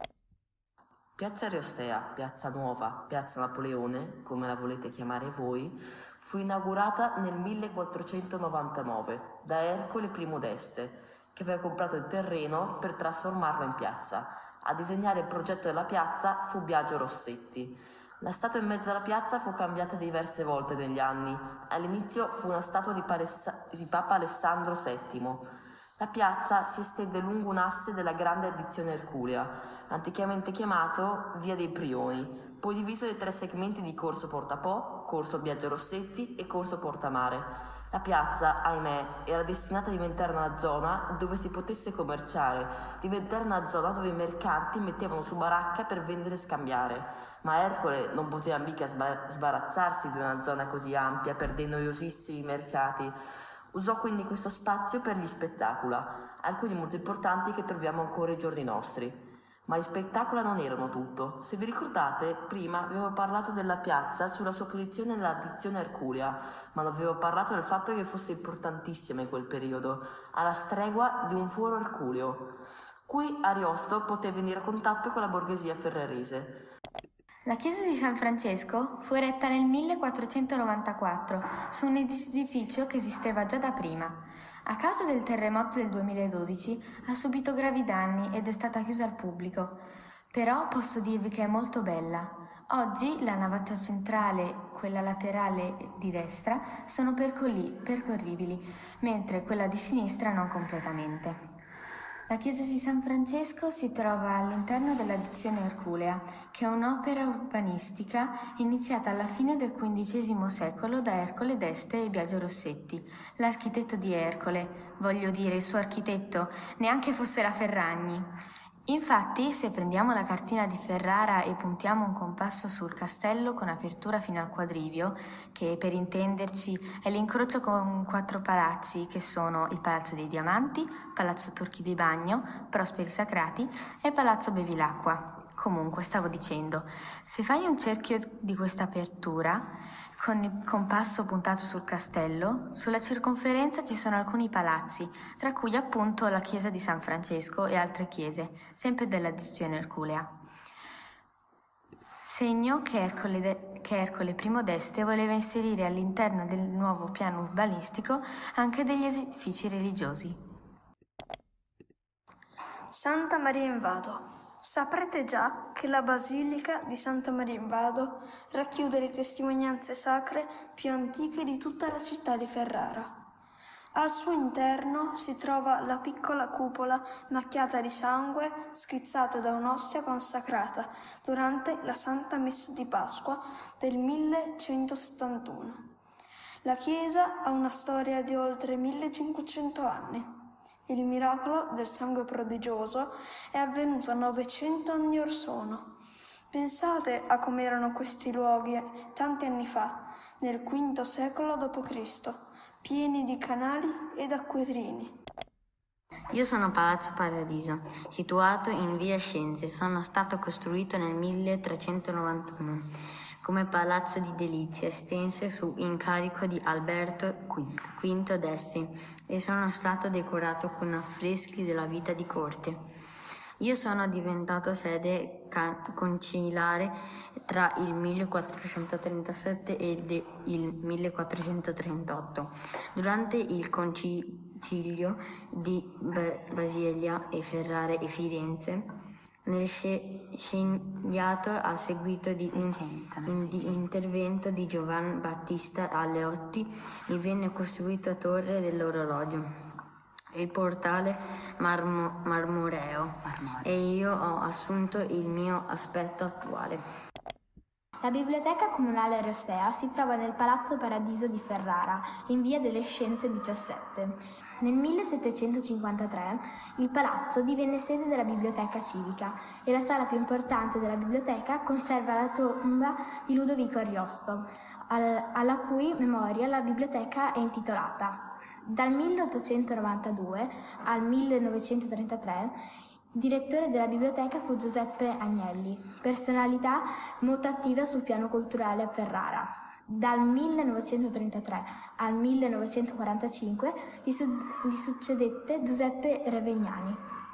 Piazza Aristea, Piazza Nuova, Piazza Napoleone, come la volete chiamare voi, fu inaugurata nel millequattrocentonovantanove da Ercole Primo d'Este, che aveva comprato il terreno per trasformarlo in piazza. A disegnare il progetto della piazza fu Biagio Rossetti. La statua in mezzo alla piazza fu cambiata diverse volte negli anni. All'inizio fu una statua di, Palessa- di Papa Alessandro settimo. La piazza si estende lungo un asse della grande addizione Erculea, anticamente chiamato Via dei Prioni, poi diviso in tre segmenti di Corso Portapò, Corso Biagio Rossetti e Corso Portamare. La piazza, ahimè, era destinata a diventare una zona dove si potesse commerciare, diventare una zona dove i mercanti mettevano su baracca per vendere e scambiare. Ma Ercole non poteva mica sbar- sbarazzarsi di una zona così ampia per dei noiosissimi mercati. Usò quindi questo spazio per gli spettacula, alcuni molto importanti che troviamo ancora ai giorni nostri. Ma gli spettacoli non erano tutto. Se vi ricordate, prima avevo parlato della piazza sulla sua posizione nell'addizione Erculea, ma non avevo parlato del fatto che fosse importantissima in quel periodo, alla stregua di un foro erculeo. Qui Ariosto poté venire a contatto con la borghesia ferrarese. La chiesa di San Francesco fu eretta nel millequattrocentonovantaquattro su un edificio che esisteva già da prima. A causa del terremoto del duemiladodici ha subito gravi danni ed è stata chiusa al pubblico, però posso dirvi che è molto bella. Oggi la navata centrale, quella laterale di destra, sono percolli- percorribili, mentre quella di sinistra non completamente. La chiesa di San Francesco si trova all'interno dell'addizione Erculea, che è un'opera urbanistica iniziata alla fine del quindicesimo secolo da Ercole d'Este e Biagio Rossetti, l'architetto di Ercole, voglio dire il suo architetto, neanche fosse la Ferragni. Infatti, se prendiamo la cartina di Ferrara e puntiamo un compasso sul castello con apertura fino al quadrivio, che per intenderci è l'incrocio con quattro palazzi che sono il Palazzo dei Diamanti, Palazzo Turchi di Bagno, Prosperi Sacrati e Palazzo Bevilacqua. Comunque, stavo dicendo, se fai un cerchio di questa apertura, con il compasso puntato sul castello. Sulla circonferenza ci sono alcuni palazzi, tra cui appunto la chiesa di San Francesco e altre chiese, sempre della dizione Erculea. Segno che Ercole, de- che Ercole I d'Este voleva inserire all'interno del nuovo piano urbanistico anche degli edifici religiosi. Santa Maria in Vado. Saprete già che la Basilica di Santa Maria in Vado racchiude le testimonianze sacre più antiche di tutta la città di Ferrara. Al suo interno si trova la piccola cupola macchiata di sangue schizzato da un'ostia consacrata durante la Santa Messa di Pasqua del millecentosettantuno. La chiesa ha una storia di oltre millecinquecento anni. Il miracolo del sangue prodigioso è avvenuto novecento anni or sono. Pensate a come erano questi luoghi tanti anni fa, nel quinto secolo dopo Cristo, pieni di canali ed acquedrini. Io sono Palazzo Paradiso, situato in via Scienze. Sono stato costruito nel milletrecentonovantuno come palazzo di delizie, estense su incarico di Alberto quinto d'Este, e sono stato decorato con affreschi della vita di corte. Io sono diventato sede conciliare tra il millequattrocentotrentasette e il millequattrocentotrentotto. Durante il concilio di Basilea e Ferrara e Firenze, nel scendiato a seguito di un in, di intervento di Giovan Battista Aleotti, gli venne costruita torre dell'orologio, il portale marmo, marmoreo, marmoreo, e io ho assunto il mio aspetto attuale. La biblioteca comunale Rostea si trova nel Palazzo Paradiso di Ferrara, in via delle Scienze diciassette. Nel millesettecentocinquantatré il palazzo divenne sede della biblioteca civica e la sala più importante della biblioteca conserva la tomba di Ludovico Ariosto, al, alla cui memoria la biblioteca è intitolata. Dal milleottocentonovantadue al millenovecentotrentatré direttore della biblioteca fu Giuseppe Agnelli, personalità molto attiva sul piano culturale a Ferrara. Dal millenovecentotrentatré al millenovecentoquarantacinque gli, su- gli succedette Giuseppe Revegnani.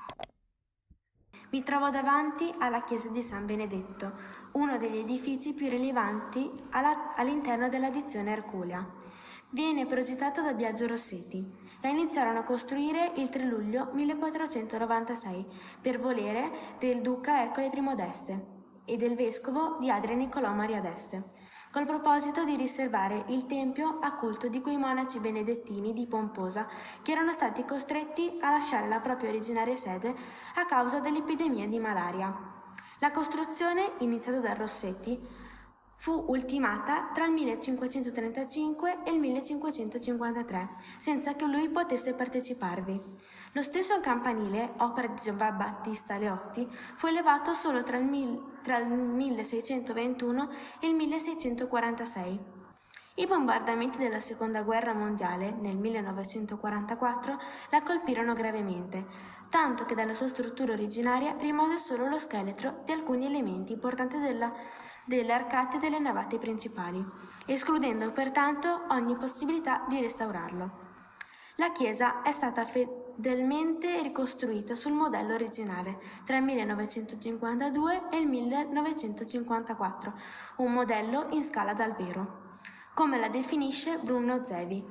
Mi trovo davanti alla chiesa di San Benedetto, uno degli edifici più rilevanti alla- all'interno della dizione Erculea. Viene progettato da Biagio Rossetti. La iniziarono a costruire il tre luglio millequattrocentonovantasei per volere del duca Ercole I d'Este e del vescovo di Adria Niccolò Maria d'Este, col proposito di riservare il tempio a culto di quei monaci benedettini di Pomposa che erano stati costretti a lasciare la propria originaria sede a causa dell'epidemia di malaria. La costruzione, iniziata da Rossetti, fu ultimata tra il millecinquecentotrentacinque e il millecinquecentocinquantatré, senza che lui potesse parteciparvi. Lo stesso campanile, opera di Giovan Battista Aleotti, fu elevato solo tra il, mil, tra il milleseicentoventuno e il milleseicentoquarantasei. I bombardamenti della Seconda Guerra Mondiale, nel millenovecentoquarantaquattro, la colpirono gravemente, tanto che dalla sua struttura originaria rimase solo lo scheletro di alcuni elementi importanti della delle arcate delle navate principali, escludendo pertanto ogni possibilità di restaurarlo. La chiesa è stata fedelmente ricostruita sul modello originale tra il millenovecentocinquantadue e il millenovecentocinquantaquattro, un modello in scala d'albero, come la definisce Bruno Zevi.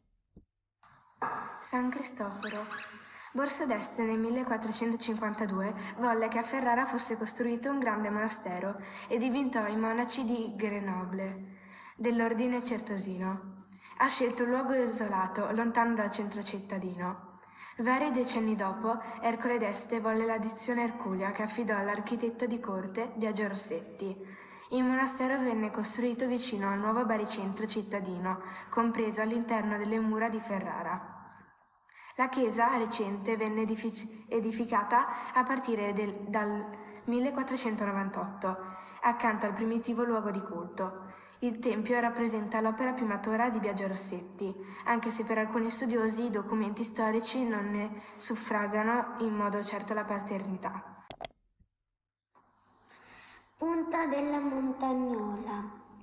San Cristoforo. Borso d'Este nel millequattrocentocinquantadue volle che a Ferrara fosse costruito un grande monastero ed invitò i monaci di Grenoble dell'ordine certosino. Ha scelto un luogo isolato, lontano dal centro cittadino. Vari decenni dopo, Ercole d'Este volle la dizione Erculea che affidò all'architetto di corte Biagio Rossetti. Il monastero venne costruito vicino al nuovo baricentro cittadino, compreso all'interno delle mura di Ferrara. La chiesa recente venne edific- edificata a partire del, dal millequattrocentonovantotto, accanto al primitivo luogo di culto. Il tempio rappresenta l'opera più matura di Biagio Rossetti, anche se per alcuni studiosi i documenti storici non ne suffragano in modo certo la paternità. Punta della Montagnola.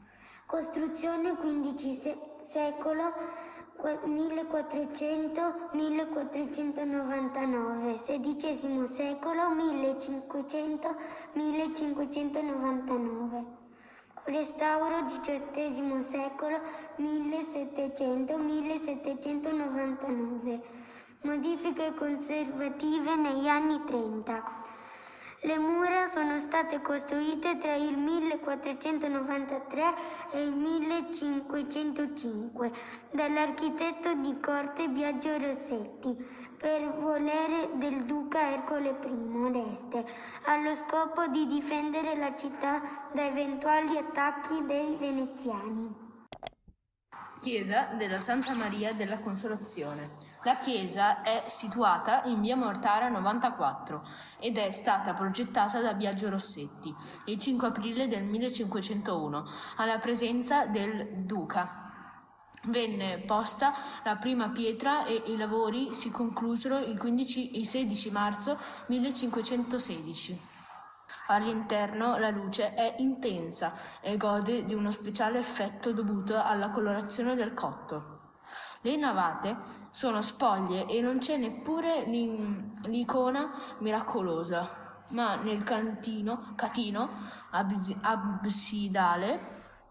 Costruzione quindicesimo secolo, millequattrocento millequattrocentonovantanove, sedicesimo secolo, millecinquecento millecinquecentonovantanove. Restauro diciottesimo secolo, millesettecento millesettecentonovantanove. Modifiche conservative negli anni trenta. Le mura sono state costruite tra il millequattrocentonovantatré e il millecinquecentocinque dall'architetto di corte Biagio Rossetti per volere del duca Ercole I d'Este, allo scopo di difendere la città da eventuali attacchi dei veneziani. Chiesa della Santa Maria della Consolazione. La chiesa è situata in via Mortara novantaquattro ed è stata progettata da Biagio Rossetti il cinque aprile del millecinquecentouno alla presenza del duca. Venne posta la prima pietra e i lavori si conclusero il, quindici, il sedici marzo millecinquecentosedici. All'interno la luce è intensa e gode di uno speciale effetto dovuto alla colorazione del cotto. Le navate sono spoglie e non c'è neppure l'icona miracolosa, ma nel cantino, catino abs- absidale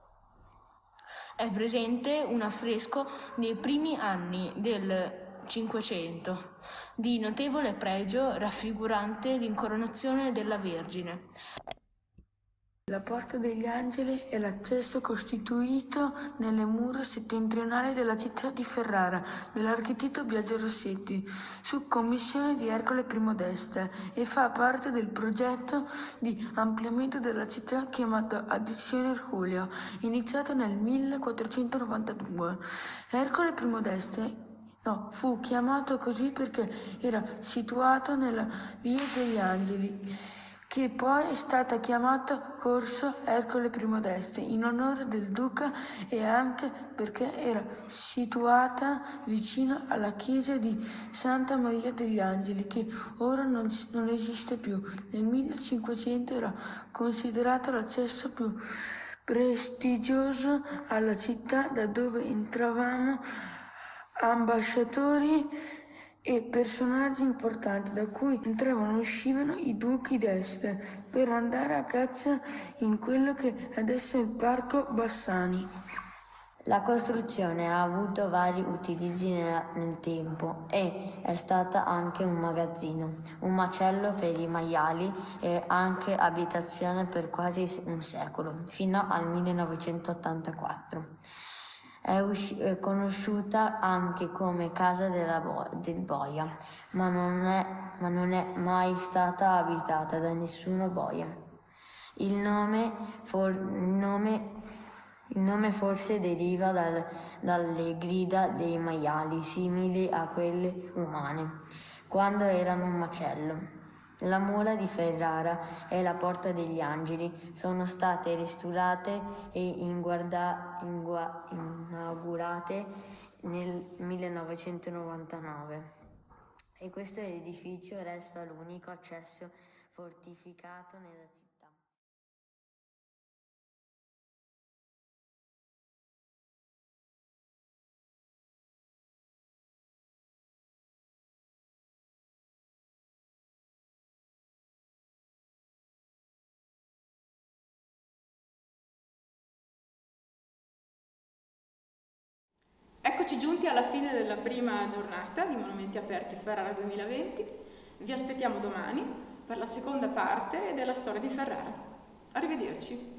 è presente un affresco dei primi anni del Cinquecento, di notevole pregio raffigurante l'incoronazione della Vergine. La Porta degli Angeli è l'accesso costituito nelle mura settentrionali della città di Ferrara dall'architetto Biagio Rossetti, su commissione di Ercole I d'Este, e fa parte del progetto di ampliamento della città chiamato Addizione Erculia, iniziato nel millequattrocentonovantadue. Ercole I d'Este No, fu chiamato così perché era situato nella Via degli Angeli, che poi è stata chiamata Corso Ercole I d'Este in onore del duca e anche perché era situata vicino alla chiesa di Santa Maria degli Angeli, che ora non, non esiste più. Nel millecinquecento era considerato l'accesso più prestigioso alla città, da dove entravano ambasciatori e personaggi importanti, da cui entravano e uscivano i duchi d'Este per andare a caccia in quello che adesso è il Parco Bassani. La costruzione ha avuto vari utilizzi nel, nel tempo e è stata anche un magazzino, un macello per i maiali e anche abitazione per quasi un secolo, fino al millenovecentottantaquattro. È, usci- è conosciuta anche come Casa della Bo- del Boia, ma non, è, ma non è mai stata abitata da nessuno boia. Il nome, for- il nome, il nome forse deriva dal- dalle grida dei maiali, simili a quelle umane, quando erano un macello. La mura di Ferrara e la Porta degli Angeli sono state restaurate e inguarda, ingua, inaugurate nel millenovecentonovantanove e questo edificio resta l'unico accesso fortificato nella città. Eccoci giunti alla fine della prima giornata di Monumenti Aperti Ferrara duemilaventi. Vi aspettiamo domani per la seconda parte della storia di Ferrara. Arrivederci.